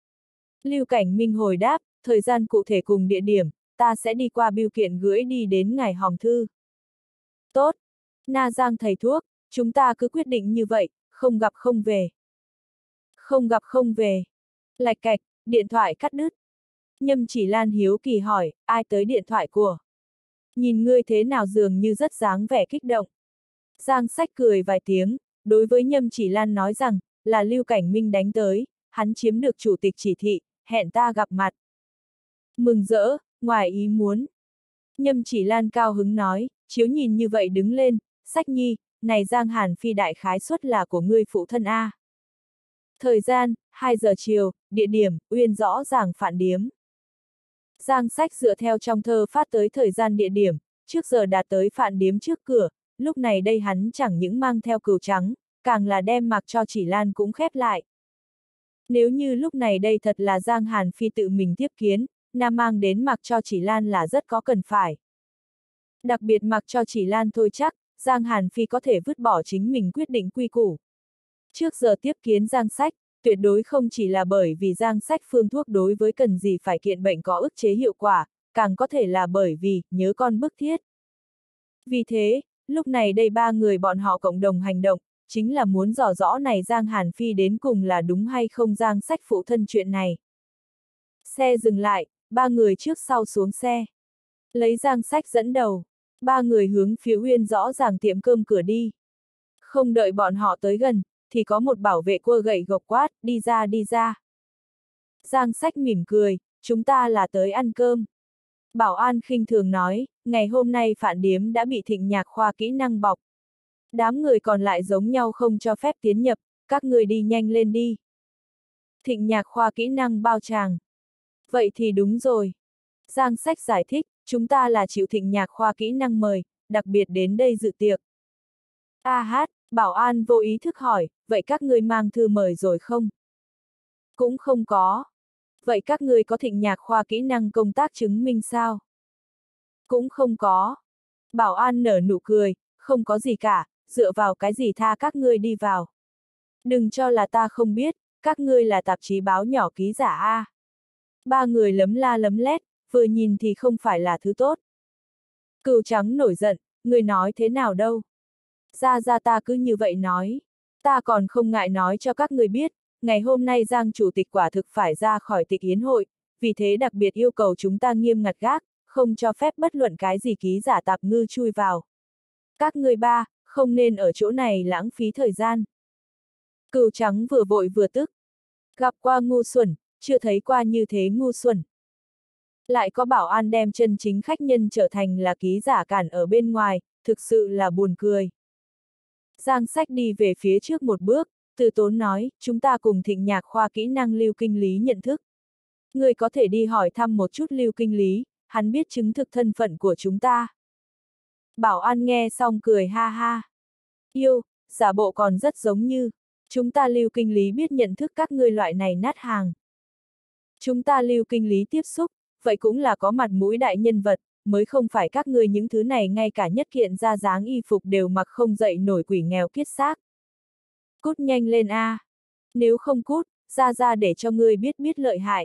Lưu Cảnh Minh hồi đáp, thời gian cụ thể cùng địa điểm, ta sẽ đi qua bưu kiện gửi đi đến ngài hòm thư. Tốt, Na Giang thầy thuốc, chúng ta cứ quyết định như vậy, không gặp không về. Không gặp không về. Lạch cạch, điện thoại cắt đứt. Nhâm Chỉ Lan hiếu kỳ hỏi, ai tới điện thoại của? Nhìn ngươi thế nào dường như rất dáng vẻ kích động. Giang Sách cười vài tiếng, đối với Nhâm Chỉ Lan nói rằng, là Lưu Cảnh Minh đánh tới, hắn chiếm được chủ tịch chỉ thị, hẹn ta gặp mặt. Mừng rỡ, ngoài ý muốn. Nhâm Chỉ Lan cao hứng nói, chiếu nhìn như vậy đứng lên, Sách nhi, này Giang Hàn Phi đại khái suất là của ngươi phụ thân A. Thời gian, hai giờ chiều, địa điểm, Uyên rõ ràng Phạn Điếm. Giang Sách dựa theo trong thơ phát tới thời gian địa điểm, trước giờ đạt tới Phạn Điếm trước cửa, lúc này đây hắn chẳng những mang theo cừu trắng, càng là đem mặc cho Chỉ Lan cũng khép lại. Nếu như lúc này đây thật là Giang Hàn Phi tự mình tiếp kiến, nam mang đến mặc cho Chỉ Lan là rất có cần phải. Đặc biệt mặc cho Chỉ Lan thôi chắc, Giang Hàn Phi có thể vứt bỏ chính mình quyết định quy củ. Trước giờ tiếp kiến Giang Sách, tuyệt đối không chỉ là bởi vì Giang Sách phương thuốc đối với cần gì phải kiện bệnh có ức chế hiệu quả, càng có thể là bởi vì, nhớ con bức thiết. Vì thế, lúc này đây ba người bọn họ cộng đồng hành động, chính là muốn dò rõ này Giang Hàn Phi đến cùng là đúng hay không Giang Sách phụ thân chuyện này. Xe dừng lại, ba người trước sau xuống xe. Lấy Giang Sách dẫn đầu, ba người hướng phía Uyên rõ ràng tiệm cơm cửa đi. Không đợi bọn họ tới gần, thì có một bảo vệ cua gậy gộc quát, đi ra đi ra. Giang Sách mỉm cười, chúng ta là tới ăn cơm. Bảo an khinh thường nói, ngày hôm nay Phạn Điếm đã bị Thịnh Nhạc Khoa kỹ năng bọc. Đám người còn lại giống nhau không cho phép tiến nhập, các người đi nhanh lên đi. Thịnh Nhạc Khoa kỹ năng bao tràng. Vậy thì đúng rồi. Giang Sách giải thích, chúng ta là chịu Thịnh Nhạc Khoa kỹ năng mời, đặc biệt đến đây dự tiệc. A hát, bảo an vô ý thức hỏi, vậy các ngươi mang thư mời rồi không? Cũng không có. Vậy các ngươi có Thịnh Nhạc Khoa kỹ năng công tác chứng minh sao? Cũng không có. Bảo an nở nụ cười, không có gì cả, dựa vào cái gì tha các ngươi đi vào. Đừng cho là ta không biết, các ngươi là tạp chí báo nhỏ ký giả A. Ba người lấm la lấm lét, vừa nhìn thì không phải là thứ tốt. Cừu trắng nổi giận, người nói thế nào đâu. Ra ra ta cứ như vậy nói. Ta còn không ngại nói cho các người biết, ngày hôm nay Giang chủ tịch quả thực phải ra khỏi tịch yến hội, vì thế đặc biệt yêu cầu chúng ta nghiêm ngặt gác, không cho phép bất luận cái gì ký giả tạp ngư chui vào. Các người ba, không nên ở chỗ này lãng phí thời gian. Cừu trắng vừa vội vừa tức. Gặp qua ngu xuẩn, chưa thấy qua như thế ngu xuẩn. Lại có bảo an đem chân chính khách nhân trở thành là ký giả cản ở bên ngoài, thực sự là buồn cười. Giang Sách đi về phía trước một bước, từ tốn nói, chúng ta cùng Thịnh Nhạc Khoa kỹ năng Lưu Kinh Lý nhận thức. Người có thể đi hỏi thăm một chút Lưu Kinh Lý, hắn biết chứng thực thân phận của chúng ta. Bảo an nghe xong cười ha ha. Yêu, giả bộ còn rất giống như, chúng ta Lưu Kinh Lý biết nhận thức các ngươi loại này nát hàng. Chúng ta Lưu Kinh Lý tiếp xúc, vậy cũng là có mặt mũi đại nhân vật, mới không phải các ngươi những thứ này ngay cả nhất kiện ra dáng y phục đều mặc không dậy nổi quỷ nghèo kiết xác. Cút nhanh lên a, nếu không cút, ra ra để cho ngươi biết biết lợi hại.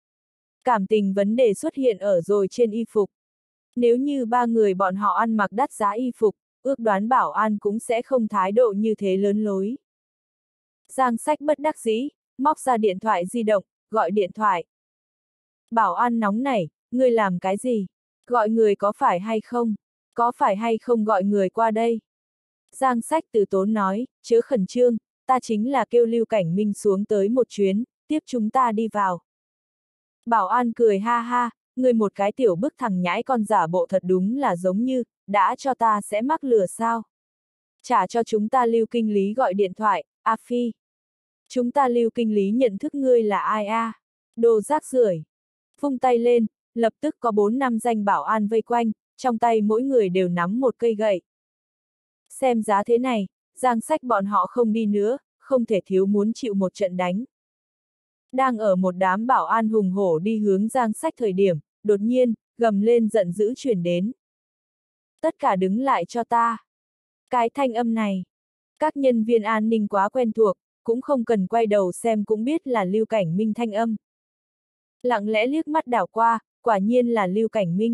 Cảm tình vấn đề xuất hiện ở rồi trên y phục. Nếu như ba người bọn họ ăn mặc đắt giá y phục, ước đoán bảo an cũng sẽ không thái độ như thế lớn lối. Giang Sách bất đắc dĩ, móc ra điện thoại di động, gọi điện thoại. Bảo an nóng nảy, ngươi làm cái gì? Gọi người có phải hay không? Có phải hay không gọi người qua đây? Giang Sách từ tốn nói, chớ khẩn trương, ta chính là kêu Lưu Cảnh Minh xuống tới một chuyến, tiếp chúng ta đi vào. Bảo an cười ha ha, ngươi một cái tiểu bức thằng nhãi con giả bộ thật đúng là giống như, đã cho ta sẽ mắc lừa sao? Trả cho chúng ta Lưu Kinh Lý gọi điện thoại, A Phi. Chúng ta Lưu Kinh Lý nhận thức ngươi là ai a? À? Đồ rác rưởi. Vung tay lên, lập tức có bốn năm danh bảo an vây quanh, trong tay mỗi người đều nắm một cây gậy. Xem giá thế này, Giang Sách bọn họ không đi nữa, không thể thiếu muốn chịu một trận đánh. Đang ở một đám bảo an hùng hổ đi hướng Giang Sách thời điểm, đột nhiên, gầm lên giận dữ chuyển đến. Tất cả đứng lại cho ta. Cái thanh âm này, các nhân viên an ninh quá quen thuộc, cũng không cần quay đầu xem cũng biết là Lưu Cảnh Minh thanh âm. Lặng lẽ liếc mắt đảo qua, quả nhiên là Lưu Cảnh Minh.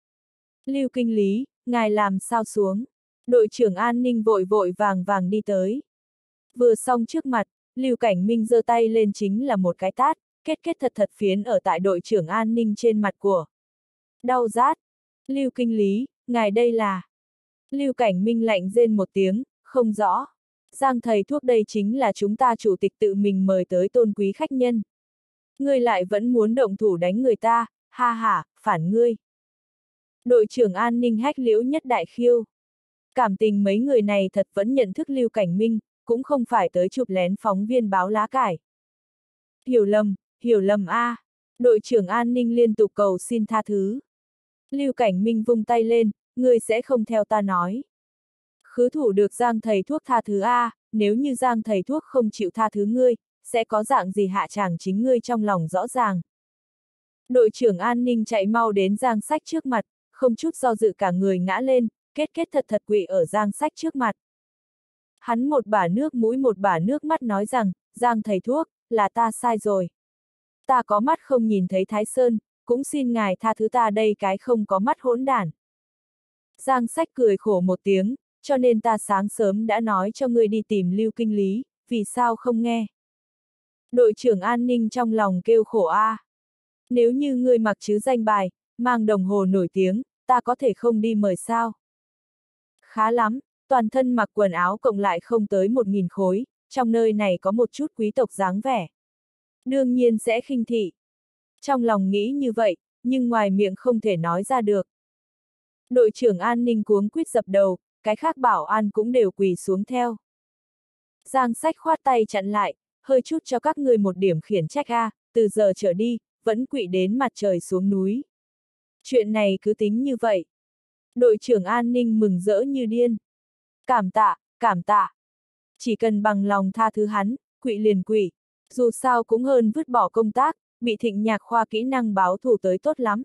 Lưu kinh lý, ngài làm sao xuống? Đội trưởng an ninh vội vội vàng vàng đi tới. Vừa xong trước mặt, Lưu Cảnh Minh giơ tay lên chính là một cái tát, kết kết thật thật phiến ở tại đội trưởng an ninh trên mặt của. Đau rát. Lưu kinh lý, ngài đây là... Lưu Cảnh Minh lạnh rên một tiếng, không rõ. Giang thầy thuốc đây chính là chúng ta chủ tịch tự mình mời tới tôn quý khách nhân. Ngươi lại vẫn muốn động thủ đánh người ta, ha ha, phản ngươi. Đội trưởng an ninh hách liễu nhất đại khiêu. Cảm tình mấy người này thật vẫn nhận thức Lưu Cảnh Minh, cũng không phải tới chụp lén phóng viên báo lá cải. Hiểu lầm, hiểu lầm a. À. Đội trưởng an ninh liên tục cầu xin tha thứ. Lưu Cảnh Minh vung tay lên, ngươi sẽ không theo ta nói. Khứ thủ được Giang thầy thuốc tha thứ a, à, nếu như Giang thầy thuốc không chịu tha thứ ngươi, sẽ có dạng gì hạ tràng chính ngươi trong lòng rõ ràng. Đội trưởng an ninh chạy mau đến Giang Sách trước mặt, không chút do dự cả người ngã lên, kết kết thật thật quỵ ở Giang Sách trước mặt. Hắn một bả nước mũi một bả nước mắt nói rằng, Giang thầy thuốc, là ta sai rồi. Ta có mắt không nhìn thấy Thái Sơn, cũng xin ngài tha thứ ta đây cái không có mắt hỗn đản. Giang Sách cười khổ một tiếng, cho nên ta sáng sớm đã nói cho ngươi đi tìm Lưu kinh lý, vì sao không nghe. Đội trưởng an ninh trong lòng kêu khổ a. À. Nếu như ngươi mặc chứ danh bài, mang đồng hồ nổi tiếng, ta có thể không đi mời sao. Khá lắm, toàn thân mặc quần áo cộng lại không tới một nghìn khối, trong nơi này có một chút quý tộc dáng vẻ. Đương nhiên sẽ khinh thị. Trong lòng nghĩ như vậy, nhưng ngoài miệng không thể nói ra được. Đội trưởng an ninh cuống quýt dập đầu, cái khác bảo an cũng đều quỳ xuống theo. Giang Sách khoát tay chặn lại, hơi chút cho các ngươi một điểm khiển trách a, à, từ giờ trở đi, vẫn quỵ đến mặt trời xuống núi. Chuyện này cứ tính như vậy. Đội trưởng an ninh mừng rỡ như điên. Cảm tạ, cảm tạ. Chỉ cần bằng lòng tha thứ hắn, quỵ liền quỵ, dù sao cũng hơn vứt bỏ công tác, bị Thịnh Nhạc khoa kỹ năng báo thù tới tốt lắm.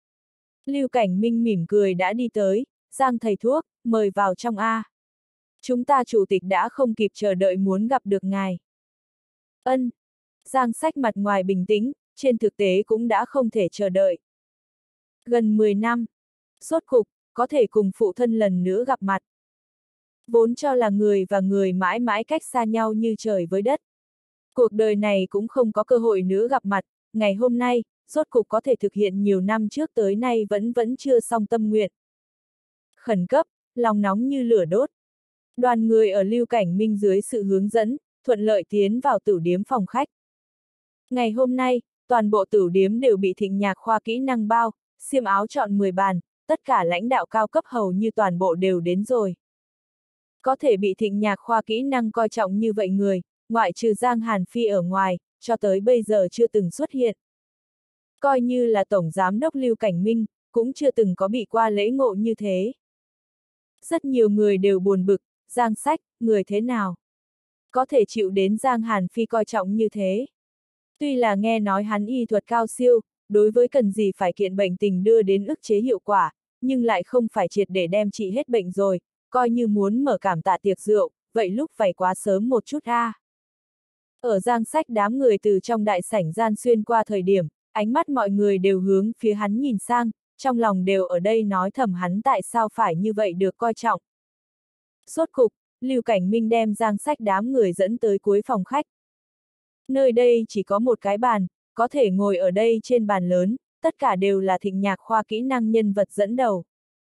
Lưu Cảnh Minh mỉm cười đã đi tới, Giang thầy thuốc, mời vào trong A. Chúng ta chủ tịch đã không kịp chờ đợi muốn gặp được ngài. Ân. Giang Sách mặt ngoài bình tĩnh, trên thực tế cũng đã không thể chờ đợi. Gần mười năm. Rốt cục, có thể cùng phụ thân lần nữa gặp mặt. Vốn cho là người và người mãi mãi cách xa nhau như trời với đất. Cuộc đời này cũng không có cơ hội nữa gặp mặt, ngày hôm nay, rốt cục có thể thực hiện nhiều năm trước tới nay vẫn vẫn chưa xong tâm nguyện. Khẩn cấp, lòng nóng như lửa đốt. Đoàn người ở Lưu Cảnh Minh dưới sự hướng dẫn, thuận lợi tiến vào tửu điếm phòng khách. Ngày hôm nay, toàn bộ tửu điếm đều bị Thịnh Nhạc khoa kỹ năng bao, xiêm áo chọn mười bàn, tất cả lãnh đạo cao cấp hầu như toàn bộ đều đến rồi. Có thể bị Thịnh Nhạc khoa kỹ năng coi trọng như vậy người, ngoại trừ Giang Hàn Phi ở ngoài, cho tới bây giờ chưa từng xuất hiện. Coi như là Tổng Giám đốc Lưu Cảnh Minh, cũng chưa từng có bị qua lễ ngộ như thế. Rất nhiều người đều buồn bực, Giang Sách, người thế nào? Có thể chịu đến Giang Hàn Phi coi trọng như thế. Tuy là nghe nói hắn y thuật cao siêu, đối với cần gì phải kiện bệnh tình đưa đến ức chế hiệu quả, nhưng lại không phải triệt để đem trị hết bệnh rồi, coi như muốn mở cảm tạ tiệc rượu, vậy lúc phải quá sớm một chút a. À. Ở Giang Sách đám người từ trong đại sảnh gian xuyên qua thời điểm, ánh mắt mọi người đều hướng phía hắn nhìn sang, trong lòng đều ở đây nói thầm hắn tại sao phải như vậy được coi trọng. Rốt cục, Lưu Cảnh Minh đem Giang Sách đám người dẫn tới cuối phòng khách. Nơi đây chỉ có một cái bàn, có thể ngồi ở đây trên bàn lớn, tất cả đều là Thịnh Nhạc khoa kỹ năng nhân vật dẫn đầu.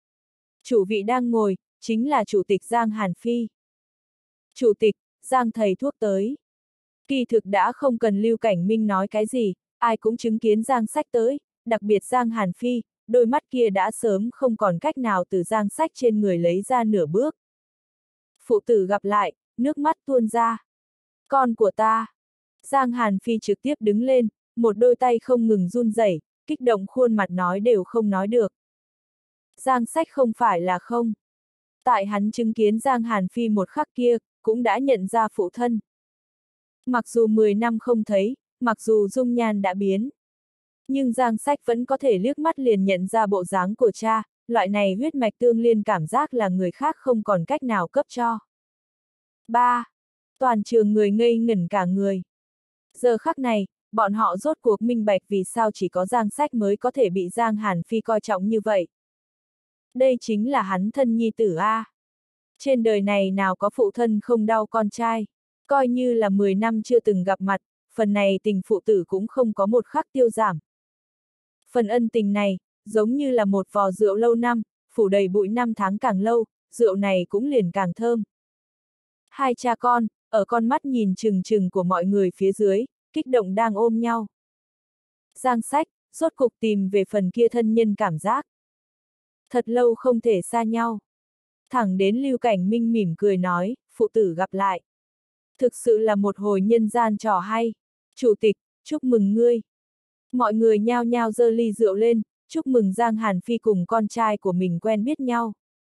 Chủ vị đang ngồi, chính là Chủ tịch Giang Hàn Phi. Chủ tịch, Giang thầy thuốc tới. Kỳ thực đã không cần Lưu Cảnh Minh nói cái gì, ai cũng chứng kiến Giang Sách tới, đặc biệt Giang Hàn Phi, đôi mắt kia đã sớm không còn cách nào từ Giang Sách trên người lấy ra nửa bước. Phụ tử gặp lại, nước mắt tuôn ra. Con của ta. Giang Hàn Phi trực tiếp đứng lên, một đôi tay không ngừng run rẩy, kích động khuôn mặt nói đều không nói được. Giang Sách không phải là không. Tại hắn chứng kiến Giang Hàn Phi một khắc kia, cũng đã nhận ra phụ thân. Mặc dù mười năm không thấy, mặc dù dung nhan đã biến. Nhưng Giang Sách vẫn có thể liếc mắt liền nhận ra bộ dáng của cha, loại này huyết mạch tương liên cảm giác là người khác không còn cách nào cấp cho. ba. Toàn trường người ngây ngẩn cả người. Giờ khắc này, bọn họ rốt cuộc minh bạch vì sao chỉ có Giang Sách mới có thể bị Giang Hàn Phi coi trọng như vậy. Đây chính là hắn thân nhi tử A. Trên đời này nào có phụ thân không đau con trai, coi như là mười năm chưa từng gặp mặt, phần này tình phụ tử cũng không có một khắc tiêu giảm. Phần ân tình này, giống như là một vò rượu lâu năm, phủ đầy bụi năm tháng càng lâu, rượu này cũng liền càng thơm. Hai cha con, ở con mắt nhìn chừng chừng của mọi người phía dưới, kích động đang ôm nhau. Giang Sách, rốt cục tìm về phần kia thân nhân cảm giác. Thật lâu không thể xa nhau. Thẳng đến Lưu Cảnh Minh mỉm cười nói, phụ tử gặp lại. Thực sự là một hồi nhân gian trò hay. Chủ tịch, chúc mừng ngươi. Mọi người nhao nhao giơ ly rượu lên, chúc mừng Giang Hàn Phi cùng con trai của mình quen biết nhau.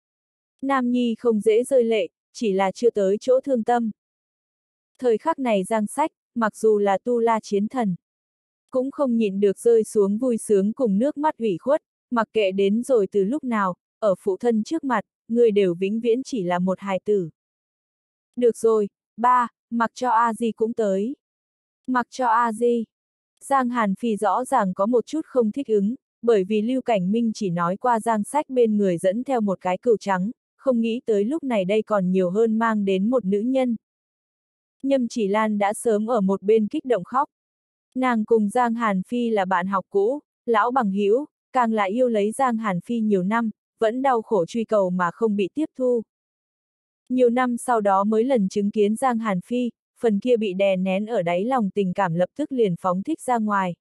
Nam Nhi không dễ rơi lệ, chỉ là chưa tới chỗ thương tâm. Thời khắc này Giang Sách, mặc dù là tu la chiến thần, cũng không nhịn được rơi xuống vui sướng cùng nước mắt ủy khuất, mặc kệ đến rồi từ lúc nào, ở phụ thân trước mặt, người đều vĩnh viễn chỉ là một hài tử. Được rồi, ba, mặc cho A Di cũng tới. Mặc cho A Di. Giang Hàn Phi rõ ràng có một chút không thích ứng, bởi vì Lưu Cảnh Minh chỉ nói qua Giang Sách bên người dẫn theo một cái cừu trắng, không nghĩ tới lúc này đây còn nhiều hơn mang đến một nữ nhân. Nhâm Chỉ Lan đã sớm ở một bên kích động khóc. Nàng cùng Giang Hàn Phi là bạn học cũ, lão bằng hữu, càng là yêu lấy Giang Hàn Phi nhiều năm, vẫn đau khổ truy cầu mà không bị tiếp thu. Nhiều năm sau đó mới lần chứng kiến Giang Hàn Phi, phần kia bị đè nén ở đáy lòng tình cảm lập tức liền phóng thích ra ngoài.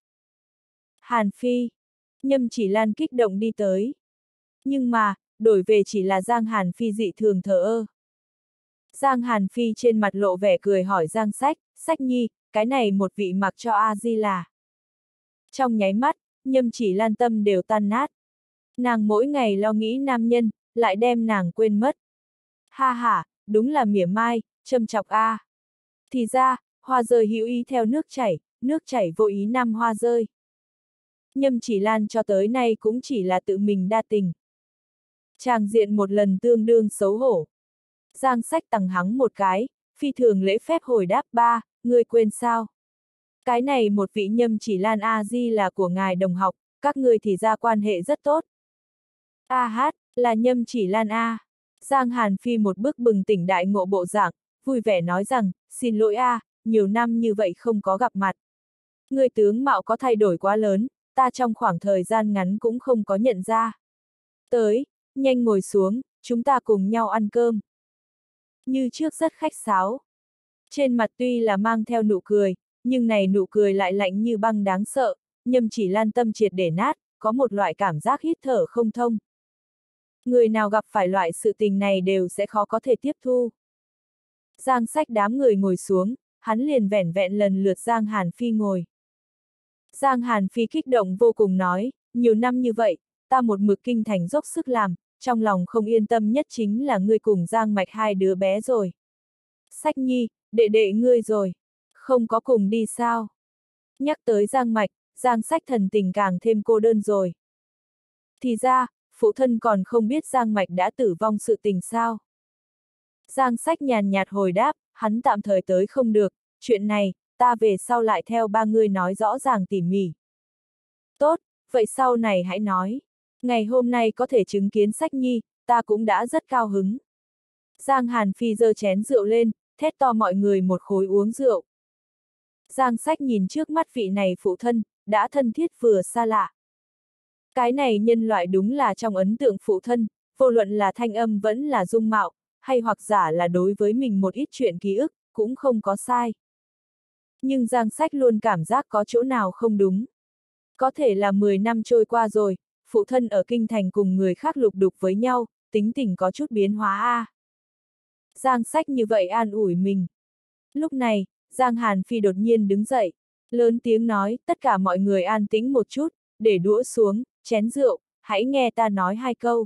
Hàn Phi. Nhâm Chỉ Lan kích động đi tới. Nhưng mà, đổi về chỉ là Giang Hàn Phi dị thường thờ ơ. Giang Hàn Phi trên mặt lộ vẻ cười hỏi Giang Sách, Sách Nhi, cái này một vị mặc cho A Di là. Trong nháy mắt, Nhâm Chỉ Lan tâm đều tan nát. Nàng mỗi ngày lo nghĩ nam nhân, lại đem nàng quên mất. Ha ha, đúng là mỉa mai, châm chọc a. Thì ra, hoa rơi hữu ý theo nước chảy, nước chảy vô ý năm hoa rơi. Nhâm Chỉ Lan cho tới nay cũng chỉ là tự mình đa tình. Tràng diện một lần tương đương xấu hổ. Giang Sách tằng hắng một cái, phi thường lễ phép hồi đáp ba, ngươi quên sao? Cái này một vị Nhâm Chỉ Lan A Di là của ngài đồng học, các ngươi thì ra quan hệ rất tốt. A hát, là Nhâm Chỉ Lan A. Giang Hàn Phi một bước bừng tỉnh đại ngộ bộ dạng, vui vẻ nói rằng, xin lỗi A, nhiều năm như vậy không có gặp mặt. Người tướng mạo có thay đổi quá lớn, ta trong khoảng thời gian ngắn cũng không có nhận ra. Tới, nhanh ngồi xuống, chúng ta cùng nhau ăn cơm. Như trước rất khách sáo. Trên mặt tuy là mang theo nụ cười, nhưng này nụ cười lại lạnh như băng đáng sợ, Nhâm Chỉ Lan tâm triệt để nát, có một loại cảm giác hít thở không thông. Người nào gặp phải loại sự tình này đều sẽ khó có thể tiếp thu. Giang Sách đám người ngồi xuống, hắn liền vẻn vẹn lần lượt Giang Hàn Phi ngồi. Giang Hàn Phi kích động vô cùng nói, nhiều năm như vậy, ta một mực kinh thành dốc sức làm, trong lòng không yên tâm nhất chính là ngươi cùng Giang Mạch hai đứa bé rồi. Sách Nhi, đệ đệ ngươi rồi, không có cùng đi sao? Nhắc tới Giang Mạch, Giang Sách thần tình càng thêm cô đơn rồi. Thì ra, phụ thân còn không biết Giang Mạch đã tử vong sự tình sao. Giang Sách nhàn nhạt hồi đáp, hắn tạm thời tới không được, chuyện này, ta về sau lại theo ba người nói rõ ràng tỉ mỉ. Tốt, vậy sau này hãy nói. Ngày hôm nay có thể chứng kiến Sách Nhi, ta cũng đã rất cao hứng. Giang Hàn Phi giơ chén rượu lên, thét to mọi người một khối uống rượu. Giang Sách nhìn trước mắt vị này phụ thân, đã thân thiết vừa xa lạ. Cái này nhân loại đúng là trong ấn tượng phụ thân, vô luận là thanh âm vẫn là dung mạo, hay hoặc giả là đối với mình một ít chuyện ký ức, cũng không có sai. Nhưng Giang Sách luôn cảm giác có chỗ nào không đúng. Có thể là mười năm trôi qua rồi, phụ thân ở kinh thành cùng người khác lục đục với nhau, tính tình có chút biến hóa a. À. Giang Sách như vậy an ủi mình. Lúc này, Giang Hàn Phi đột nhiên đứng dậy, lớn tiếng nói, tất cả mọi người an tĩnh một chút, để đũa xuống, chén rượu, hãy nghe ta nói hai câu.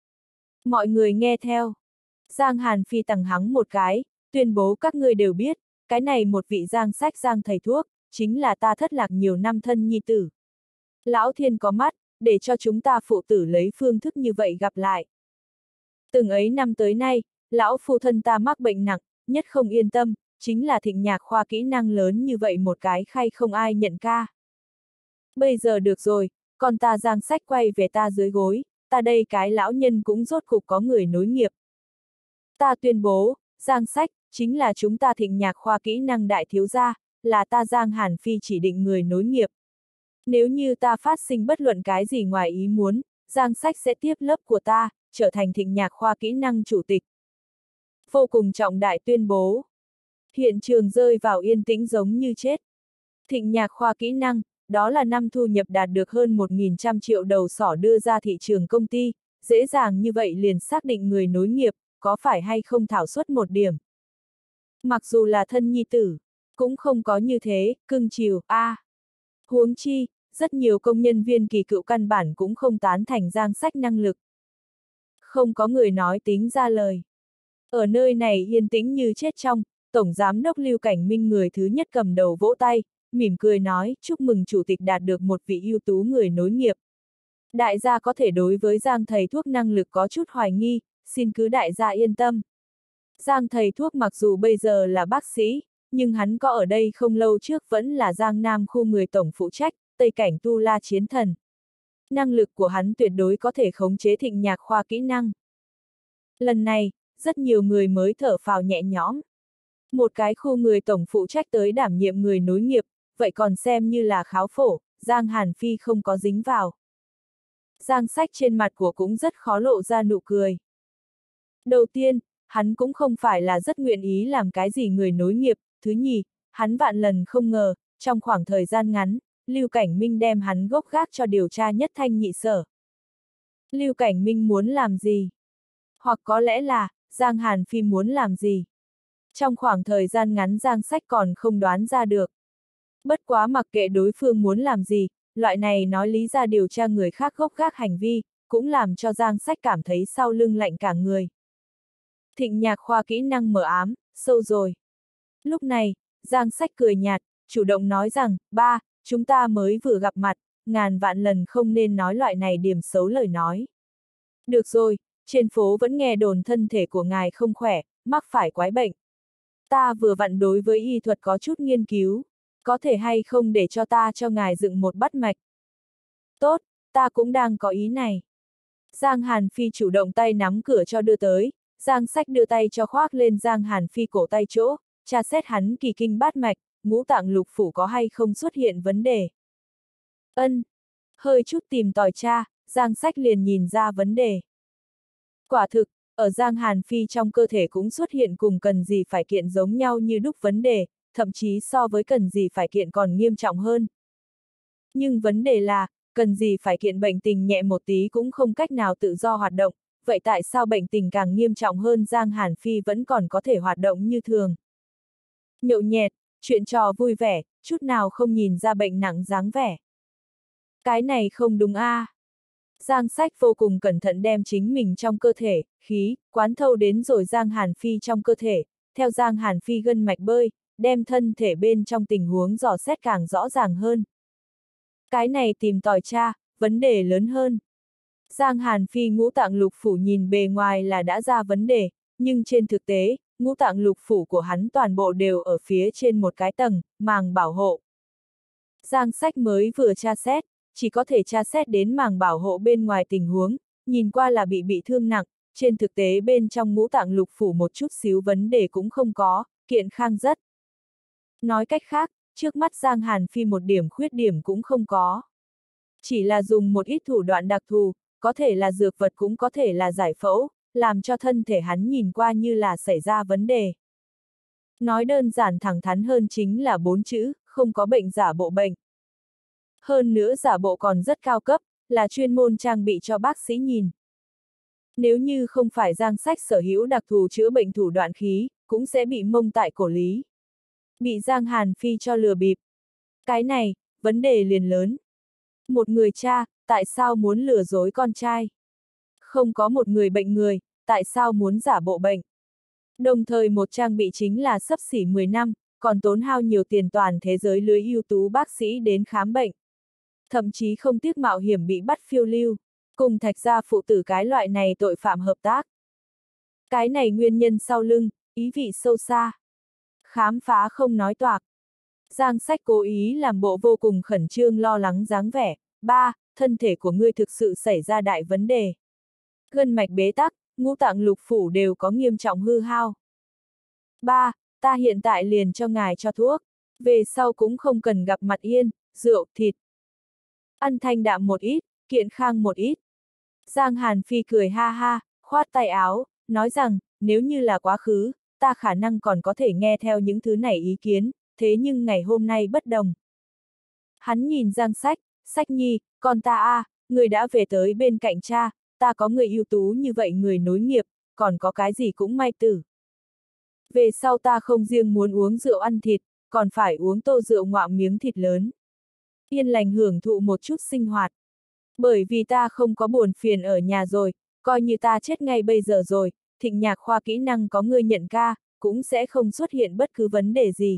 Mọi người nghe theo. Giang Hàn Phi tằng hắng một cái, tuyên bố các ngươi đều biết, cái này một vị Giang Sách Giang thầy thuốc, chính là ta thất lạc nhiều năm thân nhi tử. Lão thiên có mắt, để cho chúng ta phụ tử lấy phương thức như vậy gặp lại. Từng ấy năm tới nay, lão phu thân ta mắc bệnh nặng, nhất không yên tâm, chính là thịnh nhạc khoa kỹ năng lớn như vậy một cái khay không ai nhận ca. Bây giờ được rồi, con ta Giang Sách quay về ta dưới gối, ta đây cái lão nhân cũng rốt cục có người nối nghiệp. Ta tuyên bố, Giang Sách, chính là chúng ta thịnh nhạc khoa kỹ năng đại thiếu gia, là ta Giang Hàn Phi chỉ định người nối nghiệp. Nếu như ta phát sinh bất luận cái gì ngoài ý muốn, Giang Sách sẽ tiếp lớp của ta, trở thành thịnh nhạc khoa kỹ năng chủ tịch. Vô cùng trọng đại tuyên bố. Hiện trường rơi vào yên tĩnh giống như chết. Thịnh nhạc khoa kỹ năng, đó là năm thu nhập đạt được hơn một nghìn trăm triệu đầu sỏ đưa ra thị trường công ty, dễ dàng như vậy liền xác định người nối nghiệp, có phải hay không thảo suất một điểm. Mặc dù là thân nhi tử, cũng không có như thế, cưng chiều, a. À. Huống chi, rất nhiều công nhân viên kỳ cựu căn bản cũng không tán thành Giang Sách năng lực. Không có người nói tính ra lời. Ở nơi này yên tĩnh như chết trong, Tổng Giám đốc Lưu Cảnh Minh người thứ nhất cầm đầu vỗ tay, mỉm cười nói, chúc mừng chủ tịch đạt được một vị ưu tú người nối nghiệp. Đại gia có thể đối với Giang thầy thuốc năng lực có chút hoài nghi, xin cứ đại gia yên tâm. Giang thầy thuốc mặc dù bây giờ là bác sĩ, nhưng hắn có ở đây không lâu trước vẫn là Giang Nam khu người tổng phụ trách, Tây Cảnh Tu La Chiến Thần. Năng lực của hắn tuyệt đối có thể khống chế thịnh nhạc khoa kỹ năng. Lần này, rất nhiều người mới thở phào nhẹ nhõm. Một cái khu người tổng phụ trách tới đảm nhiệm người nối nghiệp, vậy còn xem như là kháo phổ, Giang Hàn Phi không có dính vào. Giang Sách trên mặt của cũng rất khó lộ ra nụ cười. Đầu tiên, hắn cũng không phải là rất nguyện ý làm cái gì người nối nghiệp, thứ nhì, hắn vạn lần không ngờ, trong khoảng thời gian ngắn, Lưu Cảnh Minh đem hắn gốc gác cho điều tra nhất thanh nhị sở. Lưu Cảnh Minh muốn làm gì? Hoặc có lẽ là, Giang Hàn Phi muốn làm gì? Trong khoảng thời gian ngắn Giang Sách còn không đoán ra được. Bất quá mặc kệ đối phương muốn làm gì, loại này nói lý ra điều tra người khác gốc gác hành vi, cũng làm cho Giang Sách cảm thấy sau lưng lạnh cả người. Thịnh nhạc khoa kỹ năng mờ ám, sâu rồi. Lúc này, Giang Sách cười nhạt, chủ động nói rằng, ba, chúng ta mới vừa gặp mặt, ngàn vạn lần không nên nói loại này điểm xấu lời nói. Được rồi, trên phố vẫn nghe đồn thân thể của ngài không khỏe, mắc phải quái bệnh. Ta vừa vặn đối với y thuật có chút nghiên cứu, có thể hay không để cho ta cho ngài dựng một bắt mạch. Tốt, ta cũng đang có ý này. Giang Hàn Phi chủ động tay nắm cửa cho đưa tới, Giang Sách đưa tay cho khoác lên Giang Hàn Phi cổ tay chỗ, tra xét hắn kỳ kinh bát mạch, ngũ tạng lục phủ có hay không xuất hiện vấn đề. Ân, hơi chút tìm tòi tra, Giang Sách liền nhìn ra vấn đề. Quả thực, ở Giang Hàn Phi trong cơ thể cũng xuất hiện cùng cần gì phải kiện giống nhau như đúc vấn đề, thậm chí so với cần gì phải kiện còn nghiêm trọng hơn. Nhưng vấn đề là, cần gì phải kiện bệnh tình nhẹ một tí cũng không cách nào tự do hoạt động, vậy tại sao bệnh tình càng nghiêm trọng hơn Giang Hàn Phi vẫn còn có thể hoạt động như thường? Nhậu nhẹt, chuyện trò vui vẻ, chút nào không nhìn ra bệnh nặng dáng vẻ. Cái này không đúng a. À. Giang Sách vô cùng cẩn thận đem chính mình trong cơ thể, khí, quán thâu đến rồi Giang Hàn Phi trong cơ thể, theo Giang Hàn Phi gân mạch bơi, đem thân thể bên trong tình huống dò xét càng rõ ràng hơn. Cái này tìm tòi tra, vấn đề lớn hơn. Giang Hàn Phi ngũ tạng lục phủ nhìn bề ngoài là đã ra vấn đề, nhưng trên thực tế, ngũ tạng lục phủ của hắn toàn bộ đều ở phía trên một cái tầng, màng bảo hộ. Giang Sách mới vừa tra xét, chỉ có thể tra xét đến màng bảo hộ bên ngoài tình huống, nhìn qua là bị bị thương nặng, trên thực tế bên trong ngũ tạng lục phủ một chút xíu vấn đề cũng không có, kiện khang rất. Nói cách khác, trước mắt Giang Hàn Phi một điểm khuyết điểm cũng không có. Chỉ là dùng một ít thủ đoạn đặc thù, có thể là dược vật cũng có thể là giải phẫu, làm cho thân thể hắn nhìn qua như là xảy ra vấn đề. Nói đơn giản thẳng thắn hơn chính là bốn chữ, không có bệnh giả bộ bệnh. Hơn nữa giả bộ còn rất cao cấp, là chuyên môn trang bị cho bác sĩ nhìn. Nếu như không phải Giang Sách sở hữu đặc thù chữa bệnh thủ đoạn khí, cũng sẽ bị mông tại cổ lý. Bị Giang Hàn Phi cho lừa bịp. Cái này, vấn đề liền lớn. Một người cha, tại sao muốn lừa dối con trai? Không có một người bệnh người, tại sao muốn giả bộ bệnh? Đồng thời một trang bị chính là xấp xỉ mười năm, còn tốn hao nhiều tiền toàn thế giới lưới ưu tú bác sĩ đến khám bệnh. thậm chí không tiếc mạo hiểm bị bắt phiêu lưu, cùng Thạch gia phụ tử cái loại này tội phạm hợp tác. Cái này nguyên nhân sau lưng, ý vị sâu xa. Khám phá không nói toạc. Giang Sách cố ý làm bộ vô cùng khẩn trương lo lắng dáng vẻ. Ba, thân thể của ngươi thực sự xảy ra đại vấn đề. Gân mạch bế tắc, ngũ tạng lục phủ đều có nghiêm trọng hư hao. Ba, ta hiện tại liền cho ngài cho thuốc. Về sau cũng không cần gặp mặt yên, rượu, thịt. Ăn thanh đạm một ít, kiện khang một ít. Giang Hàn Phi cười ha ha, khoát tay áo, nói rằng, nếu như là quá khứ, ta khả năng còn có thể nghe theo những thứ này ý kiến, thế nhưng ngày hôm nay bất đồng. Hắn nhìn Giang Sách, Sách nhi, con ta a, à, người đã về tới bên cạnh cha, ta có người ưu tú như vậy người nối nghiệp, còn có cái gì cũng may tử. Về sau ta không riêng muốn uống rượu ăn thịt, còn phải uống tô rượu ngoạm miếng thịt lớn. Yên lành hưởng thụ một chút sinh hoạt. Bởi vì ta không có buồn phiền ở nhà rồi, coi như ta chết ngay bây giờ rồi, Thịnh Nhạc khoa kỹ năng có người nhận ca, cũng sẽ không xuất hiện bất cứ vấn đề gì.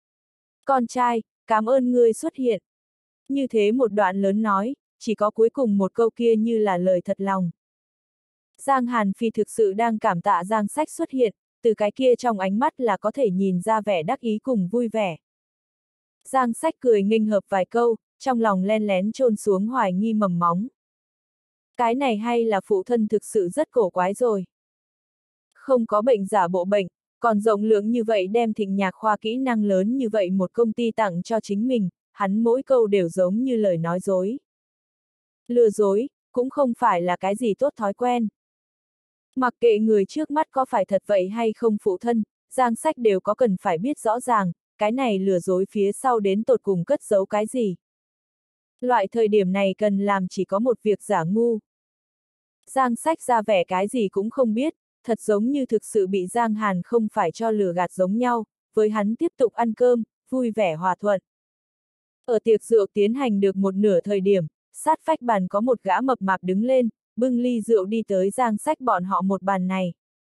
Con trai, cảm ơn ngươi xuất hiện. Như thế một đoạn lớn nói, chỉ có cuối cùng một câu kia như là lời thật lòng. Giang Hàn Phi thực sự đang cảm tạ Giang Sách xuất hiện, từ cái kia trong ánh mắt là có thể nhìn ra vẻ đắc ý cùng vui vẻ. Giang Sách cười nghênh hợp vài câu, trong lòng len lén chôn xuống hoài nghi mầm móng. Cái này hay là phụ thân thực sự rất cổ quái rồi. Không có bệnh giả bộ bệnh, còn rộng lượng như vậy đem Thịnh Nhạc khoa kỹ năng lớn như vậy một công ty tặng cho chính mình, hắn mỗi câu đều giống như lời nói dối. Lừa dối, cũng không phải là cái gì tốt thói quen. Mặc kệ người trước mắt có phải thật vậy hay không phụ thân, Giang Sách đều có cần phải biết rõ ràng, cái này lừa dối phía sau đến tột cùng cất giấu cái gì. Loại thời điểm này cần làm chỉ có một việc giả ngu. Giang Sách ra vẻ cái gì cũng không biết, thật giống như thực sự bị Giang Hàn không phải cho lừa gạt giống nhau, với hắn tiếp tục ăn cơm, vui vẻ hòa thuận. Ở tiệc rượu tiến hành được một nửa thời điểm, sát vách bàn có một gã mập mạp đứng lên, bưng ly rượu đi tới Giang Sách bọn họ một bàn này.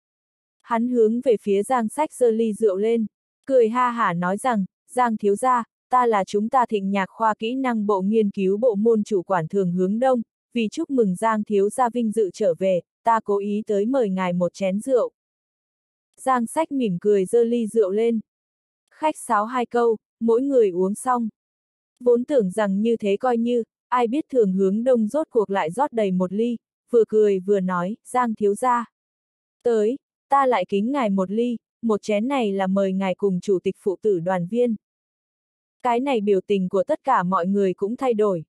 Hắn hướng về phía Giang Sách giơ ly rượu lên, cười ha hả nói rằng, Giang thiếu gia, ta là chúng ta Thịnh Nhạc khoa kỹ năng bộ nghiên cứu bộ môn chủ quản Thường Hướng Đông, vì chúc mừng Giang thiếu gia vinh dự trở về, ta cố ý tới mời ngài một chén rượu. Giang Sách mỉm cười giơ ly rượu lên. Khách sáo hai câu, mỗi người uống xong. Vốn tưởng rằng như thế coi như, ai biết Thường Hướng Đông rốt cuộc lại rót đầy một ly, vừa cười vừa nói, Giang thiếu gia. Tới, ta lại kính ngài một ly, một chén này là mời ngài cùng chủ tịch phụ tử đoàn viên. Cái này biểu tình của tất cả mọi người cũng thay đổi.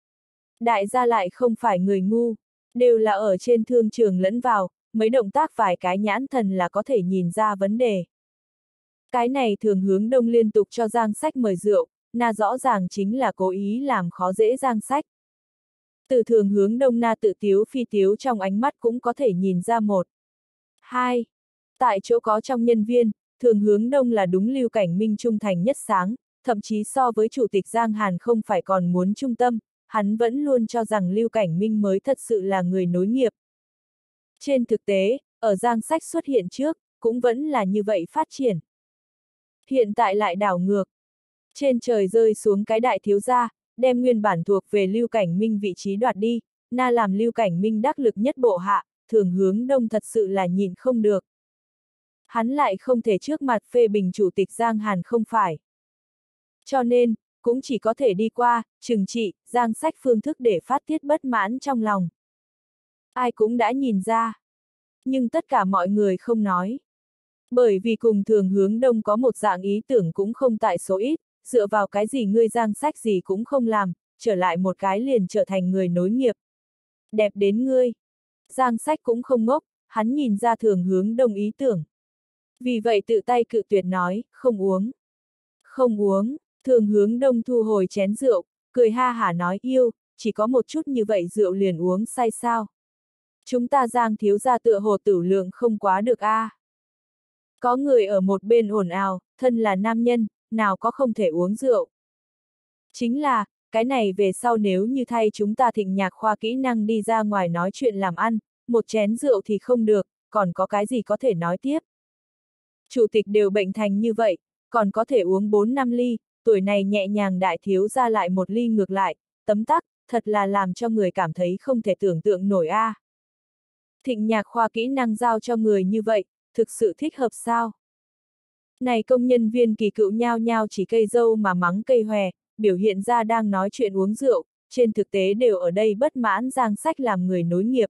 Đại gia lại không phải người ngu, đều là ở trên thương trường lẫn vào, mấy động tác vài cái nhãn thần là có thể nhìn ra vấn đề. Cái này Thường Hướng Đông liên tục cho Giang Sách mời rượu, na rõ ràng chính là cố ý làm khó dễ Giang Sách. Từ Thường Hướng Đông na tự tiếu phi tiếu trong ánh mắt cũng có thể nhìn ra một. Hai. Tại chỗ có trong nhân viên, Thường Hướng Đông là đúng Lưu Cảnh Minh trung thành nhất sáng, thậm chí so với chủ tịch Giang Hàn không phải còn muốn trung tâm, hắn vẫn luôn cho rằng Lưu Cảnh Minh mới thật sự là người nối nghiệp. Trên thực tế, ở Giang Sách xuất hiện trước, cũng vẫn là như vậy phát triển. Hiện tại lại đảo ngược. Trên trời rơi xuống cái đại thiếu gia, đem nguyên bản thuộc về Lưu Cảnh Minh vị trí đoạt đi, na làm Lưu Cảnh Minh đắc lực nhất bộ hạ, Thường Hướng Đông thật sự là nhịn không được. Hắn lại không thể trước mặt phê bình chủ tịch Giang Hàn không phải. Cho nên, cũng chỉ có thể đi qua, trừng trị, Giang Sách phương thức để phát tiết bất mãn trong lòng. Ai cũng đã nhìn ra. Nhưng tất cả mọi người không nói. Bởi vì cùng Thường Hướng Đông có một dạng ý tưởng cũng không tại số ít, dựa vào cái gì ngươi Giang Sách gì cũng không làm, trở lại một cái liền trở thành người nối nghiệp. Đẹp đến ngươi. Giang Sách cũng không ngốc, hắn nhìn ra Thường Hướng Đông ý tưởng. Vì vậy tự tay cự tuyệt nói, không uống. Không uống, Thường Hướng Đông thu hồi chén rượu, cười ha hả nói yêu, chỉ có một chút như vậy rượu liền uống say sao. Chúng ta Giang thiếu gia tựa hồ tử lượng không quá được a. À. Có người ở một bên ồn ào, thân là nam nhân, nào có không thể uống rượu. Chính là, cái này về sau nếu như thay chúng ta Thịnh Nhạc khoa kỹ năng đi ra ngoài nói chuyện làm ăn, một chén rượu thì không được, còn có cái gì có thể nói tiếp. Chủ tịch đều bệnh thành như vậy, còn có thể uống bốn năm ly, tuổi này nhẹ nhàng đại thiếu ra lại một ly ngược lại, tấm tắc, thật là làm cho người cảm thấy không thể tưởng tượng nổi a. À. Thịnh Nhạc Khoa kỹ năng giao cho người như vậy, thực sự thích hợp sao? Này công nhân viên Kỳ Cựu nhao nhao chỉ cây dâu mà mắng cây hòe, biểu hiện ra đang nói chuyện uống rượu, trên thực tế đều ở đây bất mãn Giang Sách làm người nối nghiệp.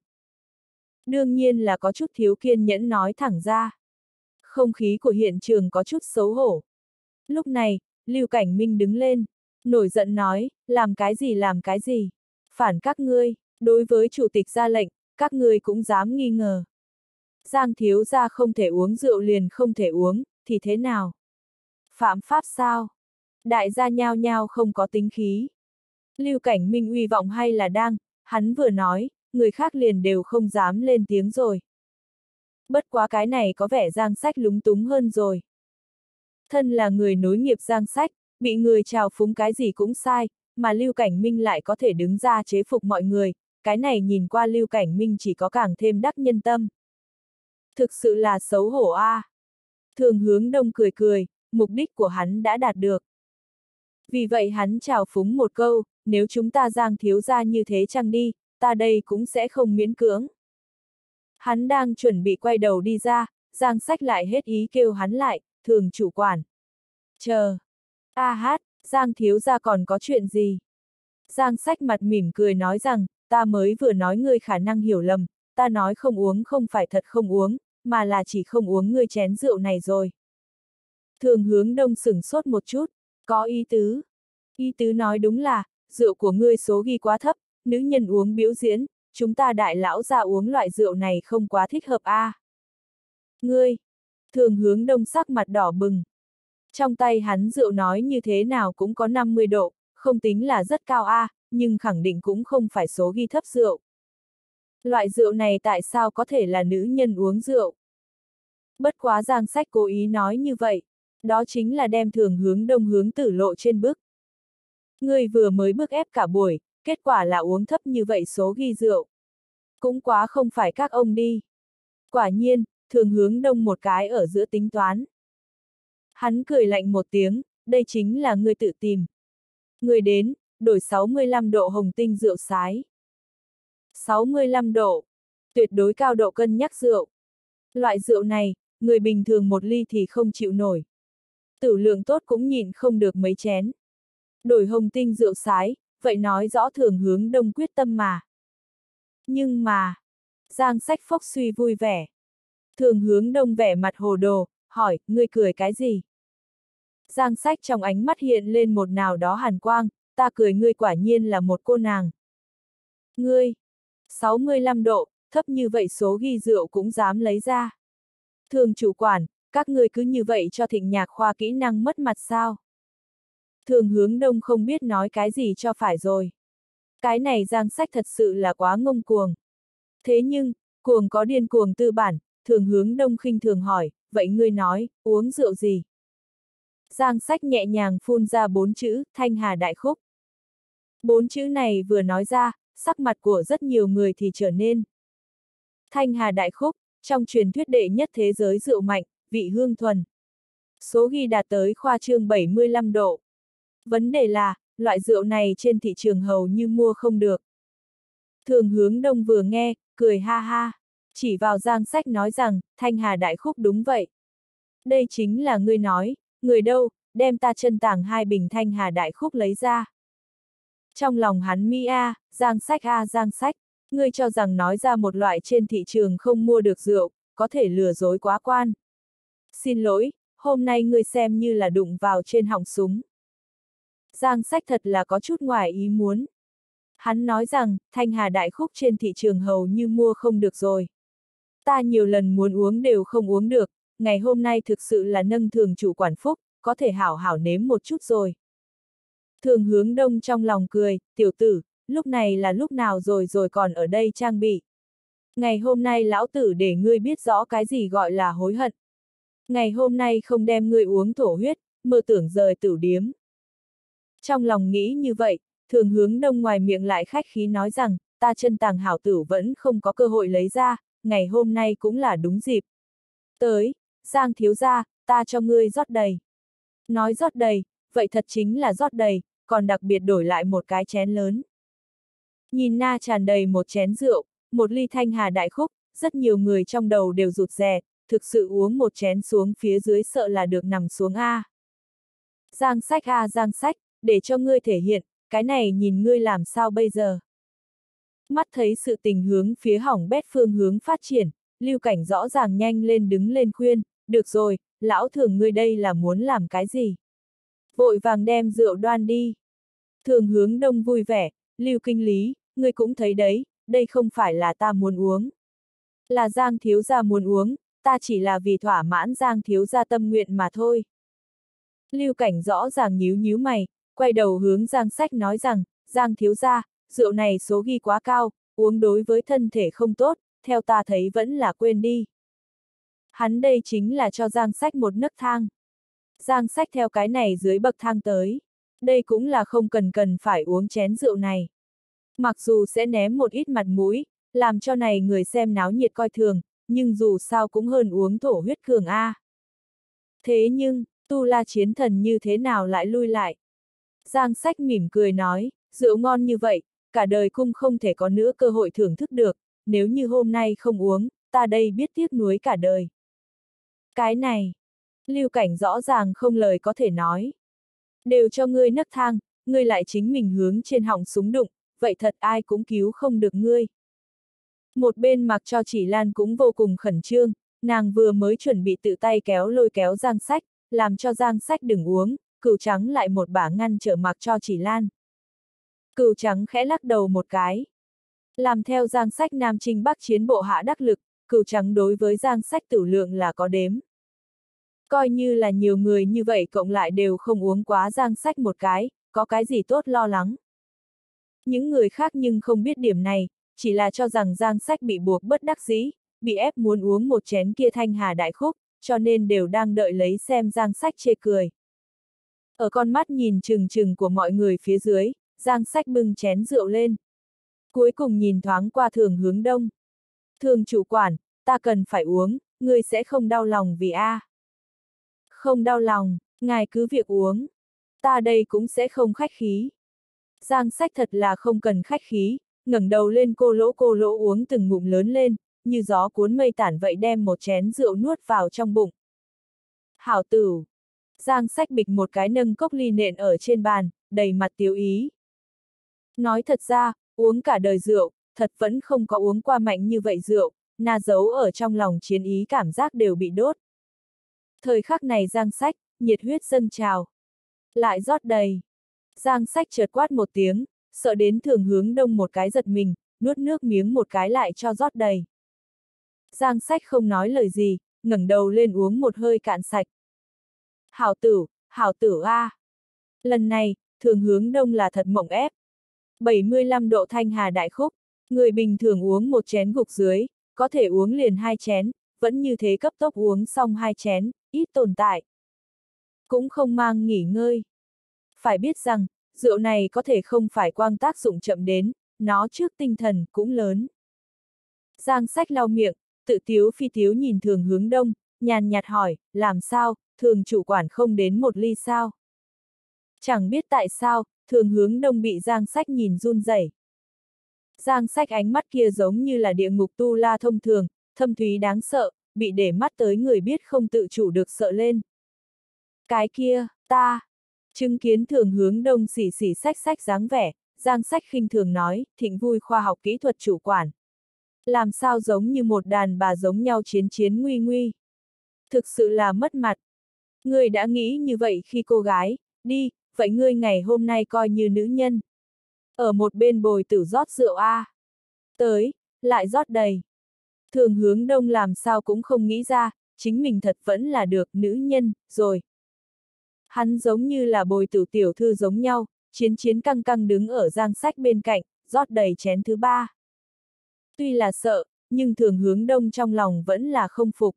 Đương nhiên là có chút thiếu kiên nhẫn nói thẳng ra. Không khí của hiện trường có chút xấu hổ. Lúc này, Lưu Cảnh Minh đứng lên, nổi giận nói, làm cái gì làm cái gì, phản các ngươi, đối với chủ tịch ra lệnh, các ngươi cũng dám nghi ngờ. Giang thiếu gia không thể uống rượu liền không thể uống, thì thế nào? Phạm pháp sao? Đại gia nhao nhao không có tính khí. Lưu Cảnh Minh uy vọng hay là đang, hắn vừa nói, người khác liền đều không dám lên tiếng rồi. Bất quá cái này có vẻ Giang Sách lúng túng hơn rồi. Thân là người nối nghiệp Giang Sách, bị người trào phúng cái gì cũng sai, mà Lưu Cảnh Minh lại có thể đứng ra chế phục mọi người, cái này nhìn qua Lưu Cảnh Minh chỉ có càng thêm đắc nhân tâm. Thực sự là xấu hổ a. À. Thường Hướng Đông cười cười, mục đích của hắn đã đạt được. Vì vậy hắn trào phúng một câu, nếu chúng ta Giang thiếu gia như thế chăng đi, ta đây cũng sẽ không miễn cưỡng. Hắn đang chuẩn bị quay đầu đi ra, Giang Sách lại hết ý kêu hắn lại, Thường chủ quản. Chờ. A hát, Giang thiếu gia còn có chuyện gì? Giang Sách mặt mỉm cười nói rằng, ta mới vừa nói ngươi khả năng hiểu lầm, ta nói không uống không phải thật không uống, mà là chỉ không uống ngươi chén rượu này rồi. Thường Hướng Đông sửng sốt một chút, có ý tứ. Ý tứ nói đúng là, rượu của ngươi số ghi quá thấp, nữ nhân uống biểu diễn, chúng ta đại lão ra uống loại rượu này không quá thích hợp a. À. Ngươi, Thường Hướng Đông sắc mặt đỏ bừng. Trong tay hắn rượu nói như thế nào cũng có năm mươi độ, không tính là rất cao a, à, nhưng khẳng định cũng không phải số ghi thấp rượu. Loại rượu này tại sao có thể là nữ nhân uống rượu? Bất quá Giang Sách cố ý nói như vậy, đó chính là đem Thường Hướng Đông hướng tử lộ trên bức. Ngươi vừa mới bức ép cả buổi, kết quả là uống thấp như vậy số ghi rượu. Cũng quá không phải các ông đi. Quả nhiên, Thường Hướng Đông một cái ở giữa tính toán. Hắn cười lạnh một tiếng, đây chính là ngươi tự tìm. Ngươi đến, đổi sáu mươi lăm độ hồng tinh rượu sái. sáu mươi lăm độ. Tuyệt đối cao độ cân nhắc rượu. Loại rượu này, người bình thường một ly thì không chịu nổi. Tử lượng tốt cũng nhịn không được mấy chén. Đổi hồng tinh rượu sái, vậy nói rõ Thường Hướng Đông quyết tâm mà. Nhưng mà, Giang Sách phốc suy vui vẻ. Thường Hướng Đông vẻ mặt hồ đồ, hỏi, ngươi cười cái gì? Giang Sách trong ánh mắt hiện lên một nào đó hàn quang, ta cười ngươi quả nhiên là một cô nàng. Ngươi, sáu mươi lăm độ, thấp như vậy số ghi rượu cũng dám lấy ra. Thường chủ quản, các ngươi cứ như vậy cho Thịnh Nhạc Khoa kỹ năng mất mặt sao? Thường Hướng Đông không biết nói cái gì cho phải rồi. Cái này Giang Sách thật sự là quá ngông cuồng. Thế nhưng, cuồng có điên cuồng tư bản, Thường Hướng Đông khinh thường hỏi, vậy ngươi nói, uống rượu gì? Giang Sách nhẹ nhàng phun ra bốn chữ, Thanh Hà Đại Khúc. Bốn chữ này vừa nói ra, sắc mặt của rất nhiều người thì trở nên. Thanh Hà Đại Khúc, trong truyền thuyết đệ nhất thế giới rượu mạnh, vị hương thuần. Số ghi đạt tới khoa trương bảy mươi lăm độ. Vấn đề là, loại rượu này trên thị trường hầu như mua không được. Thường Hướng Đông vừa nghe, cười ha ha, chỉ vào Giang Sách nói rằng, Thanh Hà Đại Khúc đúng vậy. Đây chính là ngươi nói, người đâu, đem ta chân tàng hai bình Thanh Hà Đại Khúc lấy ra. Trong lòng hắn mi a, Giang Sách a Giang Sách, ngươi cho rằng nói ra một loại trên thị trường không mua được rượu, có thể lừa dối quá quan. Xin lỗi, hôm nay ngươi xem như là đụng vào trên họng súng. Giang Sách thật là có chút ngoài ý muốn. Hắn nói rằng, Thanh Hà Đại Khúc trên thị trường hầu như mua không được rồi. Ta nhiều lần muốn uống đều không uống được, ngày hôm nay thực sự là nâng Thường chủ quản phúc, có thể hảo hảo nếm một chút rồi. Thường Hướng Đông trong lòng cười, tiểu tử, lúc này là lúc nào rồi rồi còn ở đây trang bị. Ngày hôm nay lão tử để ngươi biết rõ cái gì gọi là hối hận. Ngày hôm nay không đem ngươi uống thổ huyết, mơ tưởng rời tử điếm. Trong lòng nghĩ như vậy, Thường Hướng Đông ngoài miệng lại khách khí nói rằng, ta chân tàng hảo tử vẫn không có cơ hội lấy ra, ngày hôm nay cũng là đúng dịp. Tới, Giang thiếu gia, ta cho ngươi rót đầy. Nói rót đầy, vậy thật chính là rót đầy, còn đặc biệt đổi lại một cái chén lớn. Nhìn na tràn đầy một chén rượu, một ly thanh hà đại khúc, rất nhiều người trong đầu đều rụt rè, thực sự uống một chén xuống phía dưới sợ là được nằm xuống a. Giang Sách a Giang Sách, để cho ngươi thể hiện, cái này nhìn ngươi làm sao bây giờ. Mắt thấy sự tình hướng phía hỏng bét phương hướng phát triển, Lưu Cảnh rõ ràng nhanh lên đứng lên khuyên, được rồi, lão Thường ngươi đây là muốn làm cái gì? Vội vàng đem rượu đoan đi. Thường Hướng Đông vui vẻ, Lưu kinh lý, ngươi cũng thấy đấy, đây không phải là ta muốn uống. Là Giang thiếu gia muốn uống, ta chỉ là vì thỏa mãn Giang thiếu gia tâm nguyện mà thôi. Lưu Cảnh rõ ràng nhíu nhíu mày, quay đầu hướng Giang Sách nói rằng, Giang thiếu gia, rượu này số ghi quá cao, uống đối với thân thể không tốt, theo ta thấy vẫn là quên đi. Hắn đây chính là cho Giang Sách một nấc thang. Giang Sách theo cái này dưới bậc thang tới. Đây cũng là không cần cần phải uống chén rượu này. Mặc dù sẽ ném một ít mặt mũi, làm cho này người xem náo nhiệt coi thường, nhưng dù sao cũng hơn uống thổ huyết cường a. Thế nhưng, Tu La chiến thần như thế nào lại lui lại? Giang Sách mỉm cười nói, rượu ngon như vậy, cả đời cung không thể có nữa cơ hội thưởng thức được, nếu như hôm nay không uống, ta đây biết tiếc nuối cả đời. Cái này, Lưu Cảnh rõ ràng không lời có thể nói. Đều cho ngươi nấc thang, ngươi lại chính mình hướng trên họng súng đụng, vậy thật ai cũng cứu không được ngươi. Một bên mặc cho Chỉ Lan cũng vô cùng khẩn trương, nàng vừa mới chuẩn bị tự tay kéo lôi kéo Giang Sách, làm cho Giang Sách đừng uống, Cửu Trắng lại một bả ngăn trở mặc cho Chỉ Lan. Cửu Trắng khẽ lắc đầu một cái. Làm theo Giang Sách Nam Trinh Bắc chiến bộ hạ đắc lực, Cửu Trắng đối với Giang Sách tử lượng là có đếm. Coi như là nhiều người như vậy cộng lại đều không uống quá Giang Sách một cái, có cái gì tốt lo lắng. Những người khác nhưng không biết điểm này, chỉ là cho rằng Giang Sách bị buộc bất đắc dĩ, bị ép muốn uống một chén kia thanh hà đại khúc, cho nên đều đang đợi lấy xem Giang Sách chê cười. Ở con mắt nhìn chừng chừng của mọi người phía dưới, Giang Sách bưng chén rượu lên. Cuối cùng nhìn thoáng qua Thường Hướng Đông. Thường chủ quản, ta cần phải uống, ngươi sẽ không đau lòng vì a. Không đau lòng, ngài cứ việc uống. Ta đây cũng sẽ không khách khí. Giang Sách thật là không cần khách khí, ngẩng đầu lên cô lỗ cô lỗ uống từng ngụm lớn lên, như gió cuốn mây tản vậy đem một chén rượu nuốt vào trong bụng. Hảo tử. Giang Sách bịch một cái nâng cốc ly nện ở trên bàn, đầy mặt tiếu ý. Nói thật ra, uống cả đời rượu, thật vẫn không có uống qua mạnh như vậy rượu, na giấu ở trong lòng chiến ý cảm giác đều bị đốt. Thời khắc này Giang Sách, nhiệt huyết dâng trào. Lại rót đầy. Giang Sách chợt quát một tiếng, sợ đến Thường Hướng Đông một cái giật mình, nuốt nước miếng một cái lại cho rót đầy. Giang Sách không nói lời gì, ngẩng đầu lên uống một hơi cạn sạch. Hảo tử, hảo tử a. Lần này, Thường Hướng Đông là thật mộng ép. bảy mươi lăm độ thanh hà đại khúc, người bình thường uống một chén gục dưới, có thể uống liền hai chén, vẫn như thế cấp tốc uống xong hai chén, ít tồn tại. Cũng không mang nghỉ ngơi. Phải biết rằng, rượu này có thể không phải quang tác dụng chậm đến, nó trước tinh thần cũng lớn. Giang Sách lau miệng, tự tiếu phi tiếu nhìn Thường Hướng Đông, nhàn nhạt hỏi, làm sao, Thường chủ quản không đến một ly sao? Chẳng biết tại sao, Thường Hướng Đông bị Giang Sách nhìn run rẩy. Giang Sách ánh mắt kia giống như là địa ngục tu la thông thường, thâm thúy đáng sợ, bị để mắt tới người biết không tự chủ được sợ lên. Cái kia, ta, chứng kiến Thường Hướng Đông xỉ xỉ xách xách dáng vẻ, Giang Sách khinh thường nói, Thịnh Vui khoa học kỹ thuật chủ quản. Làm sao giống như một đàn bà giống nhau chiến chiến nguy nguy. Thực sự là mất mặt. Ngươi đã nghĩ như vậy khi cô gái, đi, vậy ngươi ngày hôm nay coi như nữ nhân. Ở một bên bồi tử rót rượu a. À. Tới, lại rót đầy. Thường Hướng Đông làm sao cũng không nghĩ ra, chính mình thật vẫn là được nữ nhân, rồi. Hắn giống như là bồi tử tiểu thư giống nhau, chiến chiến căng căng đứng ở Giang Sách bên cạnh, rót đầy chén thứ ba. Tuy là sợ, nhưng Thường Hướng Đông trong lòng vẫn là không phục.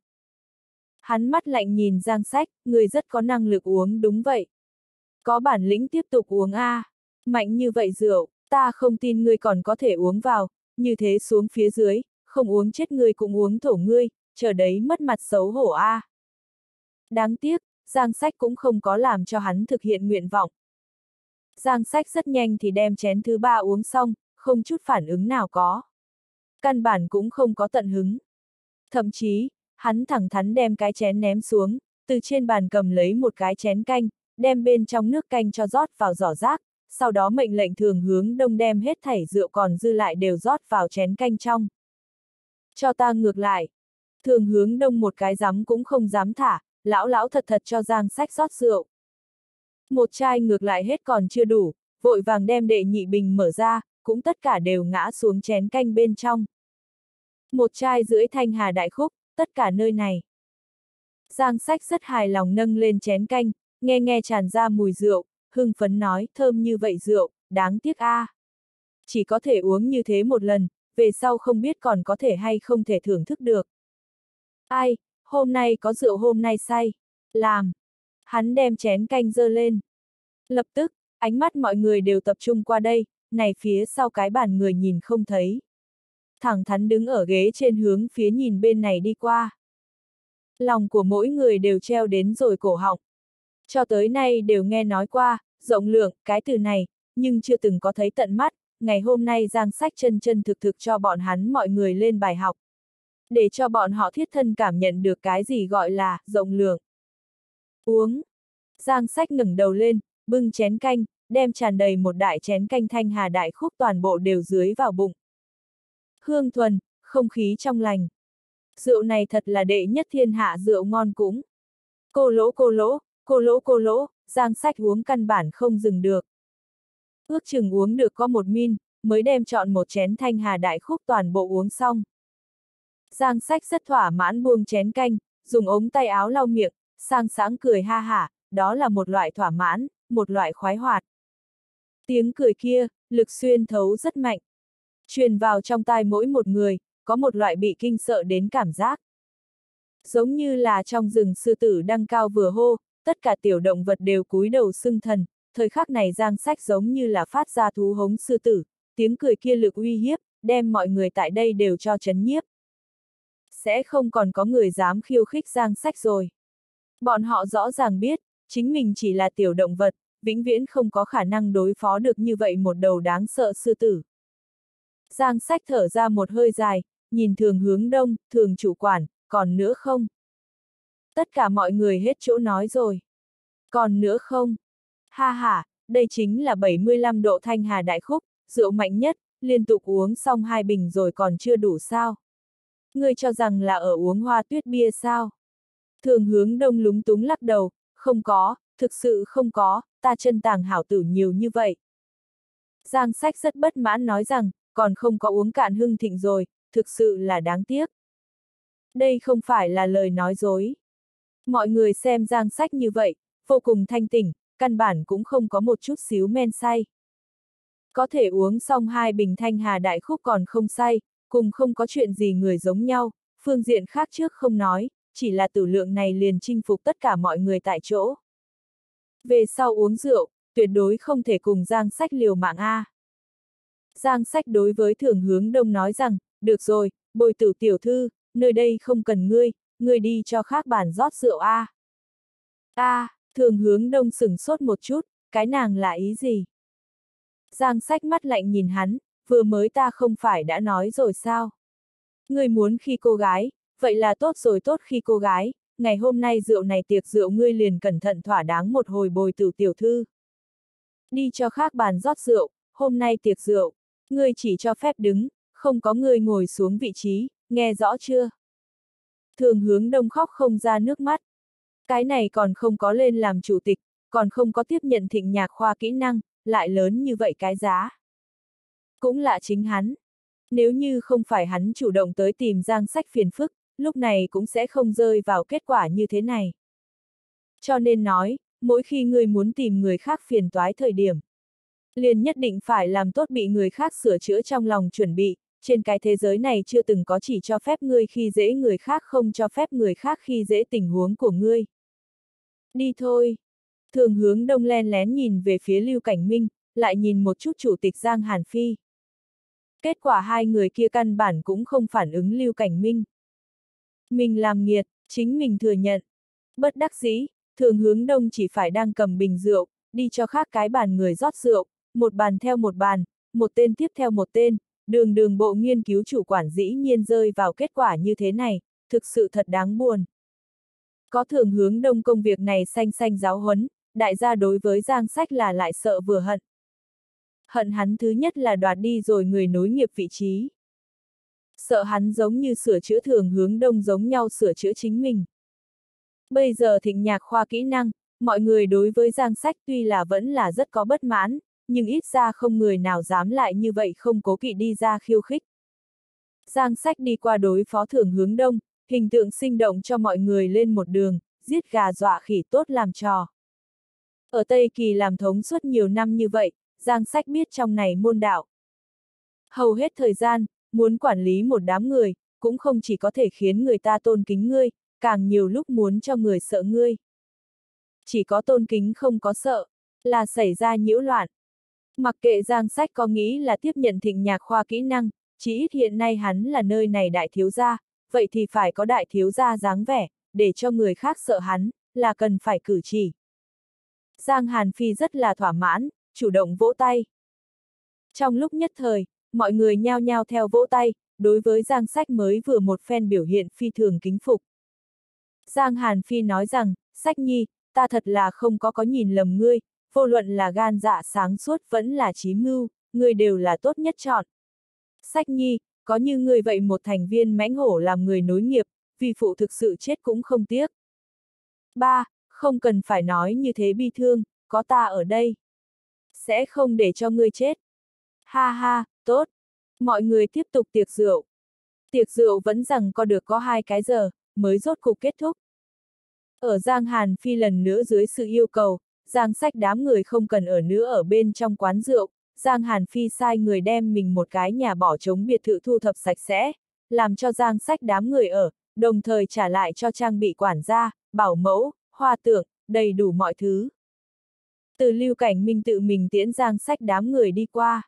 Hắn mắt lạnh nhìn Giang Sách, người rất có năng lực uống đúng vậy. Có bản lĩnh tiếp tục uống a. À. Mạnh như vậy rượu, ta không tin ngươi còn có thể uống vào, như thế xuống phía dưới, không uống chết ngươi cũng uống thổ ngươi, chờ đấy mất mặt xấu hổ a. À. Đáng tiếc, Giang Sách cũng không có làm cho hắn thực hiện nguyện vọng. Giang Sách rất nhanh thì đem chén thứ ba uống xong, không chút phản ứng nào có. Căn bản cũng không có tận hứng. Thậm chí, hắn thẳng thắn đem cái chén ném xuống, từ trên bàn cầm lấy một cái chén canh, đem bên trong nước canh cho rót vào giỏ rác, sau đó mệnh lệnh Thường Hướng Đông đem hết thảy rượu còn dư lại đều rót vào chén canh trong. Cho ta ngược lại. Thường Hướng Đông một cái dám cũng không dám thả, lão lão thật thật cho Giang Sách rót rượu. Một chai ngược lại hết còn chưa đủ, vội vàng đem đệ nhị bình mở ra, cũng tất cả đều ngã xuống chén canh bên trong. Một chai rưỡi Thanh Hà Đại Khúc, tất cả nơi này. Giang Sách rất hài lòng nâng lên chén canh, nghe nghe tràn ra mùi rượu, hưng phấn nói, thơm như vậy rượu, đáng tiếc a. À. Chỉ có thể uống như thế một lần, về sau không biết còn có thể hay không thể thưởng thức được. Ai, hôm nay có rượu hôm nay say. Làm. Hắn đem chén canh dơ lên. Lập tức, ánh mắt mọi người đều tập trung qua đây, này phía sau cái bàn người nhìn không thấy. Thẳng thắn đứng ở ghế trên hướng phía nhìn bên này đi qua. Lòng của mỗi người đều treo đến rồi cổ họng. Cho tới nay đều nghe nói qua, rộng lượng, cái từ này, nhưng chưa từng có thấy tận mắt, ngày hôm nay Giang Sách chân chân thực thực cho bọn hắn mọi người lên bài học. Để cho bọn họ thiết thân cảm nhận được cái gì gọi là, rộng lượng. Uống. Giang Sách ngẩng đầu lên, bưng chén canh, đem tràn đầy một đại chén canh Thanh Hà Đại Khúc toàn bộ đều dưới vào bụng. Hương thuần, không khí trong lành. Rượu này thật là đệ nhất thiên hạ rượu ngon cũng. Cô lỗ cô lỗ, cô lỗ cô lỗ, Giang Sách uống căn bản không dừng được. Ước chừng uống được có một min, mới đem chọn một chén Thanh Hà Đại Khúc toàn bộ uống xong. Giang Sách rất thỏa mãn buông chén canh, dùng ống tay áo lau miệng, sang sáng cười ha hả, đó là một loại thỏa mãn, một loại khoái hoạt. Tiếng cười kia, lực xuyên thấu rất mạnh. Truyền vào trong tai mỗi một người, có một loại bị kinh sợ đến cảm giác. Giống như là trong rừng sư tử đăng cao vừa hô, tất cả tiểu động vật đều cúi đầu xưng thần, thời khắc này Giang Sách giống như là phát ra thú hống sư tử, tiếng cười kia lực uy hiếp, đem mọi người tại đây đều cho chấn nhiếp. Sẽ không còn có người dám khiêu khích Giang Sách rồi. Bọn họ rõ ràng biết, chính mình chỉ là tiểu động vật, vĩnh viễn không có khả năng đối phó được như vậy một đầu đáng sợ sư tử. Giang Sách thở ra một hơi dài, nhìn Thường Hướng Đông, Thường chủ quản, còn nữa không? Tất cả mọi người hết chỗ nói rồi. Còn nữa không? Ha ha, đây chính là bảy mươi lăm độ Thanh Hà Đại Khúc, rượu mạnh nhất, liên tục uống xong hai bình rồi còn chưa đủ sao? Ngươi cho rằng là ở uống hoa tuyết bia sao? Thường Hướng Đông lúng túng lắc đầu, không có, thực sự không có, ta chân tàng hảo tử nhiều như vậy. Giang Sách rất bất mãn nói rằng, còn không có uống cạn hưng thịnh rồi, thực sự là đáng tiếc. Đây không phải là lời nói dối. Mọi người xem Giang Sách như vậy, vô cùng thanh tỉnh, căn bản cũng không có một chút xíu men say. Có thể uống xong hai bình Thanh Hà Đại Khúc còn không say, cùng không có chuyện gì người giống nhau, phương diện khác trước không nói, chỉ là tử lượng này liền chinh phục tất cả mọi người tại chỗ. Về sau uống rượu, tuyệt đối không thể cùng Giang Sách liều mạng a. Giang Sách đối với Thường Hướng Đông nói rằng, được rồi, Bồi Tử tiểu thư, nơi đây không cần ngươi, ngươi đi cho khác bàn rót rượu a. A, Thường Hướng Đông sửng sốt một chút, cái nàng là ý gì? Giang Sách mắt lạnh nhìn hắn, vừa mới ta không phải đã nói rồi sao? Ngươi muốn khi cô gái, vậy là tốt rồi tốt khi cô gái, ngày hôm nay rượu này tiệc rượu ngươi liền cẩn thận thỏa đáng một hồi Bồi Tử tiểu thư. Đi cho khác bàn rót rượu, hôm nay tiệc rượu, ngươi chỉ cho phép đứng, không có người ngồi xuống vị trí, nghe rõ chưa? Thường Hướng Đông khóc không ra nước mắt. Cái này còn không có lên làm chủ tịch, còn không có tiếp nhận thịnh nhạc khoa kỹ năng, lại lớn như vậy cái giá. Cũng là chính hắn. Nếu như không phải hắn chủ động tới tìm Giang Sách phiền phức, lúc này cũng sẽ không rơi vào kết quả như thế này. Cho nên nói, mỗi khi ngươi muốn tìm người khác phiền toái thời điểm, liền nhất định phải làm tốt bị người khác sửa chữa trong lòng chuẩn bị, trên cái thế giới này chưa từng có chỉ cho phép ngươi khi dễ người khác không cho phép người khác khi dễ tình huống của ngươi. Đi thôi. Thường Hướng Đông len lén nhìn về phía Lưu Cảnh Minh, lại nhìn một chút chủ tịch Giang Hàn Phi. Kết quả hai người kia căn bản cũng không phản ứng Lưu Cảnh Minh. Mình làm nghiệt, chính mình thừa nhận. Bất đắc dĩ, Thường Hướng Đông chỉ phải đang cầm bình rượu, đi cho khác cái bàn người rót rượu, một bàn theo một bàn, một tên tiếp theo một tên, đường đường bộ nghiên cứu chủ quản dĩ nhiên rơi vào kết quả như thế này, thực sự thật đáng buồn. Có thường hướng đông công việc này xanh xanh giáo huấn, đại gia đối với Giang Sách là lại sợ vừa hận. Hận hắn thứ nhất là đoạt đi rồi người nối nghiệp vị trí. Sợ hắn giống như sửa chữa thường hướng đông giống nhau sửa chữa chính mình. Bây giờ Thịnh Nhạc khoa kỹ năng, mọi người đối với Giang Sách tuy là vẫn là rất có bất mãn, nhưng ít ra không người nào dám lại như vậy không cố kỵ đi ra khiêu khích. Giang Sách đi qua đối phó thường hướng đông, hình tượng sinh động cho mọi người lên một đường, giết gà dọa khỉ tốt làm trò. Ở Tây Kỳ làm thống suốt nhiều năm như vậy, Giang Sách biết trong này môn đạo. Hầu hết thời gian, muốn quản lý một đám người, cũng không chỉ có thể khiến người ta tôn kính ngươi, càng nhiều lúc muốn cho người sợ ngươi. Chỉ có tôn kính không có sợ, là xảy ra nhiễu loạn. Mặc kệ Giang Sách có nghĩ là tiếp nhận Thịnh Nhạc khoa kỹ năng, chỉ ít hiện nay hắn là nơi này đại thiếu gia, vậy thì phải có đại thiếu gia dáng vẻ, để cho người khác sợ hắn, là cần phải cử chỉ. Giang Hàn Phi rất là thỏa mãn, chủ động vỗ tay. Trong lúc nhất thời, mọi người nhao nhao theo vỗ tay, đối với Giang Sách mới vừa một phen biểu hiện phi thường kính phục. Giang Hàn Phi nói rằng, Sách nhi, ta thật là không có có nhìn lầm ngươi, vô luận là gan dạ sáng suốt vẫn là trí mưu, ngươi đều là tốt nhất chọn. Sách nhi, có như ngươi vậy một thành viên mãnh hổ làm người nối nghiệp, vì phụ thực sự chết cũng không tiếc. Ba, không cần phải nói như thế bi thương, có ta ở đây. Sẽ không để cho ngươi chết. Ha ha, tốt. Mọi người tiếp tục tiệc rượu. Tiệc rượu vẫn rằng có được có hai cái giờ, mới rốt cục kết thúc. Ở Giang Hàn Phi lần nữa dưới sự yêu cầu, Giang Sách đám người không cần ở nữa ở bên trong quán rượu, Giang Hàn Phi sai người đem mình một cái nhà bỏ trống biệt thự thu thập sạch sẽ, làm cho Giang Sách đám người ở, đồng thời trả lại cho trang bị quản gia, bảo mẫu, hoa tượng, đầy đủ mọi thứ. Từ Lưu Cảnh Minh tự mình tiễn Giang Sách đám người đi qua.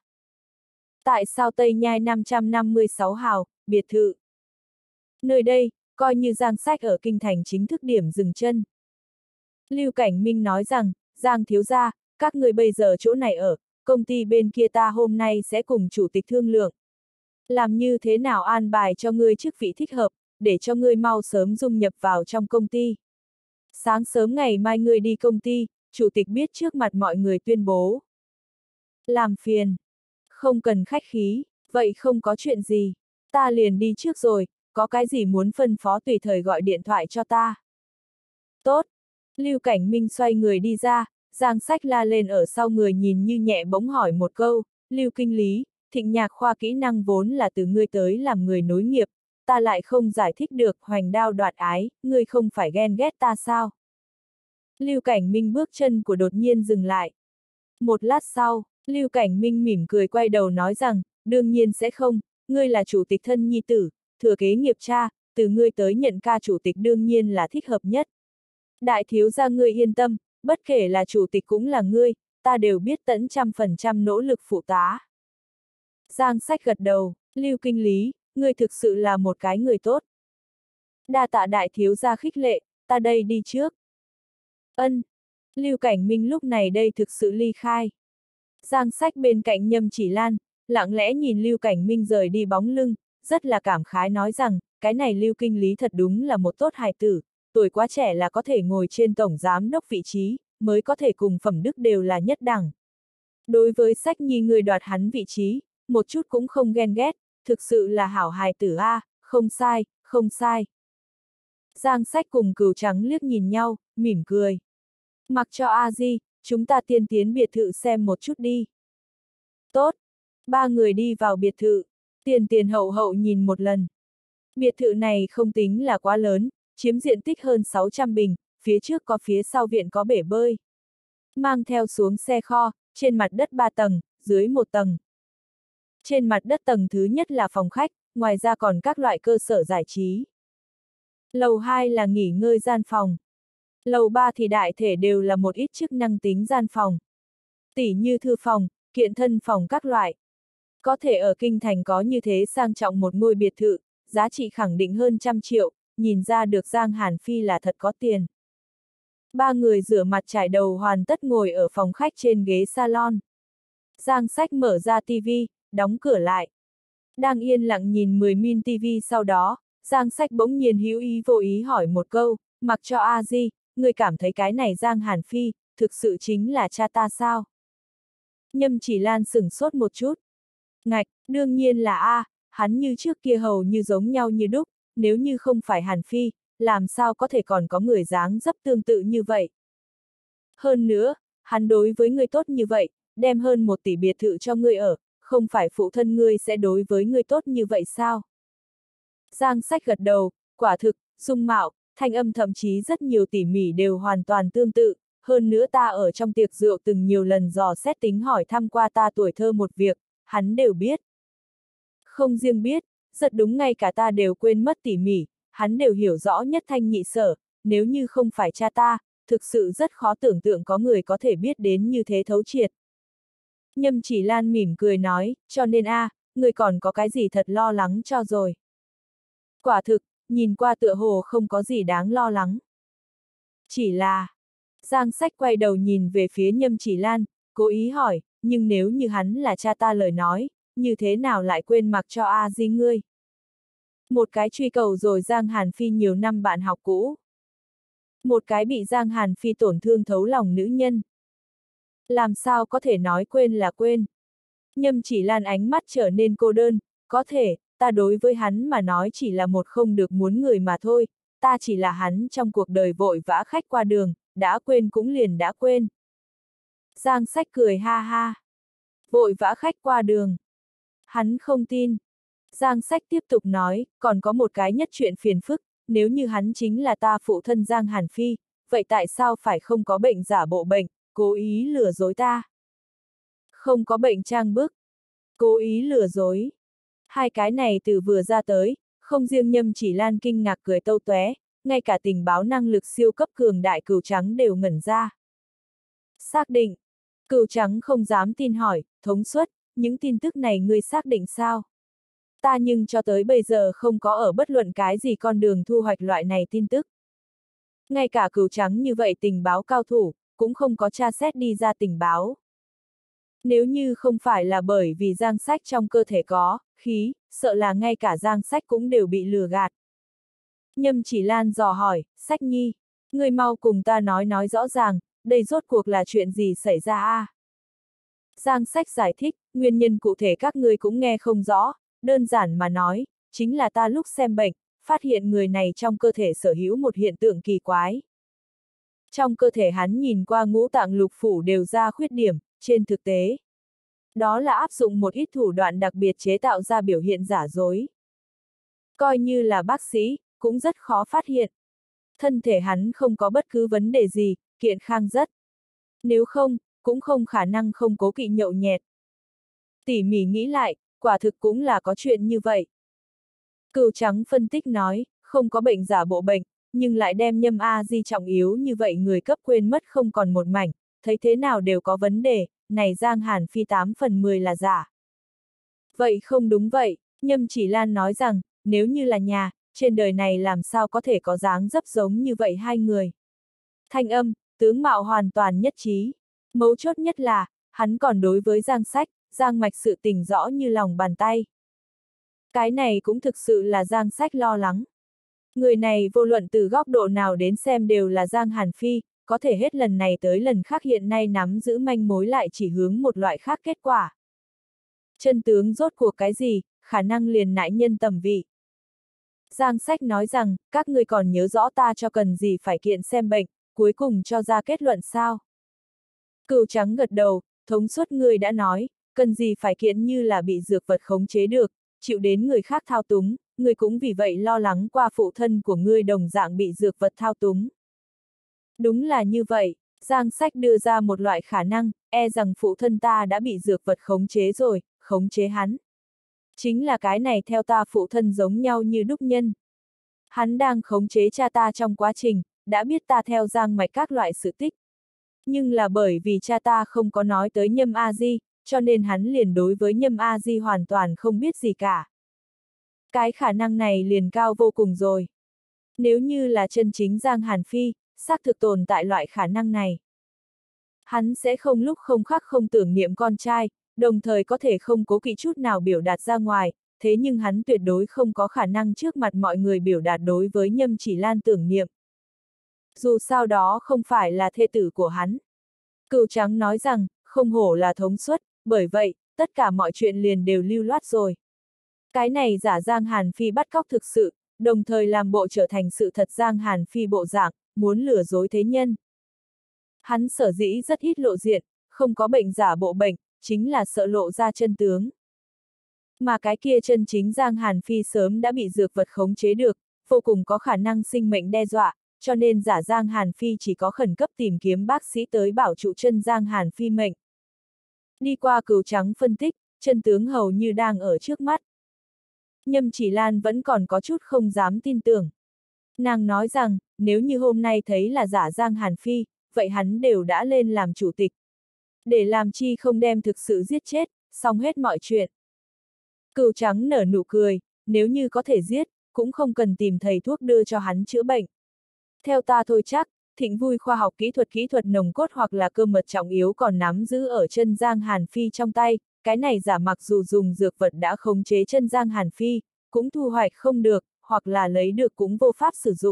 Tại sao Tây Nhai năm trăm năm mươi sáu hào, biệt thự. Nơi đây, coi như Giang Sách ở kinh thành chính thức điểm dừng chân. Lưu Cảnh Minh nói rằng, Giang thiếu gia, các người bây giờ chỗ này ở, công ty bên kia ta hôm nay sẽ cùng chủ tịch thương lượng. Làm như thế nào an bài cho ngươi chức vị thích hợp, để cho ngươi mau sớm dung nhập vào trong công ty. Sáng sớm ngày mai ngươi đi công ty, chủ tịch biết trước mặt mọi người tuyên bố. Làm phiền. Không cần khách khí, vậy không có chuyện gì. Ta liền đi trước rồi, có cái gì muốn phân phó tùy thời gọi điện thoại cho ta. Tốt. Lưu Cảnh Minh xoay người đi ra, Giang Sách la lên ở sau người nhìn như nhẹ bỗng hỏi một câu, Lưu kinh lý, Thịnh Nhạc khoa kỹ năng vốn là từ ngươi tới làm người nối nghiệp, ta lại không giải thích được hoành đao đoạt ái, ngươi không phải ghen ghét ta sao? Lưu Cảnh Minh bước chân của đột nhiên dừng lại. Một lát sau, Lưu Cảnh Minh mỉm cười quay đầu nói rằng, đương nhiên sẽ không, ngươi là chủ tịch thân nhi tử, thừa kế nghiệp cha, từ ngươi tới nhận ca chủ tịch đương nhiên là thích hợp nhất. Đại thiếu gia ngươi yên tâm, bất kể là chủ tịch cũng là ngươi, ta đều biết tận trăm phần trăm nỗ lực phụ tá. Giang Sách gật đầu, Lưu kinh lý, ngươi thực sự là một cái người tốt. Đa tạ đại thiếu gia khích lệ, ta đây đi trước. Ân. Lưu Cảnh Minh lúc này đây thực sự ly khai. Giang Sách bên cạnh Nhâm Chỉ Lan, lặng lẽ nhìn Lưu Cảnh Minh rời đi bóng lưng, rất là cảm khái nói rằng, cái này Lưu kinh lý thật đúng là một tốt hài tử, tuổi quá trẻ là có thể ngồi trên tổng giám đốc vị trí, mới có thể cùng phẩm đức đều là nhất đẳng. Đối với Sách nhi người đoạt hắn vị trí, một chút cũng không ghen ghét, thực sự là hảo hài tử a, à, không sai, không sai. Giang Sách cùng Cửu Trắng liếc nhìn nhau, mỉm cười. Mặc cho a di, chúng ta tiên tiến biệt thự xem một chút đi. Tốt. Ba người đi vào biệt thự, tiền tiền hậu hậu nhìn một lần. Biệt thự này không tính là quá lớn, chiếm diện tích hơn sáu trăm bình, phía trước có phía sau viện có bể bơi. Mang theo xuống xe kho, trên mặt đất ba tầng, dưới một tầng. Trên mặt đất tầng thứ nhất là phòng khách, ngoài ra còn các loại cơ sở giải trí. Lầu hai là nghỉ ngơi gian phòng. Lầu ba thì đại thể đều là một ít chức năng tính gian phòng. Tỉ như thư phòng, kiện thân phòng các loại. Có thể ở kinh thành có như thế sang trọng một ngôi biệt thự, giá trị khẳng định hơn trăm triệu, nhìn ra được Giang Hàn Phi là thật có tiền. Ba người rửa mặt trải đầu hoàn tất ngồi ở phòng khách trên ghế salon. Giang Sách mở ra tivi, đóng cửa lại. Đang yên lặng nhìn mười min tivi sau đó, Giang Sách bỗng nhiên hữu ý vô ý hỏi một câu, mặc cho A Di, người cảm thấy cái này Giang Hàn Phi, thực sự chính là cha ta sao? Nhâm Chỉ Lan sửng sốt một chút. Ngạch, đương nhiên là A, hắn như trước kia hầu như giống nhau như đúc, nếu như không phải Hàn Phi, làm sao có thể còn có người dáng dấp tương tự như vậy? Hơn nữa, hắn đối với ngươi tốt như vậy, đem hơn một tỷ biệt thự cho ngươi ở, không phải phụ thân ngươi sẽ đối với ngươi tốt như vậy sao? Giang Sách gật đầu, quả thực, dung mạo, thanh âm thậm chí rất nhiều tỉ mỉ đều hoàn toàn tương tự, hơn nữa ta ở trong tiệc rượu từng nhiều lần dò xét tính hỏi thăm qua ta tuổi thơ một việc, hắn đều biết. Không riêng biết, rất đúng ngay cả ta đều quên mất tỉ mỉ, hắn đều hiểu rõ nhất thanh nhị sở, nếu như không phải cha ta, thực sự rất khó tưởng tượng có người có thể biết đến như thế thấu triệt. Nhâm Chỉ Lan mỉm cười nói, cho nên a, à, người còn có cái gì thật lo lắng cho rồi. Quả thực, nhìn qua tựa hồ không có gì đáng lo lắng. Chỉ là, Giang Sách quay đầu nhìn về phía Nhâm Chỉ Lan, cố ý hỏi, nhưng nếu như hắn là cha ta lời nói, như thế nào lại quên mặc cho A Di ngươi? Một cái truy cầu rồi Giang Hàn Phi nhiều năm bạn học cũ. Một cái bị Giang Hàn Phi tổn thương thấu lòng nữ nhân. Làm sao có thể nói quên là quên? Nhâm Chỉ Lan ánh mắt trở nên cô đơn, có thể, ta đối với hắn mà nói chỉ là một không được muốn người mà thôi, ta chỉ là hắn trong cuộc đời vội vã khách qua đường, đã quên cũng liền đã quên. Giang Sách cười ha ha. Vội vã khách qua đường. Hắn không tin. Giang Sách tiếp tục nói, còn có một cái nhất chuyện phiền phức, nếu như hắn chính là ta phụ thân Giang Hàn Phi, vậy tại sao phải không có bệnh giả bộ bệnh, cố ý lừa dối ta? Không có bệnh trang bức, cố ý lừa dối. Hai cái này từ vừa ra tới, không riêng Nhâm Chỉ Lan kinh ngạc cười tâu tóe, ngay cả tình báo năng lực siêu cấp cường đại Cửu Trắng đều ngẩn ra. Xác định. Cửu Trắng không dám tin hỏi, thống suất, những tin tức này ngươi xác định sao? Ta nhưng cho tới bây giờ không có ở bất luận cái gì con đường thu hoạch loại này tin tức. Ngay cả Cửu Trắng như vậy tình báo cao thủ, cũng không có tra xét đi ra tình báo. Nếu như không phải là bởi vì Giang Sách trong cơ thể có khí, sợ là ngay cả Giang Sách cũng đều bị lừa gạt. Nhâm Chỉ Lan dò hỏi, Sách Nhi, ngươi mau cùng ta nói nói rõ ràng, đây rốt cuộc là chuyện gì xảy ra a? À? Giang Sách giải thích, nguyên nhân cụ thể các ngươi cũng nghe không rõ, đơn giản mà nói, chính là ta lúc xem bệnh, phát hiện người này trong cơ thể sở hữu một hiện tượng kỳ quái. Trong cơ thể hắn nhìn qua ngũ tạng lục phủ đều ra khuyết điểm, trên thực tế. Đó là áp dụng một ít thủ đoạn đặc biệt chế tạo ra biểu hiện giả dối. Coi như là bác sĩ, cũng rất khó phát hiện. Thân thể hắn không có bất cứ vấn đề gì, kiện khang rất. Nếu không, cũng không khả năng không cố kỵ nhậu nhẹt. Tỉ mỉ nghĩ lại, quả thực cũng là có chuyện như vậy. Cửu Trắng phân tích nói, không có bệnh giả bộ bệnh, nhưng lại đem Nhâm A Di trọng yếu như vậy người cấp quên mất không còn một mảnh, thấy thế nào đều có vấn đề, này Giang Hàn Phi tám phần mười là giả. Vậy không đúng vậy, Nhâm Chỉ Lan nói rằng, nếu như là nhà, trên đời này làm sao có thể có dáng dấp giống như vậy hai người. Thanh âm, tướng mạo hoàn toàn nhất trí. Mấu chốt nhất là, hắn còn đối với Giang Sách, Giang Mạch sự tình rõ như lòng bàn tay. Cái này cũng thực sự là Giang Sách lo lắng. Người này vô luận từ góc độ nào đến xem đều là Giang Hàn Phi, có thể hết lần này tới lần khác hiện nay nắm giữ manh mối lại chỉ hướng một loại khác kết quả. Chân tướng rốt cuộc cái gì, khả năng liền nại nhân tầm vị. Giang Sách nói rằng, các ngươi còn nhớ rõ ta cho cần gì phải kiện xem bệnh, cuối cùng cho ra kết luận sao? Cửu Trắng gật đầu, thống suốt ngươi đã nói, cần gì phải kiện như là bị dược vật khống chế được, chịu đến người khác thao túng, ngươi cũng vì vậy lo lắng qua phụ thân của ngươi đồng dạng bị dược vật thao túng. Đúng là như vậy, Giang Sách đưa ra một loại khả năng, e rằng phụ thân ta đã bị dược vật khống chế rồi, khống chế hắn. Chính là cái này theo ta phụ thân giống nhau như đúc nhân. Hắn đang khống chế cha ta trong quá trình, đã biết ta theo Giang Mạch các loại sự tích. Nhưng là bởi vì cha ta không có nói tới Nhâm A Di, cho nên hắn liền đối với Nhâm A Di hoàn toàn không biết gì cả. Cái khả năng này liền cao vô cùng rồi. Nếu như là chân chính Giang Hàn Phi, xác thực tồn tại loại khả năng này. Hắn sẽ không lúc không khắc không tưởng niệm con trai, đồng thời có thể không cố kỵ chút nào biểu đạt ra ngoài, thế nhưng hắn tuyệt đối không có khả năng trước mặt mọi người biểu đạt đối với Nhâm Chỉ Lan tưởng niệm. Dù sao đó không phải là thê tử của hắn. Cừu trắng nói rằng, không hổ là thống suất, bởi vậy, tất cả mọi chuyện liền đều lưu loát rồi. Cái này giả Giang Hàn Phi bắt cóc thực sự, đồng thời làm bộ trở thành sự thật Giang Hàn Phi bộ dạng, muốn lừa dối thế nhân. Hắn sở dĩ rất ít lộ diện, không có bệnh giả bộ bệnh, chính là sợ lộ ra chân tướng. Mà cái kia chân chính Giang Hàn Phi sớm đã bị dược vật khống chế được, vô cùng có khả năng sinh mệnh đe dọa, cho nên giả Giang Hàn Phi chỉ có khẩn cấp tìm kiếm bác sĩ tới bảo trụ chân Giang Hàn Phi mệnh. Đi qua Cừu trắng phân tích, chân tướng hầu như đang ở trước mắt. Nhâm Chỉ Lan vẫn còn có chút không dám tin tưởng. Nàng nói rằng, nếu như hôm nay thấy là giả Giang Hàn Phi, vậy hắn đều đã lên làm chủ tịch. Để làm chi không đem thực sự giết chết, xong hết mọi chuyện. Cừu trắng nở nụ cười, nếu như có thể giết, cũng không cần tìm thầy thuốc đưa cho hắn chữa bệnh. Theo ta thôi chắc, Thịnh Vui khoa học kỹ thuật kỹ thuật nồng cốt hoặc là cơ mật trọng yếu còn nắm giữ ở chân Giang Hàn Phi trong tay, cái này giả mặc dù dùng dược vật đã khống chế chân Giang Hàn Phi, cũng thu hoạch không được, hoặc là lấy được cũng vô pháp sử dụng.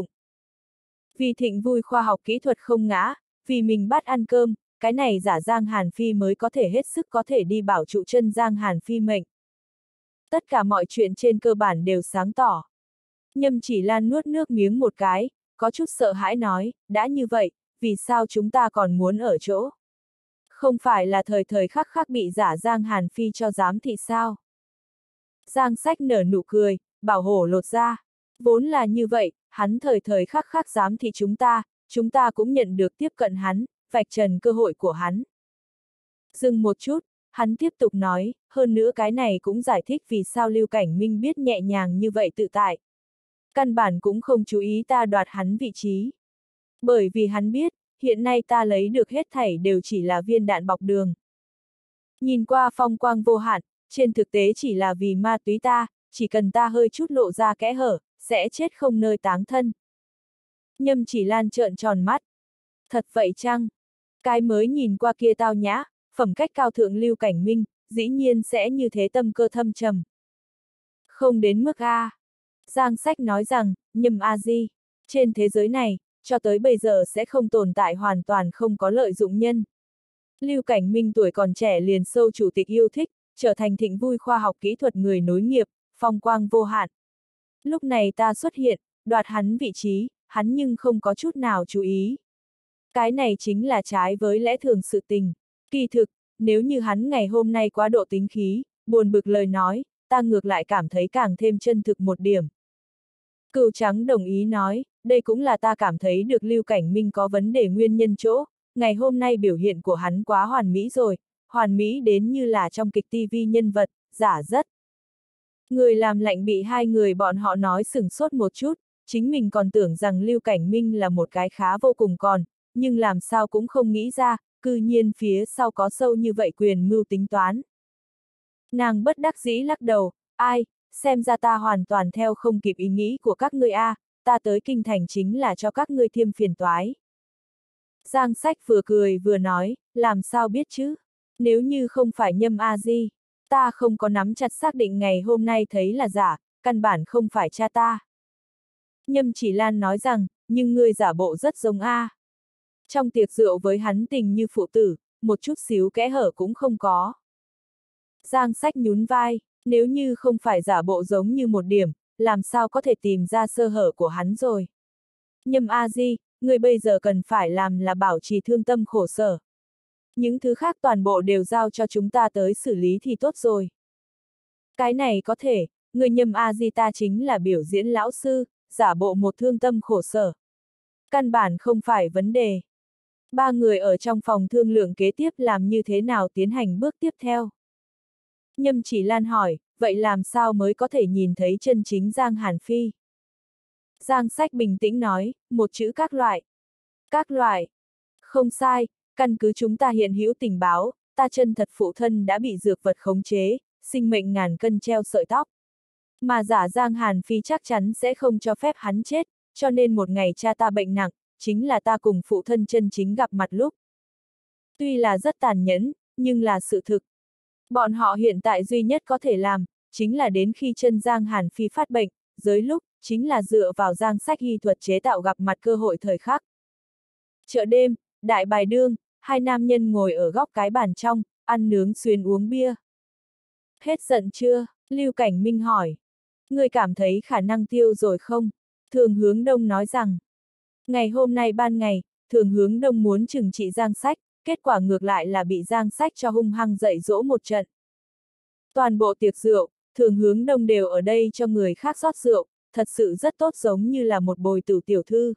Vì Thịnh Vui khoa học kỹ thuật không ngã, vì mình bắt ăn cơm, cái này giả Giang Hàn Phi mới có thể hết sức có thể đi bảo trụ chân Giang Hàn Phi mệnh. Tất cả mọi chuyện trên cơ bản đều sáng tỏ. Nhâm Chỉ Lan nuốt nước miếng một cái, có chút sợ hãi nói, đã như vậy, vì sao chúng ta còn muốn ở chỗ? Không phải là thời thời khắc khắc bị giả Giang Hàn Phi cho giám thị sao? Giang Sách nở nụ cười, bảo hổ lột ra. Vốn là như vậy, hắn thời thời khắc khắc giám thị chúng ta, chúng ta cũng nhận được tiếp cận hắn, vạch trần cơ hội của hắn. Dừng một chút, hắn tiếp tục nói, hơn nữa cái này cũng giải thích vì sao Lưu Cảnh Minh biết nhẹ nhàng như vậy tự tại. Căn bản cũng không chú ý ta đoạt hắn vị trí. Bởi vì hắn biết, hiện nay ta lấy được hết thảy đều chỉ là viên đạn bọc đường. Nhìn qua phong quang vô hạn, trên thực tế chỉ là vì ma túy ta, chỉ cần ta hơi chút lộ ra kẽ hở, sẽ chết không nơi táng thân. Nhâm Chỉ Lan trợn tròn mắt. Thật vậy chăng? Cái mới nhìn qua kia tao nhã, phẩm cách cao thượng Lưu Cảnh Minh, dĩ nhiên sẽ như thế tâm cơ thâm trầm. Không đến mức A. Giang Sách nói rằng, Nhâm A Di, trên thế giới này, cho tới bây giờ sẽ không tồn tại hoàn toàn không có lợi dụng nhân. Lưu Cảnh Minh tuổi còn trẻ liền sâu chủ tịch yêu thích, trở thành Thịnh Vui khoa học kỹ thuật người nối nghiệp, phong quang vô hạn. Lúc này ta xuất hiện, đoạt hắn vị trí, hắn nhưng không có chút nào chú ý. Cái này chính là trái với lẽ thường sự tình. Kỳ thực, nếu như hắn ngày hôm nay quá độ tính khí, buồn bực lời nói, ta ngược lại cảm thấy càng thêm chân thực một điểm. Cừu trắng đồng ý nói, đây cũng là ta cảm thấy được Lưu Cảnh Minh có vấn đề nguyên nhân chỗ, ngày hôm nay biểu hiện của hắn quá hoàn mỹ rồi, hoàn mỹ đến như là trong kịch ti vi nhân vật, giả rất. Người làm lạnh bị hai người bọn họ nói sửng sốt một chút, chính mình còn tưởng rằng Lưu Cảnh Minh là một cái khá vô cùng còn, nhưng làm sao cũng không nghĩ ra, cư nhiên phía sau có sâu như vậy quyền mưu tính toán. Nàng bất đắc dĩ lắc đầu, ai, xem ra ta hoàn toàn theo không kịp ý nghĩ của các ngươi a, ta tới kinh thành chính là cho các ngươi thêm phiền toái. Giang Sách vừa cười vừa nói, làm sao biết chứ, nếu như không phải Nhâm A Di, ta không có nắm chặt xác định ngày hôm nay thấy là giả, căn bản không phải cha ta. Nhâm Chỉ Lan nói rằng, nhưng ngươi giả bộ rất giống A. Trong tiệc rượu với hắn tình như phụ tử, một chút xíu kẽ hở cũng không có. Giang Sách nhún vai, nếu như không phải giả bộ giống như một điểm, làm sao có thể tìm ra sơ hở của hắn rồi. Nhâm A Di, người bây giờ cần phải làm là bảo trì thương tâm khổ sở. Những thứ khác toàn bộ đều giao cho chúng ta tới xử lý thì tốt rồi. Cái này có thể, người Nhâm A Di ta chính là biểu diễn lão sư, giả bộ một thương tâm khổ sở. Căn bản không phải vấn đề. Ba người ở trong phòng thương lượng kế tiếp làm như thế nào tiến hành bước tiếp theo. Nhâm Chỉ Lan hỏi, vậy làm sao mới có thể nhìn thấy chân chính Giang Hàn Phi? Giang Sách bình tĩnh nói, một chữ các loại. Các loại. Không sai, căn cứ chúng ta hiện hữu tình báo, ta chân thật phụ thân đã bị dược vật khống chế, sinh mệnh ngàn cân treo sợi tóc. Mà giả Giang Hàn Phi chắc chắn sẽ không cho phép hắn chết, cho nên một ngày cha ta bệnh nặng, chính là ta cùng phụ thân chân chính gặp mặt lúc. Tuy là rất tàn nhẫn, nhưng là sự thực. Bọn họ hiện tại duy nhất có thể làm, chính là đến khi chân Giang Hàn Phi phát bệnh, dưới lúc, chính là dựa vào Giang Sách y thuật chế tạo gặp mặt cơ hội thời khắc. Chợ đêm, đại bài đương, hai nam nhân ngồi ở góc cái bàn trong, ăn nướng xuyên uống bia. Hết giận chưa? Lưu Cảnh Minh hỏi. Ngươi cảm thấy khả năng tiêu rồi không? Thường Hướng Đông nói rằng, ngày hôm nay ban ngày, Thường Hướng Đông muốn trừng trị Giang Sách, kết quả ngược lại là bị Giang Sách cho hung hăng dạy dỗ một trận. Toàn bộ tiệc rượu, Thường Hướng Đông đều ở đây cho người khác rót rượu, thật sự rất tốt, giống như là một bồi tử tiểu thư.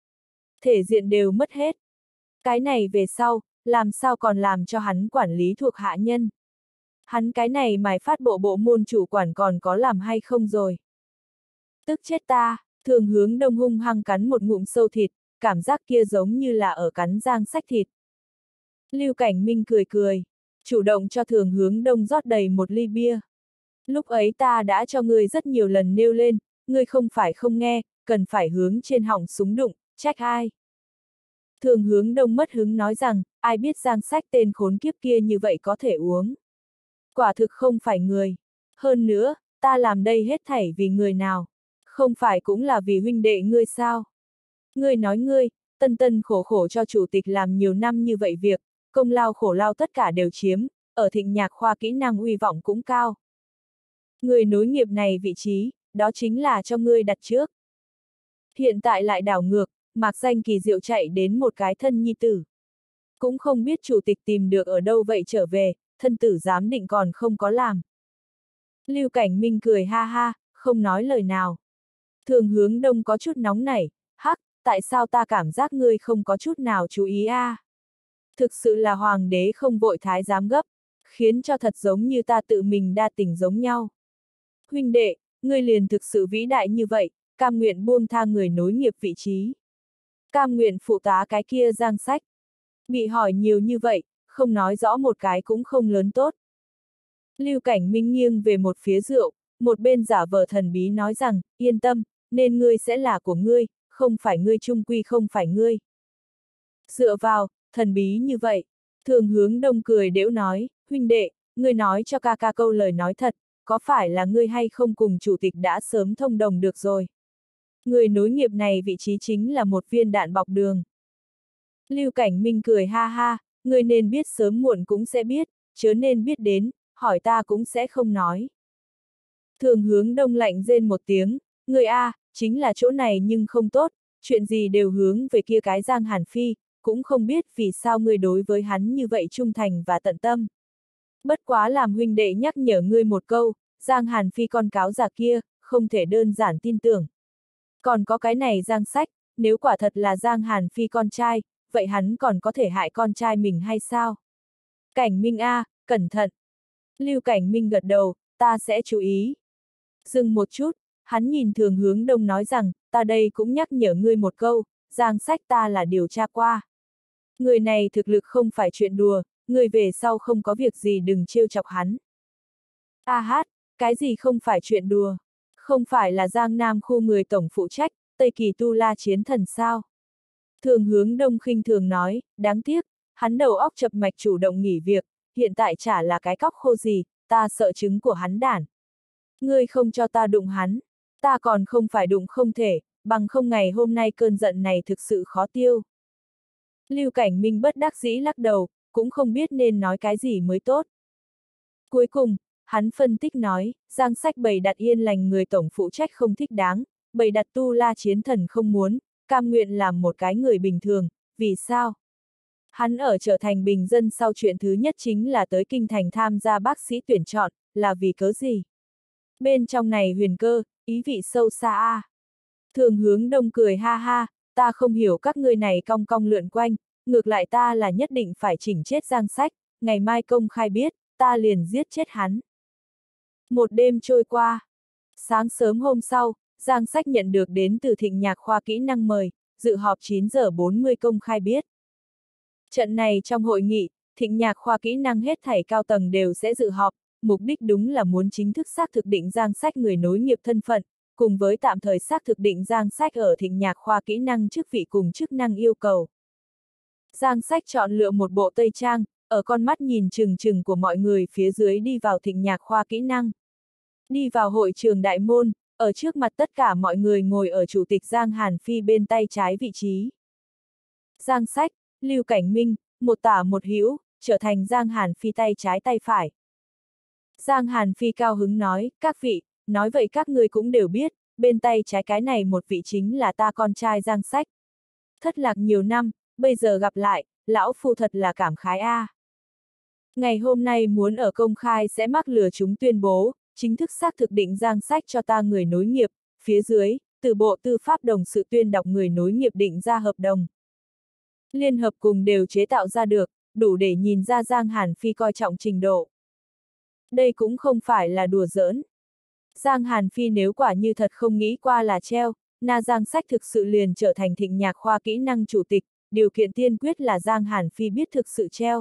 Thể diện đều mất hết. Cái này về sau, làm sao còn làm cho hắn quản lý thuộc hạ nhân? Hắn cái này mài phát bộ bộ môn chủ quản còn có làm hay không rồi? Tức chết ta, Thường Hướng Đông hung hăng cắn một ngụm sâu thịt, cảm giác kia giống như là ở cắn Giang Sách thịt. Lưu Cảnh Minh cười cười, chủ động cho Thường Hướng Đông rót đầy một ly bia. Lúc ấy ta đã cho ngươi rất nhiều lần nêu lên, ngươi không phải không nghe, cần phải hướng trên họng súng đụng, trách ai? Thường Hướng Đông mất hứng nói rằng, ai biết Giang Sách tên khốn kiếp kia như vậy có thể uống. Quả thực không phải người. Hơn nữa, ta làm đây hết thảy vì người nào? Không phải cũng là vì huynh đệ ngươi sao? Ngươi nói ngươi, tân tân khổ khổ cho chủ tịch làm nhiều năm như vậy việc, công lao khổ lao tất cả đều chiếm, ở Thịnh Nhạc khoa kỹ năng uy vọng cũng cao. Người nối nghiệp này vị trí, đó chính là cho ngươi đặt trước. Hiện tại lại đảo ngược, mạc danh kỳ diệu chạy đến một cái thân nhi tử. Cũng không biết chủ tịch tìm được ở đâu vậy trở về, thân tử giám định còn không có làm. Lưu Cảnh Minh cười ha ha, không nói lời nào. Thường Hướng Đông có chút nóng nảy, hắc, tại sao ta cảm giác ngươi không có chút nào chú ý a? À? Thực sự là hoàng đế không vội thái giám gấp, khiến cho thật giống như ta tự mình đa tình giống nhau. Huynh đệ, ngươi liền thực sự vĩ đại như vậy, cam nguyện buông tha người nối nghiệp vị trí. Cam nguyện phụ tá cái kia Giang Sách. Bị hỏi nhiều như vậy, không nói rõ một cái cũng không lớn tốt. Lưu Cảnh Minh nghiêng về một phía rượu, một bên giả vờ thần bí nói rằng, yên tâm, nên ngươi sẽ là của ngươi, không phải ngươi trung quy không phải ngươi. Dựa vào, thần bí như vậy, Thường Hướng Đông cười đễu nói, huynh đệ, ngươi nói cho ca ca câu lời nói thật, có phải là ngươi hay không cùng chủ tịch đã sớm thông đồng được rồi? Người nối nghiệp này vị trí chính là một viên đạn bọc đường. Lưu Cảnh Minh cười ha ha, ngươi nên biết sớm muộn cũng sẽ biết, chớ nên biết đến, hỏi ta cũng sẽ không nói. Thường Hướng Đông lạnh rên một tiếng, người a, chính là chỗ này nhưng không tốt, chuyện gì đều hướng về kia cái Giang Hàn Phi, cũng không biết vì sao ngươi đối với hắn như vậy trung thành và tận tâm. Bất quá làm huynh đệ nhắc nhở ngươi một câu, Giang Hàn Phi con cáo già kia, không thể đơn giản tin tưởng. Còn có cái này Giang Sách, nếu quả thật là Giang Hàn Phi con trai, vậy hắn còn có thể hại con trai mình hay sao? Cảnh Minh a, cẩn thận. Lưu Cảnh Minh gật đầu, ta sẽ chú ý. Dừng một chút, hắn nhìn Thường Hướng Đông nói rằng, ta đây cũng nhắc nhở ngươi một câu, Giang Sách ta là điều tra qua. Người này thực lực không phải chuyện đùa, người về sau không có việc gì đừng trêu chọc hắn. A hát, cái gì không phải chuyện đùa? Không phải là Giang Nam khu người tổng phụ trách, Tây Kỳ Tu La chiến thần sao? Thường Hướng Đông khinh thường nói, đáng tiếc, hắn đầu óc chập mạch chủ động nghỉ việc, hiện tại chả là cái cóc khô gì, ta sợ trứng của hắn đản. Ngươi không cho ta đụng hắn, ta còn không phải đụng không thể, bằng không ngày hôm nay cơn giận này thực sự khó tiêu. Lưu Cảnh Minh bất đắc dĩ lắc đầu, cũng không biết nên nói cái gì mới tốt. Cuối cùng, hắn phân tích nói, Giang Sách bày đặt yên lành người tổng phụ trách không thích đáng, bày đặt Tu La chiến thần không muốn, cam nguyện làm một cái người bình thường, vì sao? Hắn ở trở thành bình dân sau chuyện thứ nhất chính là tới kinh thành tham gia bác sĩ tuyển chọn, là vì cớ gì? Bên trong này huyền cơ, ý vị sâu xa a. À. Thường Hướng Đông cười ha ha, ta không hiểu các ngươi này cong cong lượn quanh, ngược lại ta là nhất định phải chỉnh chết Giang Sách, ngày mai công khai biết, ta liền giết chết hắn. Một đêm trôi qua. Sáng sớm hôm sau, Giang Sách nhận được đến từ Thịnh Nhạc khoa kỹ năng mời, dự họp chín giờ bốn mươi công khai biết. Trận này trong hội nghị, Thịnh Nhạc khoa kỹ năng hết thảy cao tầng đều sẽ dự họp, mục đích đúng là muốn chính thức xác thực định Giang Sách người nối nghiệp thân phận, cùng với tạm thời xác thực định Giang Sách ở Thịnh Nhạc khoa kỹ năng chức vị cùng chức năng yêu cầu. Giang Sách chọn lựa một bộ tây trang, ở con mắt nhìn chừng chừng của mọi người phía dưới đi vào Thịnh Nhạc khoa kỹ năng. Đi vào hội trường đại môn, ở trước mặt tất cả mọi người ngồi ở chủ tịch Giang Hàn Phi bên tay trái vị trí. Giang Sách, Lưu Cảnh Minh, một tả một hữu, trở thành Giang Hàn Phi tay trái tay phải. Giang Hàn Phi cao hứng nói, các vị, nói vậy các người cũng đều biết, bên tay trái cái này một vị chính là ta con trai Giang Sách. Thất lạc nhiều năm, bây giờ gặp lại, lão phu thật là cảm khái a. À. Ngày hôm nay muốn ở công khai sẽ mắc lừa chúng tuyên bố, chính thức xác thực định Giang Sách cho ta người nối nghiệp, phía dưới, từ Bộ Tư pháp đồng sự tuyên đọc người nối nghiệp định ra hợp đồng. Liên hợp cùng đều chế tạo ra được, đủ để nhìn ra Giang Hàn Phi coi trọng trình độ. Đây cũng không phải là đùa giỡn. Giang Hàn Phi nếu quả như thật không nghĩ qua là treo, na Giang Sách thực sự liền trở thành Thịnh Nhạc khoa kỹ năng chủ tịch, điều kiện tiên quyết là Giang Hàn Phi biết thực sự treo.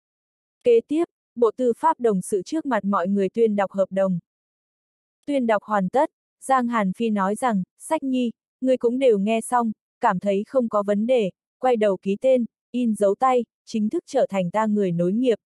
Kế tiếp, Bộ Tư pháp đồng sự trước mặt mọi người tuyên đọc hợp đồng. Tuyên đọc hoàn tất, Giang Hàn Phi nói rằng, Sách Nhi, người cũng đều nghe xong, cảm thấy không có vấn đề, quay đầu ký tên, in dấu tay, chính thức trở thành ta người nối nghiệp.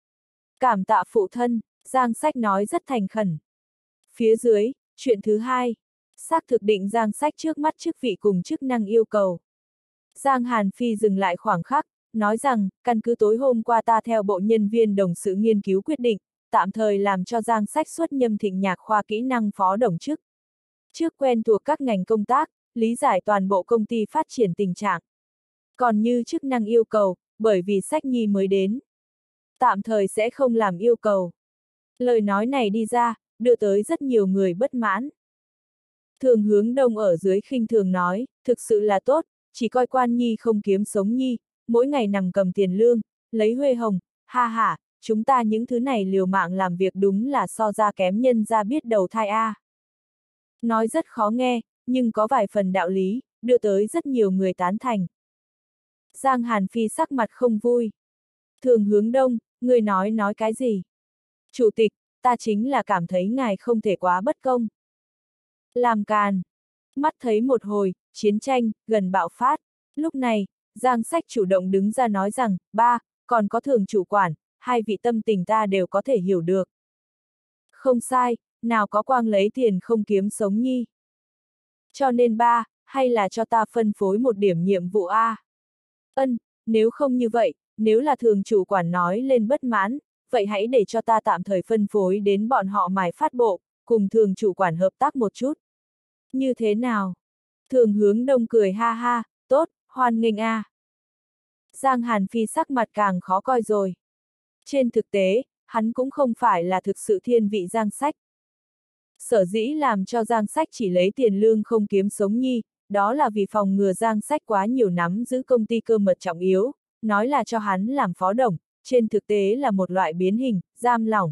Cảm tạ phụ thân, Giang Sách nói rất thành khẩn. Phía dưới, chuyện thứ hai, xác thực định Giang Sách trước mắt chức vị cùng chức năng yêu cầu. Giang Hàn Phi dừng lại khoảng khắc, nói rằng, căn cứ tối hôm qua ta theo bộ nhân viên đồng sự nghiên cứu quyết định, tạm thời làm cho Giang Sách xuất nhâm Thịnh Nhạc khoa kỹ năng phó đồng chức. Trước quen thuộc các ngành công tác, lý giải toàn bộ công ty phát triển tình trạng. Còn như chức năng yêu cầu, bởi vì Sách Nhi mới đến, tạm thời sẽ không làm yêu cầu. Lời nói này đi ra, đưa tới rất nhiều người bất mãn. Thường Hướng Đông ở dưới khinh thường nói, thực sự là tốt, chỉ coi quan nhi không kiếm sống nhi, mỗi ngày nằm cầm tiền lương, lấy huê hồng, ha ha, chúng ta những thứ này liều mạng làm việc đúng là so ra kém nhân ra biết đầu thai a. À. Nói rất khó nghe, nhưng có vài phần đạo lý, đưa tới rất nhiều người tán thành. Giang Hàn Phi sắc mặt không vui. Thường Hướng Đông, người nói nói cái gì? Chủ tịch, ta chính là cảm thấy ngài không thể quá bất công. Làm càn. Mắt thấy một hồi, chiến tranh, gần bạo phát. Lúc này, Giang Sách chủ động đứng ra nói rằng, ba, còn có thường chủ quản, hai vị tâm tình ta đều có thể hiểu được. Không sai, nào có quang lấy tiền không kiếm sống nhi. Cho nên ba, hay là cho ta phân phối một điểm nhiệm vụ A. Ân, nếu không như vậy, nếu là thường chủ quản nói lên bất mãn, vậy hãy để cho ta tạm thời phân phối đến bọn họ mài phát bộ, cùng thường chủ quản hợp tác một chút. Như thế nào? Thường Hướng Đông cười ha ha, tốt, hoan nghênh a. À. Giang Hàn Phi sắc mặt càng khó coi rồi. Trên thực tế, hắn cũng không phải là thực sự thiên vị Giang Sách. Sở dĩ làm cho Giang Sách chỉ lấy tiền lương không kiếm sống nhi, đó là vì phòng ngừa Giang Sách quá nhiều nắm giữ công ty cơ mật trọng yếu, nói là cho hắn làm phó đồng, trên thực tế là một loại biến hình, giam lỏng.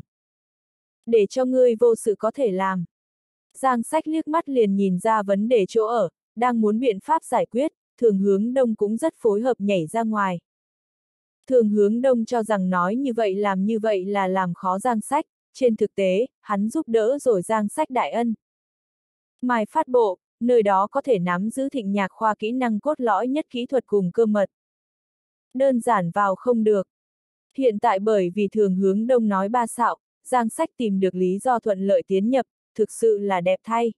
Để cho ngươi vô sự có thể làm. Giang Sách liếc mắt liền nhìn ra vấn đề chỗ ở, đang muốn biện pháp giải quyết, Thường Hướng Đông cũng rất phối hợp nhảy ra ngoài. Thường Hướng Đông cho rằng nói như vậy làm như vậy là làm khó Giang Sách, trên thực tế, hắn giúp đỡ rồi Giang Sách đại ân. Mài phát bộ, nơi đó có thể nắm giữ Thịnh Nhạc khoa kỹ năng cốt lõi nhất kỹ thuật cùng cơ mật. Đơn giản vào không được. Hiện tại bởi vì Thường Hướng Đông nói ba xạo, Giang Sách tìm được lý do thuận lợi tiến nhập, thực sự là đẹp thay.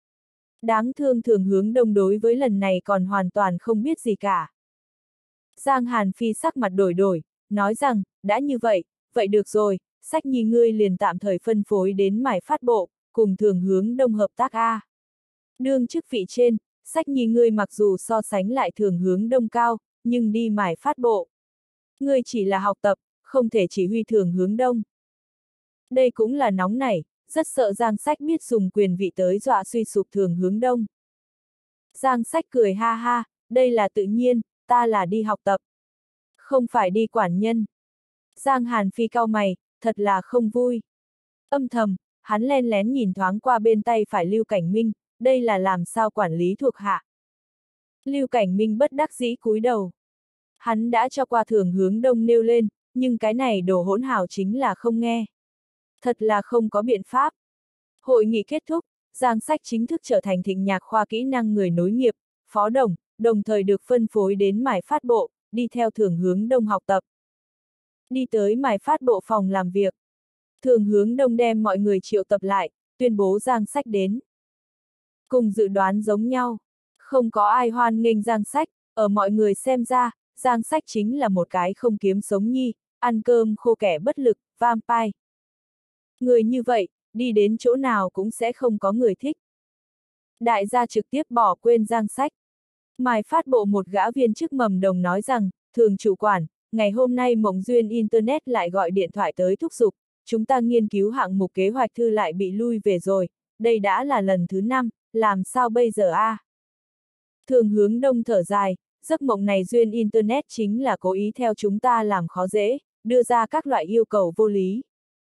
Đáng thương Thường Hướng Đông đối với lần này còn hoàn toàn không biết gì cả. Giang Hàn Phi sắc mặt đổi đổi, nói rằng, đã như vậy, vậy được rồi, Sách Nhi ngươi liền tạm thời phân phối đến mài phát bộ, cùng Thường Hướng Đông hợp tác A. Đương chức vị trên, Sách Nhi ngươi mặc dù so sánh lại Thường Hướng Đông cao, nhưng đi mài phát bộ. Ngươi chỉ là học tập, không thể chỉ huy Thường Hướng Đông. Đây cũng là nóng nảy, rất sợ Giang Sách biết dùng quyền vị tới dọa suy sụp Thường Hướng Đông. Giang Sách cười ha ha, đây là tự nhiên, ta là đi học tập. Không phải đi quản nhân. Giang Hàn Phi cau mày, thật là không vui. Âm thầm, hắn len lén nhìn thoáng qua bên tay phải Lưu Cảnh Minh, đây là làm sao quản lý thuộc hạ. Lưu Cảnh Minh bất đắc dĩ cúi đầu. Hắn đã cho qua Thường Hướng Đông nêu lên, nhưng cái này đồ hỗn hào chính là không nghe. Thật là không có biện pháp. Hội nghị kết thúc, Giang Sách chính thức trở thành Thịnh Nhạc khoa kỹ năng người nối nghiệp, phó đồng, đồng thời được phân phối đến Mải Phát Bộ, đi theo Thường Hướng Đông học tập. Đi tới Mải Phát Bộ phòng làm việc. Thường Hướng Đông đem mọi người triệu tập lại, tuyên bố Giang Sách đến. Cùng dự đoán giống nhau, không có ai hoan nghênh Giang Sách, ở mọi người xem ra, Giang Sách chính là một cái không kiếm sống nhi, ăn cơm khô kẻ bất lực, vampire. Người như vậy, đi đến chỗ nào cũng sẽ không có người thích. Đại gia trực tiếp bỏ quên Giang Sách. Mải Phát Bộ một gã viên chức Mầm Đồng nói rằng, Thường chủ quản, ngày hôm nay Mộng Duyên Internet lại gọi điện thoại tới thúc giục, chúng ta nghiên cứu hạng mục kế hoạch thư lại bị lui về rồi, đây đã là lần thứ năm, làm sao bây giờ a? À? Thường Hướng Đông thở dài, giấc mộng này Duyên Internet chính là cố ý theo chúng ta làm khó dễ, đưa ra các loại yêu cầu vô lý.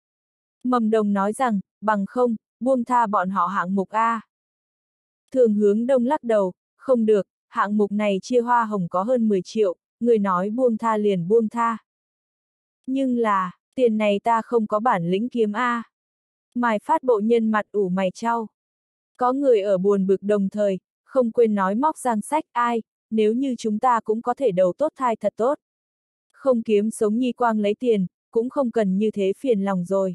Mầm Đồng nói rằng, bằng không, buông tha bọn họ hạng mục A. Thường Hướng Đông lắc đầu, không được, hạng mục này chia hoa hồng có hơn mười triệu, người nói buông tha liền buông tha. Nhưng là, tiền này ta không có bản lĩnh kiếm A. Mải Phát Bộ nhân mặt ủ mày chau. Có người ở buồn bực đồng thời, không quên nói móc Giang Sách ai, nếu như chúng ta cũng có thể đầu tốt thai thật tốt. Không kiếm sống nhi quang lấy tiền, cũng không cần như thế phiền lòng rồi.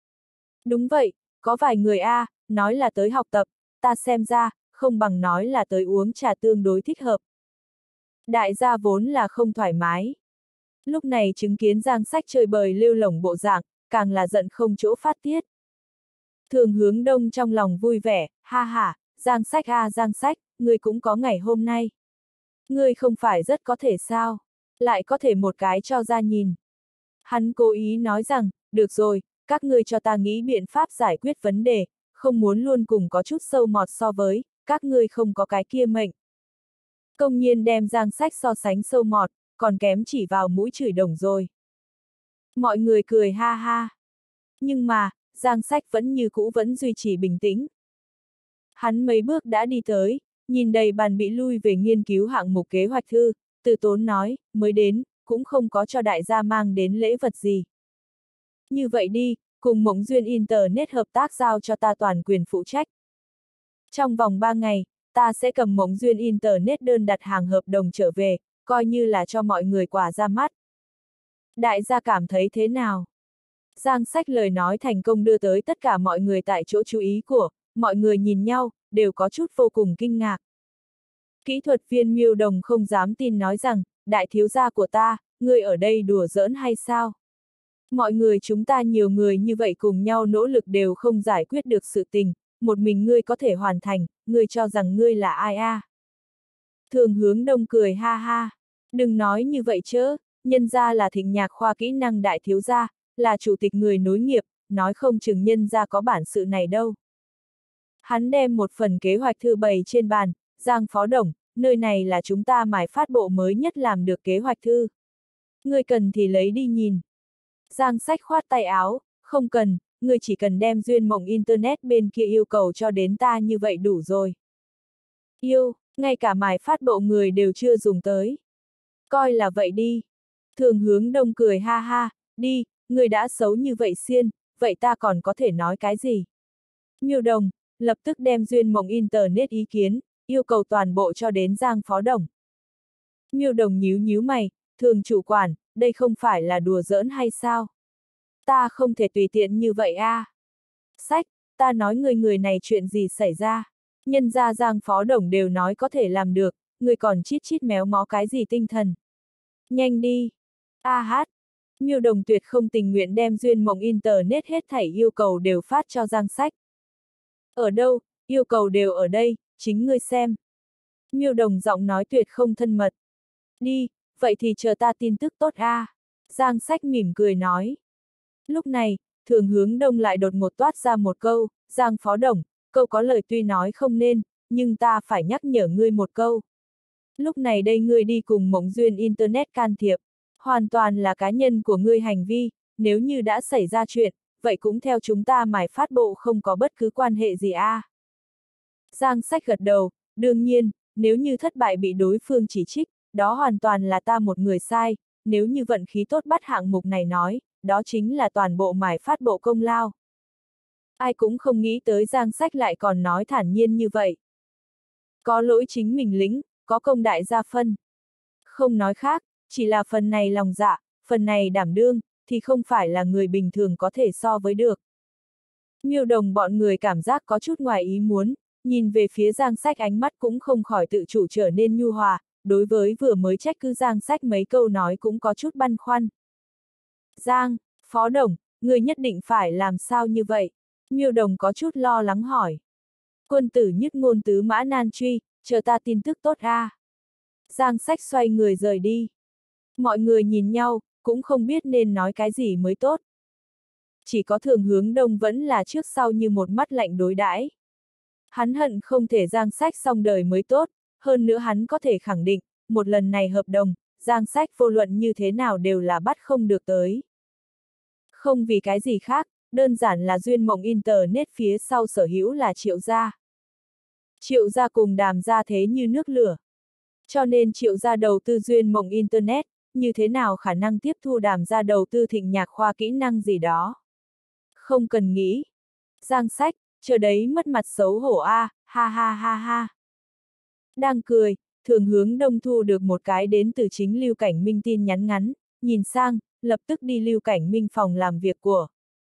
Đúng vậy, có vài người A, nói là tới học tập, ta xem ra, không bằng nói là tới uống trà tương đối thích hợp. Đại gia vốn là không thoải mái. Lúc này chứng kiến Giang Sách chơi bời lêu lổng bộ dạng, càng là giận không chỗ phát tiết. Thường Hướng Đông trong lòng vui vẻ, ha ha, Giang Sách a Giang Sách, ngươi cũng có ngày hôm nay. Ngươi không phải rất có thể sao, lại có thể một cái cho ra nhìn. Hắn cố ý nói rằng, được rồi, các ngươi cho ta nghĩ biện pháp giải quyết vấn đề, không muốn luôn cùng có chút sâu mọt so với, các ngươi không có cái kia mệnh. Công nhiên đem Giang Sách so sánh sâu mọt, còn kém chỉ vào mũi chửi đồng rồi. Mọi người cười ha ha. Nhưng mà, Giang Sách vẫn như cũ vẫn duy trì bình tĩnh. Hắn mấy bước đã đi tới, nhìn đầy bàn bị lui về nghiên cứu hạng mục kế hoạch thư, từ tốn nói, mới đến, cũng không có cho đại gia mang đến lễ vật gì. Như vậy đi, cùng Mộng Duyên Internet hợp tác giao cho ta toàn quyền phụ trách. Trong vòng ba ngày, ta sẽ cầm Mộng Duyên Internet đơn đặt hàng hợp đồng trở về, coi như là cho mọi người quả ra mắt. Đại gia cảm thấy thế nào? Giang Sách lời nói thành công đưa tới tất cả mọi người tại chỗ chú ý của, mọi người nhìn nhau, đều có chút vô cùng kinh ngạc. Kỹ thuật viên Miêu Đồng không dám tin nói rằng, đại thiếu gia của ta, ngươi ở đây đùa giỡn hay sao? Mọi người chúng ta nhiều người như vậy cùng nhau nỗ lực đều không giải quyết được sự tình, một mình ngươi có thể hoàn thành, ngươi cho rằng ngươi là ai a? À? Thường Hướng Đông cười ha ha, đừng nói như vậy chớ, nhân ra là Thịnh Nhạc khoa kỹ năng đại thiếu gia, là chủ tịch người nối nghiệp, nói không chừng nhân ra có bản sự này đâu. Hắn đem một phần kế hoạch thư bày trên bàn, Giang phó đồng, nơi này là chúng ta Mải Phát Bộ mới nhất làm được kế hoạch thư. Ngươi cần thì lấy đi nhìn. Giang Sách khoát tay áo, không cần, ngươi chỉ cần đem Duyên Mộng Internet bên kia yêu cầu cho đến ta như vậy đủ rồi. Yêu, ngay cả Mải Phát Bộ người đều chưa dùng tới. Coi là vậy đi. Thường Hướng Đông cười ha ha, đi, ngươi đã xấu như vậy xiên, vậy ta còn có thể nói cái gì? Miêu Đồng, lập tức đem Duyên Mộng Internet ý kiến, yêu cầu toàn bộ cho đến Giang phó đồng. Miêu Đồng nhíu nhíu mày, Thường chủ quản, đây không phải là đùa giỡn hay sao? Ta không thể tùy tiện như vậy a. À? Sách, ta nói người người này chuyện gì xảy ra? Nhân gia Giang phó đồng đều nói có thể làm được, người còn chít chít méo mó cái gì tinh thần? Nhanh đi! A hát! Miêu Đồng tuyệt không tình nguyện đem Duyên Mộng Internet hết thảy yêu cầu đều phát cho Giang Sách. Ở đâu, yêu cầu đều ở đây, chính ngươi xem. Miêu Đồng giọng nói tuyệt không thân mật. Đi, vậy thì chờ ta tin tức tốt a. À. Giang Sách mỉm cười nói. Lúc này, Thường Hướng Đông lại đột ngột toát ra một câu, Giang phó đồng, câu có lời tuy nói không nên, nhưng ta phải nhắc nhở ngươi một câu. Lúc này đây ngươi đi cùng Mộng Duyên Internet can thiệp, hoàn toàn là cá nhân của ngươi hành vi, nếu như đã xảy ra chuyện, vậy cũng theo chúng ta Mải Phát Bộ không có bất cứ quan hệ gì a. À. Giang Sách gật đầu, đương nhiên, nếu như thất bại bị đối phương chỉ trích, đó hoàn toàn là ta một người sai, nếu như vận khí tốt bắt hạng mục này nói, đó chính là toàn bộ Mải Phát Bộ công lao. Ai cũng không nghĩ tới Giang Sách lại còn nói thản nhiên như vậy. Có lỗi chính mình lĩnh, có công đại gia phân. Không nói khác, chỉ là phần này lòng dạ, phần này đảm đương, thì không phải là người bình thường có thể so với được. Miêu Đồng bọn người cảm giác có chút ngoài ý muốn, nhìn về phía Giang Sách ánh mắt cũng không khỏi tự chủ trở nên nhu hòa, đối với vừa mới trách cứ Giang Sách mấy câu nói cũng có chút băn khoăn. Giang, Phó Đồng, người nhất định phải làm sao như vậy? Miêu Đồng có chút lo lắng hỏi. Quân tử nhất ngôn tứ mã nan truy, chờ ta tin tức tốt a. Giang Sách xoay người rời đi. Mọi người nhìn nhau, cũng không biết nên nói cái gì mới tốt. Chỉ có Thường Hướng Đông vẫn là trước sau như một mắt lạnh đối đãi. Hắn hận không thể Giang Sách xong đời mới tốt, hơn nữa hắn có thể khẳng định, một lần này hợp đồng, Giang Sách vô luận như thế nào đều là bắt không được tới. Không vì cái gì khác, đơn giản là Duyên Mộng Internet phía sau sở hữu là Triệu gia. Triệu gia cùng Đàm gia thế như nước lửa. Cho nên Triệu gia đầu tư Duyên Mộng Internet, như thế nào khả năng tiếp thu Đàm gia đầu tư Thịnh Nhạc khoa kỹ năng gì đó. Không cần nghĩ. Giang Sách, chờ đấy mất mặt xấu hổ a, à, ha ha ha ha. Đang cười, Thường Hướng Đông thu được một cái đến từ chính Lưu Cảnh Minh tin nhắn ngắn, nhìn sang, lập tức đi Lưu Cảnh Minh phòng làm việc của.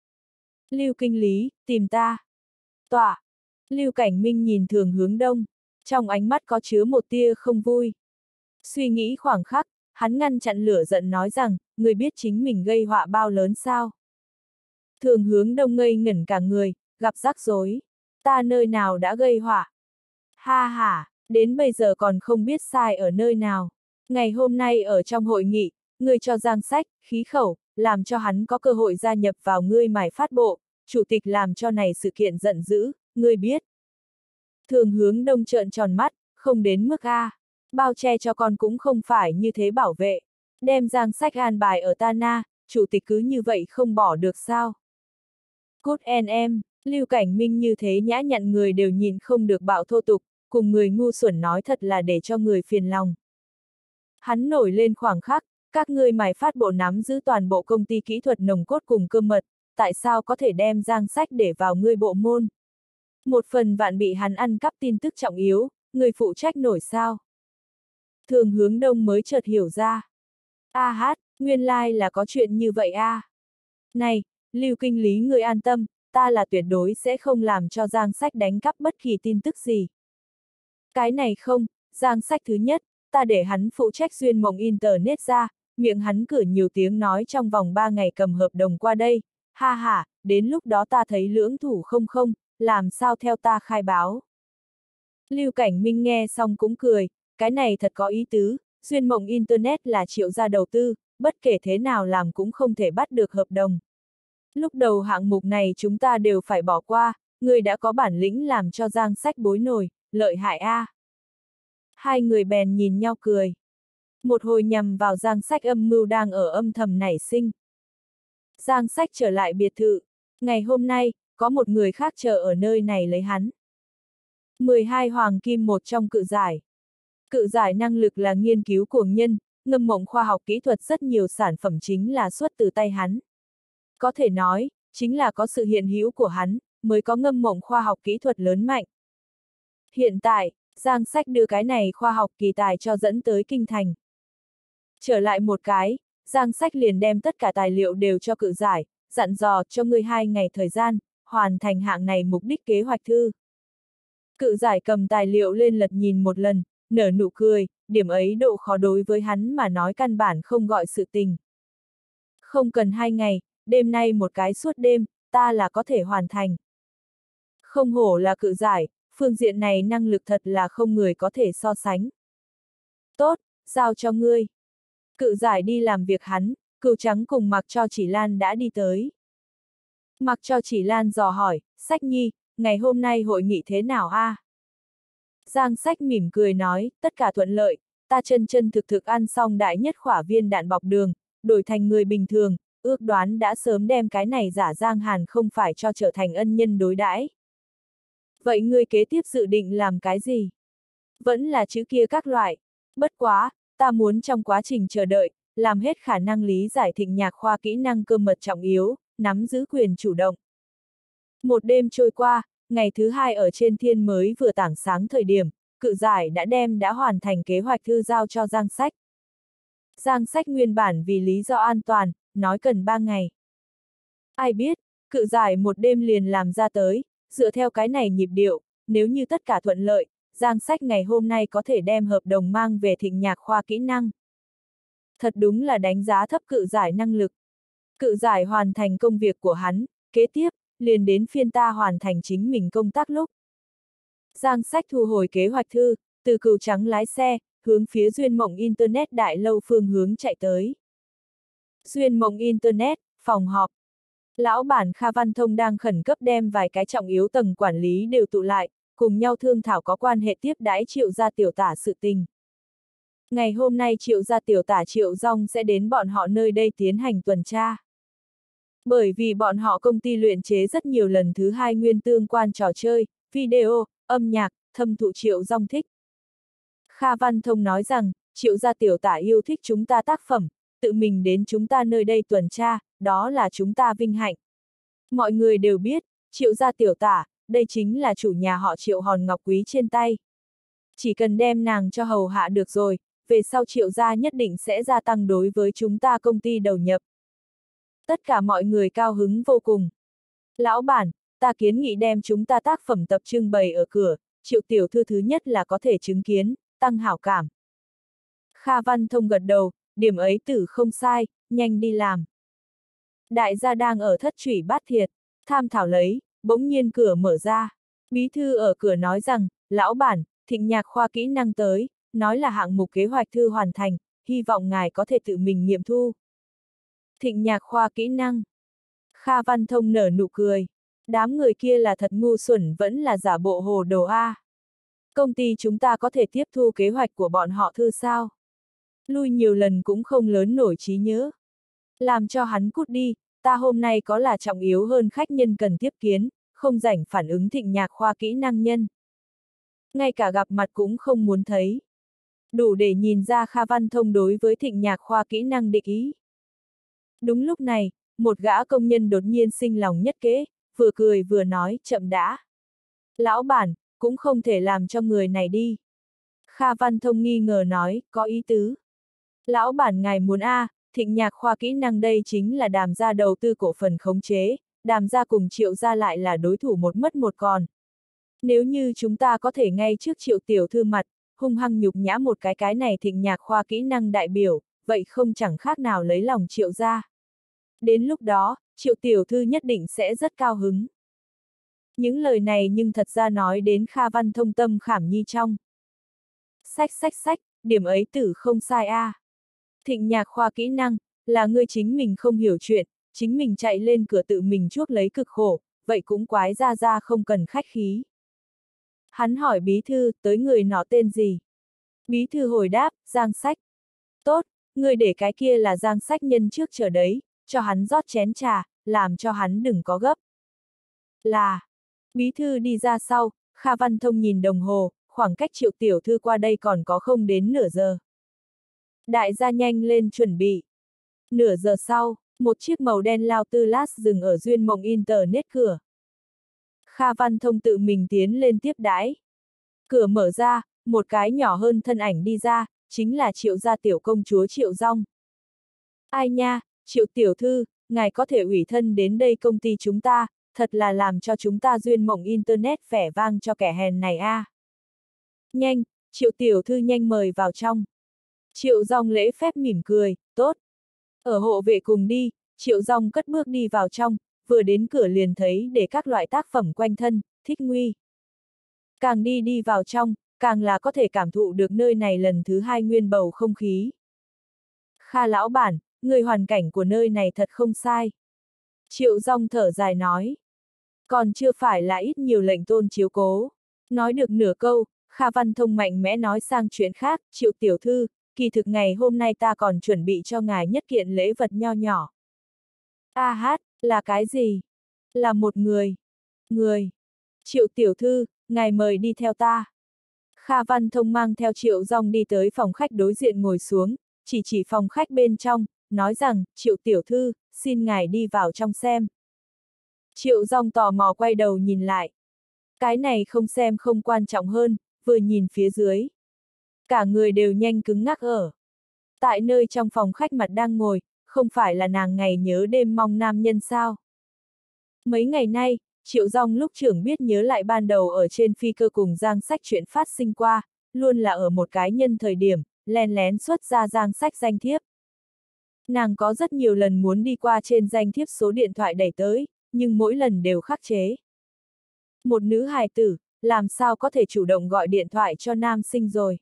Lưu kinh lý, tìm ta. Tọa. Lưu Cảnh Minh nhìn Thường Hướng Đông, trong ánh mắt có chứa một tia không vui. Suy nghĩ khoảng khắc, hắn ngăn chặn lửa giận nói rằng, người biết chính mình gây họa bao lớn sao? Thường Hướng Đông ngây ngẩn cả người, gặp rắc rối. Ta nơi nào đã gây họa? Ha ha, đến bây giờ còn không biết sai ở nơi nào. Ngày hôm nay ở trong hội nghị, ngươi cho Giang Sách, khí khẩu, làm cho hắn có cơ hội gia nhập vào ngươi mải phát bộ, chủ tịch làm cho này sự kiện giận dữ, ngươi biết. Thường Hướng Đông trợn tròn mắt, không đến mức a, bao che cho con cũng không phải như thế bảo vệ. Đem Giang Sách an bài ở ta na, chủ tịch cứ như vậy không bỏ được sao? Cút en em, Lưu Cảnh Minh như thế nhã nhặn người đều nhìn không được bạo thô tục, cùng người ngu xuẩn nói thật là để cho người phiền lòng. Hắn nổi lên khoảng khắc, các ngươi mải phát bộ nắm giữ toàn bộ công ty kỹ thuật nồng cốt cùng cơ mật, tại sao có thể đem Giang Sách để vào ngươi bộ môn? Một phần vạn bị hắn ăn cắp tin tức trọng yếu, người phụ trách nổi sao? Thường Hướng Đông mới chợt hiểu ra. A hát, nguyên lai like là có chuyện như vậy a. À. Này, Lưu kinh lý người an tâm, ta là tuyệt đối sẽ không làm cho Giang Sách đánh cắp bất kỳ tin tức gì. Cái này không, Giang Sách thứ nhất, ta để hắn phụ trách Duyên Mộng Internet ra, miệng hắn cử nhiều tiếng nói trong vòng ba ngày cầm hợp đồng qua đây, ha ha, đến lúc đó ta thấy lưỡng thủ không không, làm sao theo ta khai báo. Lưu Cảnh Minh nghe xong cũng cười, cái này thật có ý tứ, Duyên Mộng Internet là Triệu gia đầu tư, bất kể thế nào làm cũng không thể bắt được hợp đồng. Lúc đầu hạng mục này chúng ta đều phải bỏ qua, người đã có bản lĩnh làm cho Giang Sách bối nổi, lợi hại a. À. Hai người bèn nhìn nhau cười. Một hồi nhằm vào Giang Sách âm mưu đang ở âm thầm nảy sinh. Giang Sách trở lại biệt thự. Ngày hôm nay, có một người khác chờ ở nơi này lấy hắn. mười hai hoàng kim một trong cự giải. Cự giải năng lực là nghiên cứu cuồng nhân, ngâm mộng khoa học kỹ thuật rất nhiều sản phẩm chính là xuất từ tay hắn. Có thể nói, chính là có sự hiện hữu của hắn, mới có ngâm mộng khoa học kỹ thuật lớn mạnh. Hiện tại, Giang Sách đưa cái này khoa học kỳ tài cho dẫn tới kinh thành. Trở lại một cái, Giang Sách liền đem tất cả tài liệu đều cho cự giải, dặn dò cho ngươi hai ngày thời gian, hoàn thành hạng này mục đích kế hoạch thư. Cự giải cầm tài liệu lên lật nhìn một lần, nở nụ cười, điểm ấy độ khó đối với hắn mà nói căn bản không gọi sự tình. Không cần hai ngày, đêm nay một cái suốt đêm, ta là có thể hoàn thành. Không hổ là cự giải, phương diện này năng lực thật là không người có thể so sánh. Tốt, giao cho ngươi. Cự giải đi làm việc hắn, Cừu Trắng cùng Mặc Cho Chỉ Lan đã đi tới. Mặc Cho Chỉ Lan dò hỏi, Sách Nhi, ngày hôm nay hội nghị thế nào a? À? Giang Sách mỉm cười nói, tất cả thuận lợi, ta chân chân thực thực ăn xong đại nhất khỏa viên đạn bọc đường, đổi thành người bình thường, ước đoán đã sớm đem cái này giả Giang Hàn không phải cho trở thành ân nhân đối đãi. Vậy ngươi kế tiếp dự định làm cái gì? Vẫn là chữ kia các loại. Bất quá, ta muốn trong quá trình chờ đợi, làm hết khả năng lý giải Thịnh Nhạc khoa kỹ năng cơ mật trọng yếu, nắm giữ quyền chủ động. Một đêm trôi qua, ngày thứ hai ở trên thiên mới vừa tảng sáng thời điểm, cự giải đã đem đã hoàn thành kế hoạch thư giao cho Giang Sách. Giang Sách nguyên bản vì lý do an toàn, nói cần ba ngày. Ai biết, cự giải một đêm liền làm ra tới, dựa theo cái này nhịp điệu, nếu như tất cả thuận lợi, Giang Sách ngày hôm nay có thể đem hợp đồng mang về Thịnh Nhạc khoa kỹ năng. Thật đúng là đánh giá thấp cự giải năng lực. Cự giải hoàn thành công việc của hắn, kế tiếp, liền đến phiên ta hoàn thành chính mình công tác lúc. Giang Sách thu hồi kế hoạch thư, từ Cừu Trắng lái xe, hướng phía Duyên Mộng Internet đại lâu phương hướng chạy tới. Duyên Mộng Internet, phòng họp. Lão bản Kha Văn Thông đang khẩn cấp đem vài cái trọng yếu tầng quản lý đều tụ lại, cùng nhau thương thảo có quan hệ tiếp đãi Triệu gia tiểu tả sự tình. Ngày hôm nay Triệu gia tiểu tả Triệu Dong sẽ đến bọn họ nơi đây tiến hành tuần tra. Bởi vì bọn họ công ty luyện chế rất nhiều lần thứ hai nguyên tương quan trò chơi, video, âm nhạc, thâm thụ Triệu Dong thích. Kha Văn Thông nói rằng, Triệu gia tiểu tả yêu thích chúng ta tác phẩm, tự mình đến chúng ta nơi đây tuần tra, đó là chúng ta vinh hạnh. Mọi người đều biết, Triệu gia tiểu tả, đây chính là chủ nhà họ Triệu hòn ngọc quý trên tay. Chỉ cần đem nàng cho hầu hạ được rồi, về sau Triệu gia nhất định sẽ gia tăng đối với chúng ta công ty đầu nhập. Tất cả mọi người cao hứng vô cùng. Lão bản, ta kiến nghị đem chúng ta tác phẩm tập trưng bày ở cửa, Triệu tiểu thư thứ nhất là có thể chứng kiến, tăng hảo cảm. Kha Văn Thông gật đầu, điểm ấy tử không sai, nhanh đi làm. Đại gia đang ở thất thủy bát thiệt, tham thảo lấy, bỗng nhiên cửa mở ra. Bí thư ở cửa nói rằng, lão bản, Thịnh Nhạc khoa kỹ năng tới, nói là hạng mục kế hoạch thư hoàn thành, hy vọng ngài có thể tự mình nghiệm thu. Thịnh Nhạc khoa kỹ năng. Kha Văn Thông nở nụ cười. Đám người kia là thật ngu xuẩn vẫn là giả bộ hồ đồ A. Công ty chúng ta có thể tiếp thu kế hoạch của bọn họ thư sao? Lui nhiều lần cũng không lớn nổi trí nhớ. Làm cho hắn cút đi, ta hôm nay có là trọng yếu hơn khách nhân cần tiếp kiến, không rảnh phản ứng Thịnh Nhạc khoa kỹ năng nhân. Ngay cả gặp mặt cũng không muốn thấy. Đủ để nhìn ra Kha Văn Thông đối với Thịnh Nhạc khoa kỹ năng địch ý. Đúng lúc này, một gã công nhân đột nhiên sinh lòng nhất kế, vừa cười vừa nói, chậm đã. Lão bản, cũng không thể làm cho người này đi. Kha Văn Thông nghi ngờ nói, có ý tứ. Lão bản ngài muốn a, à, Thịnh Nhạc khoa kỹ năng đây chính là Đàm gia đầu tư cổ phần khống chế, Đàm gia cùng Triệu gia lại là đối thủ một mất một còn. Nếu như chúng ta có thể ngay trước Triệu tiểu thư mặt, hung hăng nhục nhã một cái cái này Thịnh Nhạc khoa kỹ năng đại biểu, vậy không chẳng khác nào lấy lòng Triệu gia. Đến lúc đó, Triệu tiểu thư nhất định sẽ rất cao hứng. Những lời này nhưng thật ra nói đến Kha Văn Thông tâm khảm nhi trong. Sách sách sách, điểm ấy tử không sai a. À. Thịnh Nhạc khoa kỹ năng, là ngươi chính mình không hiểu chuyện, chính mình chạy lên cửa tự mình chuốc lấy cực khổ, vậy cũng quái ra ra không cần khách khí. Hắn hỏi bí thư, tới người nọ tên gì? Bí thư hồi đáp, Giang Sách. Tốt, ngươi để cái kia là Giang Sách nhân trước chờ đấy, cho hắn rót chén trà, làm cho hắn đừng có gấp. Là, bí thư đi ra sau, Kha Văn Thông nhìn đồng hồ, khoảng cách Triệu tiểu thư qua đây còn có không đến nửa giờ. Đại gia nhanh lên chuẩn bị. Nửa giờ sau, một chiếc màu đen lao tư lát dừng ở Duyên Mộng Internet cửa. Kha Văn Thông tự mình tiến lên tiếp đãi. Cửa mở ra, một cái nhỏ hơn thân ảnh đi ra, chính là Triệu gia tiểu công chúa Triệu Dong. Ai nha, Triệu tiểu thư, ngài có thể ủy thân đến đây công ty chúng ta, thật là làm cho chúng ta Duyên Mộng Internet vẻ vang cho kẻ hèn này a. À. Nhanh, Triệu tiểu thư nhanh mời vào trong. Triệu Dong lễ phép mỉm cười, tốt. Ở hộ vệ cùng đi, Triệu Dong cất bước đi vào trong, vừa đến cửa liền thấy để các loại tác phẩm quanh thân, thích nguy. Càng đi đi vào trong, càng là có thể cảm thụ được nơi này lần thứ hai nguyên bầu không khí. Kha lão bản, người hoàn cảnh của nơi này thật không sai. Triệu Dong thở dài nói. Còn chưa phải là ít nhiều lệnh tôn chiếu cố. Nói được nửa câu, Kha Văn Thông mạnh mẽ nói sang chuyện khác, Triệu tiểu thư, kỳ thực ngày hôm nay ta còn chuẩn bị cho ngài nhất kiện lễ vật nho nhỏ. A hát, là cái gì? Là một người. Người. Triệu tiểu thư, ngài mời đi theo ta. Kha Văn Thông mang theo Triệu Dong đi tới phòng khách đối diện ngồi xuống, chỉ chỉ phòng khách bên trong, nói rằng, Triệu tiểu thư, xin ngài đi vào trong xem. Triệu Dòng tò mò quay đầu nhìn lại. Cái này không xem không quan trọng hơn, vừa nhìn phía dưới. Cả người đều nhanh cứng ngắc ở. Tại nơi trong phòng khách mặt đang ngồi, không phải là nàng ngày nhớ đêm mong nam nhân sao? Mấy ngày nay, Triệu Dòng lúc trưởng biết nhớ lại ban đầu ở trên phi cơ cùng Giang Sách chuyện phát sinh qua, luôn là ở một cái nhân thời điểm, len lén xuất ra Giang Sách danh thiếp. Nàng có rất nhiều lần muốn đi qua trên danh thiếp số điện thoại đẩy tới, nhưng mỗi lần đều khắc chế. Một nữ hài tử, làm sao có thể chủ động gọi điện thoại cho nam sinh rồi?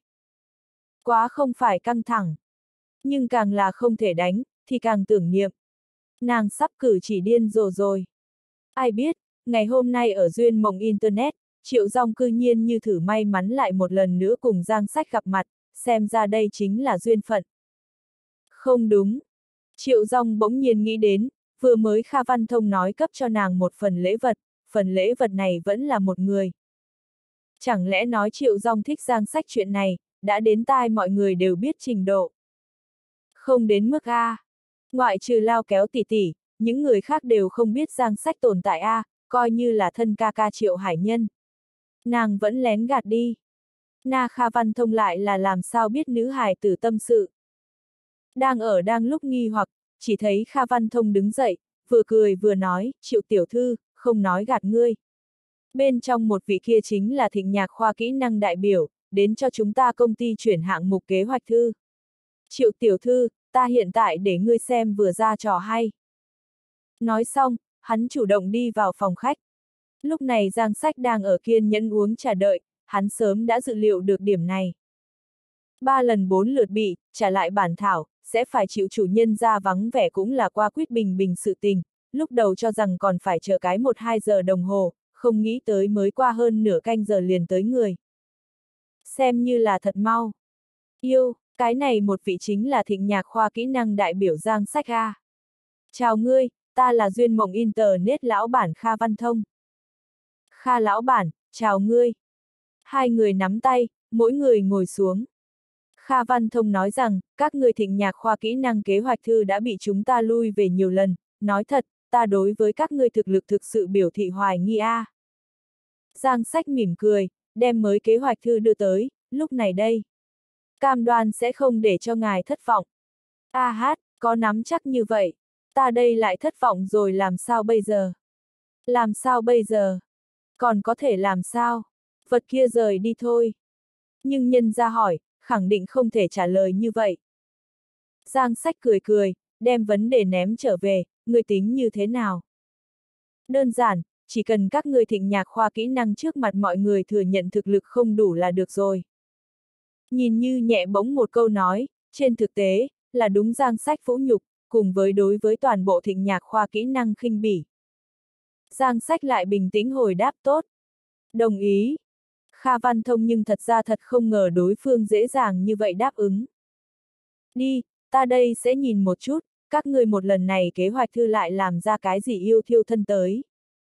Quá không phải căng thẳng. Nhưng càng là không thể đánh, thì càng tưởng niệm. Nàng sắp cử chỉ điên rồ rồi. Ai biết, ngày hôm nay ở duyên mộng Internet, Triệu Dòng cư nhiên như thử may mắn lại một lần nữa cùng Giang Sách gặp mặt, xem ra đây chính là duyên phận. Không đúng. Triệu Dòng bỗng nhiên nghĩ đến, vừa mới Kha Văn Thông nói cấp cho nàng một phần lễ vật, phần lễ vật này vẫn là một người. Chẳng lẽ nói Triệu Dòng thích Giang Sách chuyện này, đã đến tai mọi người đều biết trình độ. Không đến mức A. Ngoại trừ Lao Kéo tỷ tỷ, những người khác đều không biết Giang Sách tồn tại A, coi như là thân ca ca Triệu Hải Nhân. Nàng vẫn lén gạt đi. Na Kha Văn Thông lại là làm sao biết nữ hài tử tâm sự. Đang ở đang lúc nghi hoặc, chỉ thấy Kha Văn Thông đứng dậy, vừa cười vừa nói, Triệu tiểu thư, không nói gạt ngươi. Bên trong một vị kia chính là Thịnh Nhạc khoa kỹ năng đại biểu, đến cho chúng ta công ty chuyển hạng mục kế hoạch thư. Triệu tiểu thư, ta hiện tại để ngươi xem vừa ra trò hay. Nói xong, hắn chủ động đi vào phòng khách. Lúc này Giang Sách đang ở kiên nhẫn uống trà đợi, hắn sớm đã dự liệu được điểm này. Ba lần bốn lượt bị trả lại bản thảo, sẽ phải chịu chủ nhân ra vắng vẻ cũng là qua quyết bình bình sự tình, lúc đầu cho rằng còn phải chờ cái một hai giờ đồng hồ, không nghĩ tới mới qua hơn nửa canh giờ liền tới người. Xem như là thật mau. Yêu, cái này một vị chính là Thịnh Nhạc khoa kỹ năng đại biểu Giang Sách A. Chào ngươi, ta là duyên mộng Internet lão bản Kha Văn Thông. Kha lão bản, chào ngươi. Hai người nắm tay, mỗi người ngồi xuống. Kha Văn Thông nói rằng, các người Thịnh Nhạc khoa kỹ năng kế hoạch thư đã bị chúng ta lui về nhiều lần, nói thật, ta đối với các ngươi thực lực thực sự biểu thị hoài nghi a. Giang Sách mỉm cười, đem mới kế hoạch thư đưa tới, lúc này đây. Cam đoan sẽ không để cho ngài thất vọng. A hát, có nắm chắc như vậy. Ta đây lại thất vọng rồi làm sao bây giờ? Làm sao bây giờ? Còn có thể làm sao? Vật kia rời đi thôi. Nhưng nhân ra hỏi, khẳng định không thể trả lời như vậy. Giang Sách cười cười, đem vấn đề ném trở về, người tính như thế nào? Đơn giản, chỉ cần các người Thịnh Nhạc khoa kỹ năng trước mặt mọi người thừa nhận thực lực không đủ là được rồi. Nhìn như nhẹ bỗng một câu nói, trên thực tế, là đúng Giang Sách vũ nhục, cùng với đối với toàn bộ Thịnh Nhạc khoa kỹ năng khinh bỉ. Giang Sách lại bình tĩnh hồi đáp tốt. Đồng ý. Kha Văn Thông nhưng thật ra thật không ngờ đối phương dễ dàng như vậy đáp ứng. Đi, ta đây sẽ nhìn một chút, các người một lần này kế hoạch thư lại làm ra cái gì yêu thiêu thân tới.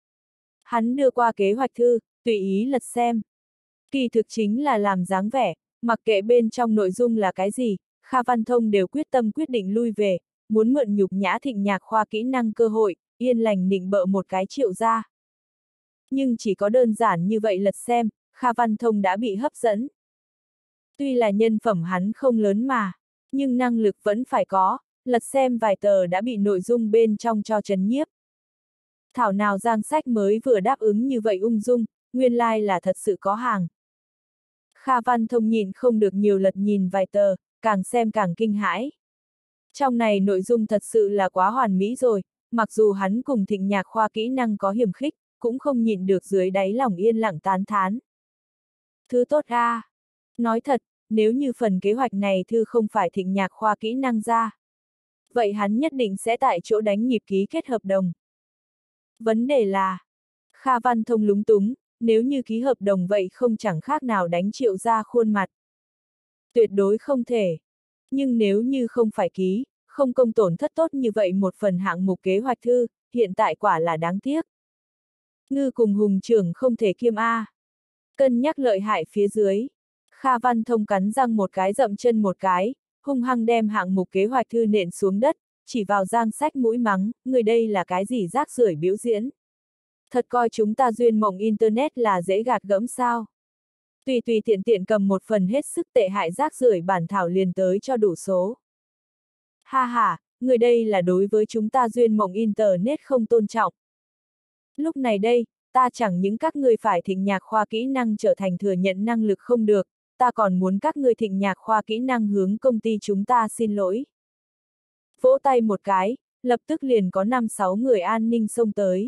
Hắn đưa qua kế hoạch thư, tùy ý lật xem. Kỳ thực chính là làm dáng vẻ, mặc kệ bên trong nội dung là cái gì, Kha Văn Thông đều quyết tâm quyết định lui về, muốn mượn nhục nhã Thịnh Nhạc khoa kỹ năng cơ hội, yên lành nịnh bợ một cái Triệu ra. Nhưng chỉ có đơn giản như vậy lật xem, Kha Văn Thông đã bị hấp dẫn. Tuy là nhân phẩm hắn không lớn mà, nhưng năng lực vẫn phải có, lật xem vài tờ đã bị nội dung bên trong cho chấn nhiếp. Thảo nào Giang Sách mới vừa đáp ứng như vậy ung dung, nguyên lai là thật sự có hàng. Kha Văn Thông nhìn không được nhiều lật nhìn vài tờ, càng xem càng kinh hãi. Trong này nội dung thật sự là quá hoàn mỹ rồi, mặc dù hắn cùng Thịnh Nhạc khoa kỹ năng có hiểm khích, cũng không nhịn được dưới đáy lòng yên lặng tán thán. Thứ tốt a. À. Nói thật, nếu như phần kế hoạch này thư không phải Thịnh Nhạc khoa kỹ năng ra, vậy hắn nhất định sẽ tại chỗ đánh nhịp ký kết hợp đồng. Vấn đề là, Kha Văn Thông lúng túng, nếu như ký hợp đồng vậy không chẳng khác nào đánh Triệu ra khuôn mặt. Tuyệt đối không thể. Nhưng nếu như không phải ký, không công tổn thất tốt như vậy một phần hạng mục kế hoạch thư, hiện tại quả là đáng tiếc. Ngư cùng hùng trưởng không thể kiêm A. Cân nhắc lợi hại phía dưới. Kha Văn Thông cắn răng một cái dậm chân một cái, hung hăng đem hạng mục kế hoạch thư nện xuống đất, chỉ vào Giang Sách mũi mắng, người đây là cái gì rác rưởi biểu diễn. Thật coi chúng ta duyên mộng Internet là dễ gạt gẫm sao? Tùy tùy tiện tiện cầm một phần hết sức tệ hại rác rưởi bản thảo liền tới cho đủ số. Ha ha, người đây là đối với chúng ta duyên mộng Internet không tôn trọng. Lúc này đây, ta chẳng những các ngươi phải thịnh nhạc khoa kỹ năng trở thành thừa nhận năng lực không được, ta còn muốn các ngươi thịnh nhạc khoa kỹ năng hướng công ty chúng ta xin lỗi. Vỗ tay một cái, lập tức liền có năm sáu người an ninh xông tới.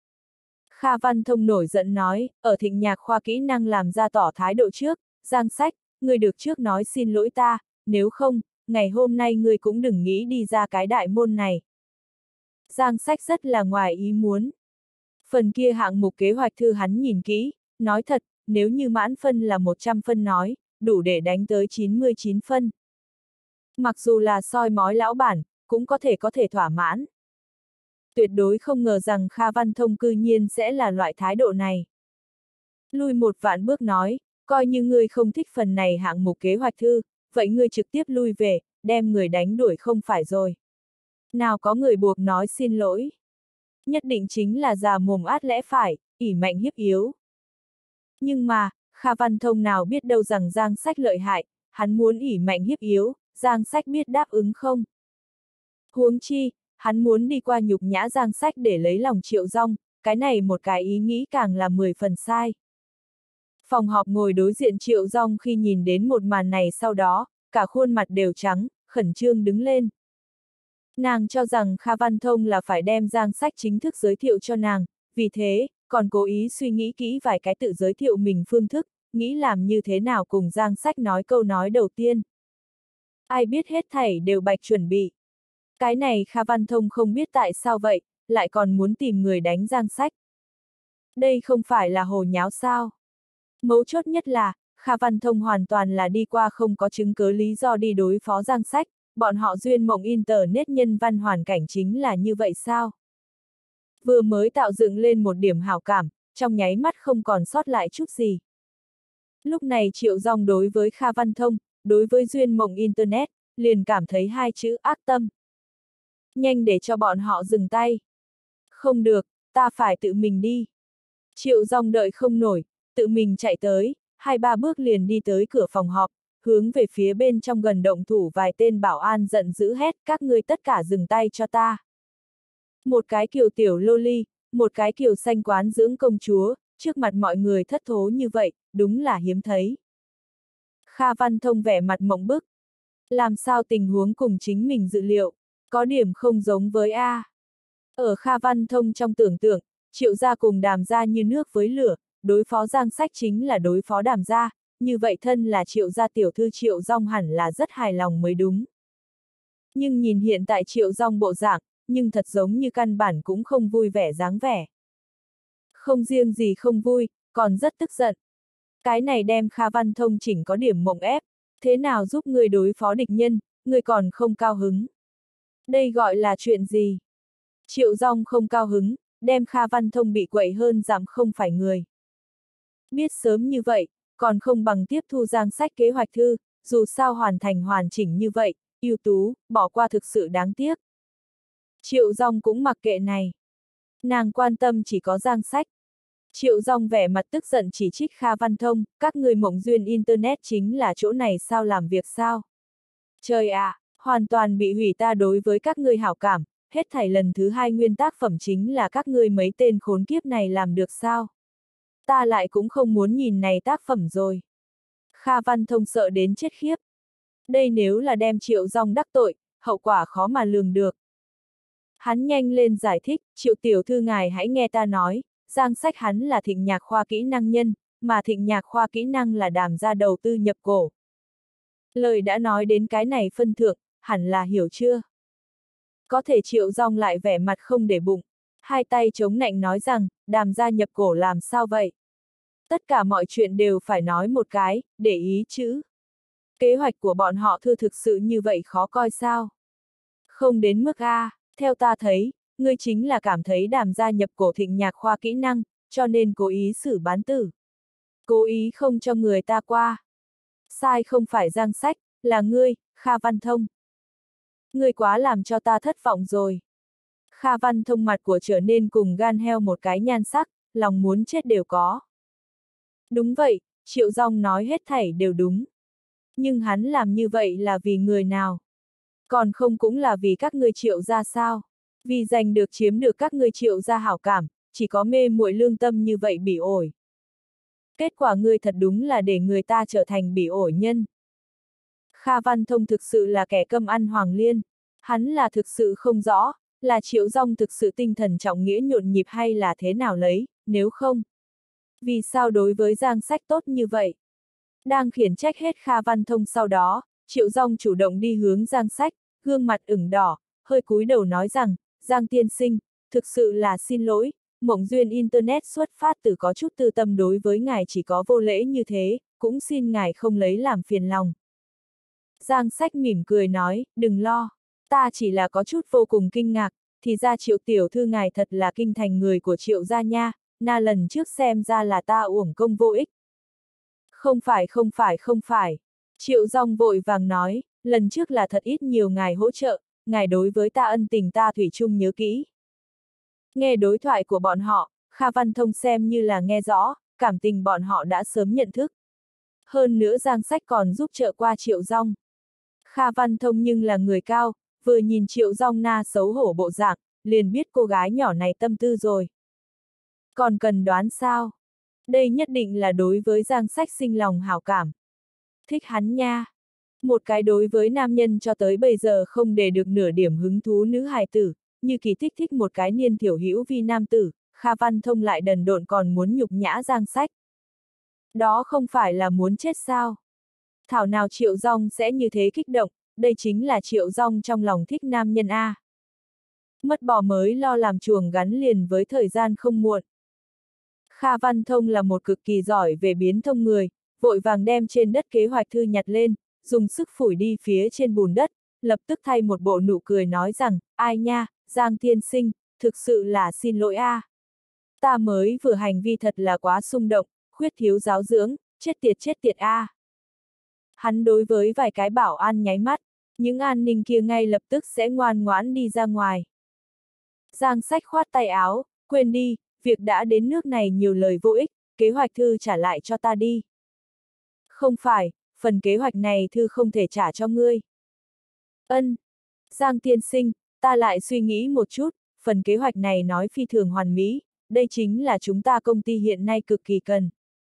Kha Văn Thông nổi giận nói, ở thịnh nhạc khoa kỹ năng làm ra tỏ thái độ trước, Giang Sách, ngươi được trước nói xin lỗi ta, nếu không, ngày hôm nay ngươi cũng đừng nghĩ đi ra cái đại môn này. Giang Sách rất là ngoài ý muốn. Phần kia hạng mục kế hoạch thư hắn nhìn kỹ, nói thật, nếu như mãn phân là một trăm phân nói, đủ để đánh tới chín mươi chín phân. Mặc dù là soi mói lão bản, cũng có thể có thể thỏa mãn. Tuyệt đối không ngờ rằng Kha Văn Thông cư nhiên sẽ là loại thái độ này. Lui một vạn bước nói, coi như ngươi không thích phần này hạng mục kế hoạch thư, vậy ngươi trực tiếp lui về, đem người đánh đuổi không phải rồi. Nào có người buộc nói xin lỗi. Nhất định chính là già mồm át lẽ phải, ỷ mạnh hiếp yếu. Nhưng mà, Kha Văn Thông nào biết đâu rằng Giang Sách lợi hại, hắn muốn ỷ mạnh hiếp yếu, Giang Sách biết đáp ứng không? Huống chi, hắn muốn đi qua nhục nhã Giang Sách để lấy lòng Triệu Dong, cái này một cái ý nghĩ càng là mười phần sai. Phòng họp ngồi đối diện Triệu Dong khi nhìn đến một màn này sau đó, cả khuôn mặt đều trắng, khẩn trương đứng lên. Nàng cho rằng Kha Văn Thông là phải đem Giang Sách chính thức giới thiệu cho nàng, vì thế, còn cố ý suy nghĩ kỹ vài cái tự giới thiệu mình phương thức, nghĩ làm như thế nào cùng Giang Sách nói câu nói đầu tiên. Ai biết hết thảy đều bạch chuẩn bị. Cái này Kha Văn Thông không biết tại sao vậy, lại còn muốn tìm người đánh Giang Sách. Đây không phải là hồ nháo sao. Mấu chốt nhất là, Kha Văn Thông hoàn toàn là đi qua không có chứng cứ lý do đi đối phó Giang Sách, bọn họ duyên mộng Internet nhân văn hoàn cảnh chính là như vậy sao? Vừa mới tạo dựng lên một điểm hảo cảm, trong nháy mắt không còn sót lại chút gì. Lúc này Triệu Dong đối với Kha Văn Thông, đối với duyên mộng Internet, liền cảm thấy hai chữ ác tâm. Nhanh để cho bọn họ dừng tay. Không được, ta phải tự mình đi. Triệu Dong đợi không nổi, tự mình chạy tới, hai ba bước liền đi tới cửa phòng họp, hướng về phía bên trong gần động thủ vài tên bảo an giận dữ hét, các ngươi tất cả dừng tay cho ta. Một cái kiều tiểu loli, một cái kiều xanh quán dưỡng công chúa, trước mặt mọi người thất thố như vậy, đúng là hiếm thấy. Kha Văn Thông vẻ mặt mộng bức. Làm sao tình huống cùng chính mình dự liệu, có điểm không giống với A. Ở Kha Văn Thông trong tưởng tượng, Triệu gia cùng Đàm gia như nước với lửa, đối phó Giang Sách chính là đối phó Đàm gia, như vậy thân là Triệu gia tiểu thư Triệu Dong hẳn là rất hài lòng mới đúng. Nhưng nhìn hiện tại Triệu Dong bộ dạng, nhưng thật giống như căn bản cũng không vui vẻ dáng vẻ. Không riêng gì không vui, còn rất tức giận. Cái này đem Kha Văn Thông chỉnh có điểm mộng ép, thế nào giúp người đối phó địch nhân, người còn không cao hứng. Đây gọi là chuyện gì? Triệu Dong không cao hứng, đem Kha Văn Thông bị quậy hơn giảm không phải người. Biết sớm như vậy, còn không bằng tiếp thu Giang Sách kế hoạch thư, dù sao hoàn thành hoàn chỉnh như vậy, ưu tú, bỏ qua thực sự đáng tiếc. Triệu Dong cũng mặc kệ này. Nàng quan tâm chỉ có Giang Sách. Triệu Dong vẻ mặt tức giận chỉ trích Kha Văn Thông, các người mộng duyên Internet chính là chỗ này sao làm việc sao? Trời ạ, à, hoàn toàn bị hủy ta đối với các ngươi hảo cảm, hết thảy lần thứ hai nguyên tác phẩm chính là các ngươi mấy tên khốn kiếp này làm được sao? Ta lại cũng không muốn nhìn này tác phẩm rồi. Kha Văn Thông sợ đến chết khiếp. Đây nếu là đem Triệu Dong đắc tội, hậu quả khó mà lường được. Hắn nhanh lên giải thích, Triệu tiểu thư ngài hãy nghe ta nói, Giang Sách hắn là thịnh nhạc khoa kỹ năng nhân, mà thịnh nhạc khoa kỹ năng là Đàm gia đầu tư nhập cổ. Lời đã nói đến cái này phân thượng, hẳn là hiểu chưa? Có thể Triệu Dong lại vẻ mặt không để bụng, hai tay chống nạnh nói rằng, Đàm gia nhập cổ làm sao vậy? Tất cả mọi chuyện đều phải nói một cái, để ý chứ. Kế hoạch của bọn họ thư thực sự như vậy khó coi sao? Không đến mức A, theo ta thấy, ngươi chính là cảm thấy Đàm gia nhập cổ thịnh nhạc khoa kỹ năng, cho nên cố ý xử bán tử. Cố ý không cho người ta qua. Sai không phải Giang Sách, là ngươi, Kha Văn Thông. Ngươi quá làm cho ta thất vọng rồi. Kha Văn Thông mặt của trở nên cùng gan heo một cái nhan sắc, lòng muốn chết đều có. Đúng vậy, Triệu Dung nói hết thảy đều đúng. Nhưng hắn làm như vậy là vì người nào? Còn không cũng là vì các ngươi Triệu gia sao? Vì giành được chiếm được các ngươi Triệu gia hảo cảm, chỉ có mê muội lương tâm như vậy bỉ ổi. Kết quả ngươi thật đúng là để người ta trở thành bỉ ổi nhân. Kha Văn Thông thực sự là kẻ cơm ăn hoàng liên. Hắn là thực sự không rõ, là Triệu Dung thực sự tinh thần trọng nghĩa nhộn nhịp hay là thế nào lấy, nếu không. Vì sao đối với Giang Sách tốt như vậy? Đang khiển trách hết Kha Văn Thông sau đó, Triệu Dung chủ động đi hướng Giang Sách, gương mặt ửng đỏ, hơi cúi đầu nói rằng, Giang tiên sinh, thực sự là xin lỗi, mộng duyên Internet xuất phát từ có chút tư tâm đối với ngài chỉ có vô lễ như thế, cũng xin ngài không lấy làm phiền lòng. Giang Sách mỉm cười nói, đừng lo, ta chỉ là có chút vô cùng kinh ngạc, thì ra Triệu tiểu thư ngài thật là kinh thành người của Triệu gia nha, na lần trước xem ra là ta uổng công vô ích. Không phải không phải không phải, Triệu Dung vội vàng nói, lần trước là thật ít nhiều ngài hỗ trợ, ngài đối với ta ân tình ta thủy chung nhớ kỹ. Nghe đối thoại của bọn họ, Kha Văn Thông xem như là nghe rõ, cảm tình bọn họ đã sớm nhận thức. Hơn nữa Giang Sách còn giúp trợ qua Triệu Dung. Kha Văn Thông nhưng là người cao, vừa nhìn Triệu Dung na xấu hổ bộ dạng, liền biết cô gái nhỏ này tâm tư rồi. Còn cần đoán sao? Đây nhất định là đối với Giang Sách sinh lòng hảo cảm. Thích hắn nha. Một cái đối với nam nhân cho tới bây giờ không để được nửa điểm hứng thú nữ hài tử, như Kỳ thích thích một cái niên thiểu hữu vi nam tử, Kha Văn Thông lại đần độn còn muốn nhục nhã Giang Sách. Đó không phải là muốn chết sao? Thảo nào Triệu Dung sẽ như thế kích động, đây chính là Triệu Dung trong lòng thích nam nhân A. Mất bò mới lo làm chuồng gắn liền với thời gian không muộn. Kha Văn Thông là một cực kỳ giỏi về biến thông người, vội vàng đem trên đất kế hoạch thư nhặt lên, dùng sức phủi đi phía trên bùn đất, lập tức thay một bộ nụ cười nói rằng, ai nha, Giang tiên sinh, thực sự là xin lỗi a. Ta mới vừa hành vi thật là quá xung động, khuyết thiếu giáo dưỡng, chết tiệt chết tiệt a. Hắn đối với vài cái bảo an nháy mắt, những an ninh kia ngay lập tức sẽ ngoan ngoãn đi ra ngoài. Giang Sách khoát tay áo, quên đi, việc đã đến nước này nhiều lời vô ích, kế hoạch thư trả lại cho ta đi. Không phải, phần kế hoạch này thư không thể trả cho ngươi. Ân, Giang tiên sinh, ta lại suy nghĩ một chút, phần kế hoạch này nói phi thường hoàn mỹ, đây chính là chúng ta công ty hiện nay cực kỳ cần.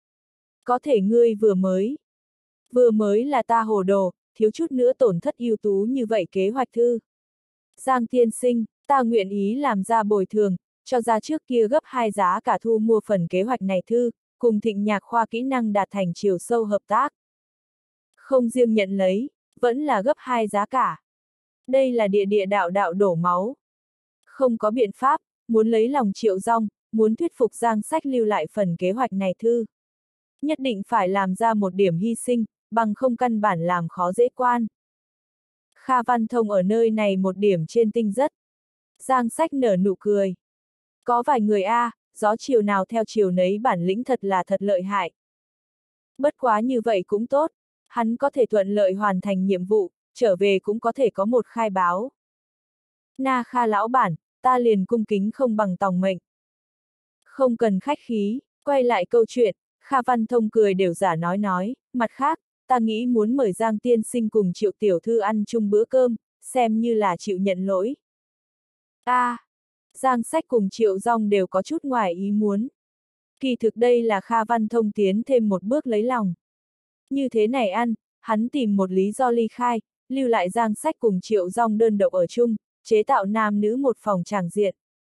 Có thể ngươi vừa mới. Vừa mới là ta hồ đồ, thiếu chút nữa tổn thất ưu tú như vậy kế hoạch thư. Giang tiên sinh, ta nguyện ý làm ra bồi thường, cho ra trước kia gấp hai giá cả thu mua phần kế hoạch này thư, cùng Thịnh Nhạc khoa kỹ năng đạt thành chiều sâu hợp tác. Không riêng nhận lấy, vẫn là gấp hai giá cả. Đây là địa địa đạo đạo đổ máu. Không có biện pháp, muốn lấy lòng Triệu Dung, muốn thuyết phục Giang Sách lưu lại phần kế hoạch này thư. Nhất định phải làm ra một điểm hy sinh, bằng không căn bản làm khó dễ quan. Kha Văn Thông ở nơi này một điểm trên tinh rất. Giang Sách nở nụ cười. Có vài người a, à, gió chiều nào theo chiều nấy bản lĩnh thật là thật lợi hại. Bất quá như vậy cũng tốt, hắn có thể thuận lợi hoàn thành nhiệm vụ, trở về cũng có thể có một khai báo. Na Kha lão bản, ta liền cung kính không bằng tòng mệnh. Không cần khách khí, quay lại câu chuyện, Kha Văn Thông cười đều giả nói nói, mặt khác, ta nghĩ muốn mời Giang tiên sinh cùng Triệu tiểu thư ăn chung bữa cơm, xem như là chịu nhận lỗi. A, à, Giang Sách cùng Triệu Dung đều có chút ngoài ý muốn. Kỳ thực đây là Kha Văn Thông tiến thêm một bước lấy lòng. Như thế này ăn, hắn tìm một lý do ly khai, lưu lại Giang Sách cùng Triệu Dung đơn độc ở chung, chế tạo nam nữ một phòng tràng diện.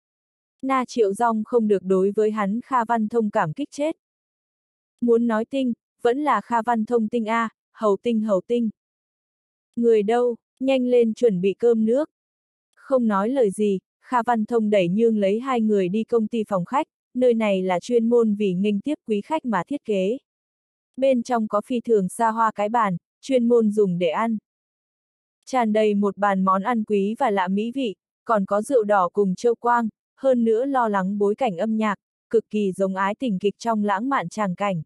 Na Triệu Dung không được đối với hắn Kha Văn Thông cảm kích chết. Muốn nói tinh, vẫn là Kha Văn Thông tinh a, hầu tinh hầu tinh. Người đâu, nhanh lên chuẩn bị cơm nước. Không nói lời gì, Kha Văn Thông đẩy nhương lấy hai người đi công ty phòng khách, nơi này là chuyên môn vì nghênh tiếp quý khách mà thiết kế. Bên trong có phi thường xa hoa cái bàn, chuyên môn dùng để ăn. Tràn đầy một bàn món ăn quý và lạ mỹ vị, còn có rượu đỏ cùng châu quang, hơn nữa lo lắng bối cảnh âm nhạc, cực kỳ giống ái tình kịch trong lãng mạn tràng cảnh.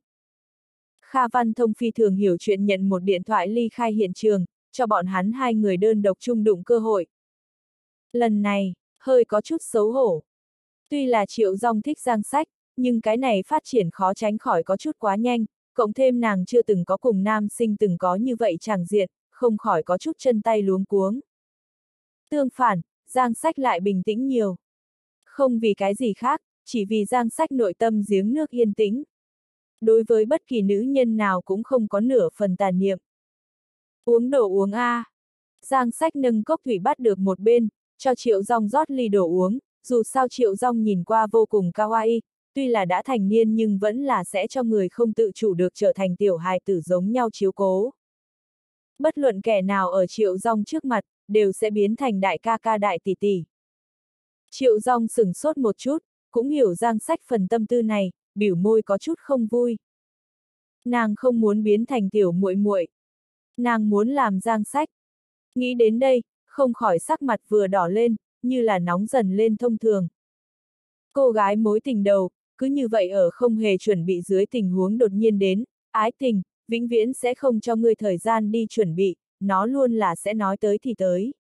Kha Văn Thông phi thường hiểu chuyện nhận một điện thoại ly khai hiện trường, cho bọn hắn hai người đơn độc chung đụng cơ hội. Lần này, hơi có chút xấu hổ. Tuy là Triệu Dong thích Giang Sách, nhưng cái này phát triển khó tránh khỏi có chút quá nhanh, cộng thêm nàng chưa từng có cùng nam sinh từng có như vậy tràng diện, không khỏi có chút chân tay luống cuống. Tương phản, Giang Sách lại bình tĩnh nhiều. Không vì cái gì khác, chỉ vì Giang Sách nội tâm giếng nước yên tĩnh. Đối với bất kỳ nữ nhân nào cũng không có nửa phần tà niệm. Uống đồ uống a. À. Giang Sách nâng cốc thủy bắt được một bên, cho Triệu Dong rót ly đồ uống, dù sao Triệu Dong nhìn qua vô cùng kawaii, tuy là đã thành niên nhưng vẫn là sẽ cho người không tự chủ được trở thành tiểu hài tử giống nhau chiếu cố. Bất luận kẻ nào ở Triệu Dong trước mặt, đều sẽ biến thành đại ca ca đại tỷ tỷ. Triệu Dong sửng sốt một chút, cũng hiểu Giang Sách phần tâm tư này, biểu môi có chút không vui. Nàng không muốn biến thành tiểu muội muội, nàng muốn làm Giang Sách. Nghĩ đến đây, không khỏi sắc mặt vừa đỏ lên, như là nóng dần lên thông thường. Cô gái mối tình đầu, cứ như vậy ở không hề chuẩn bị dưới tình huống đột nhiên đến, ái tình, vĩnh viễn sẽ không cho ngươi thời gian đi chuẩn bị, nó luôn là sẽ nói tới thì tới.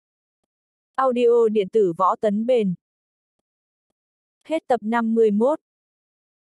Audio điện tử võ tấn bền. Hết tập năm mươi mốt.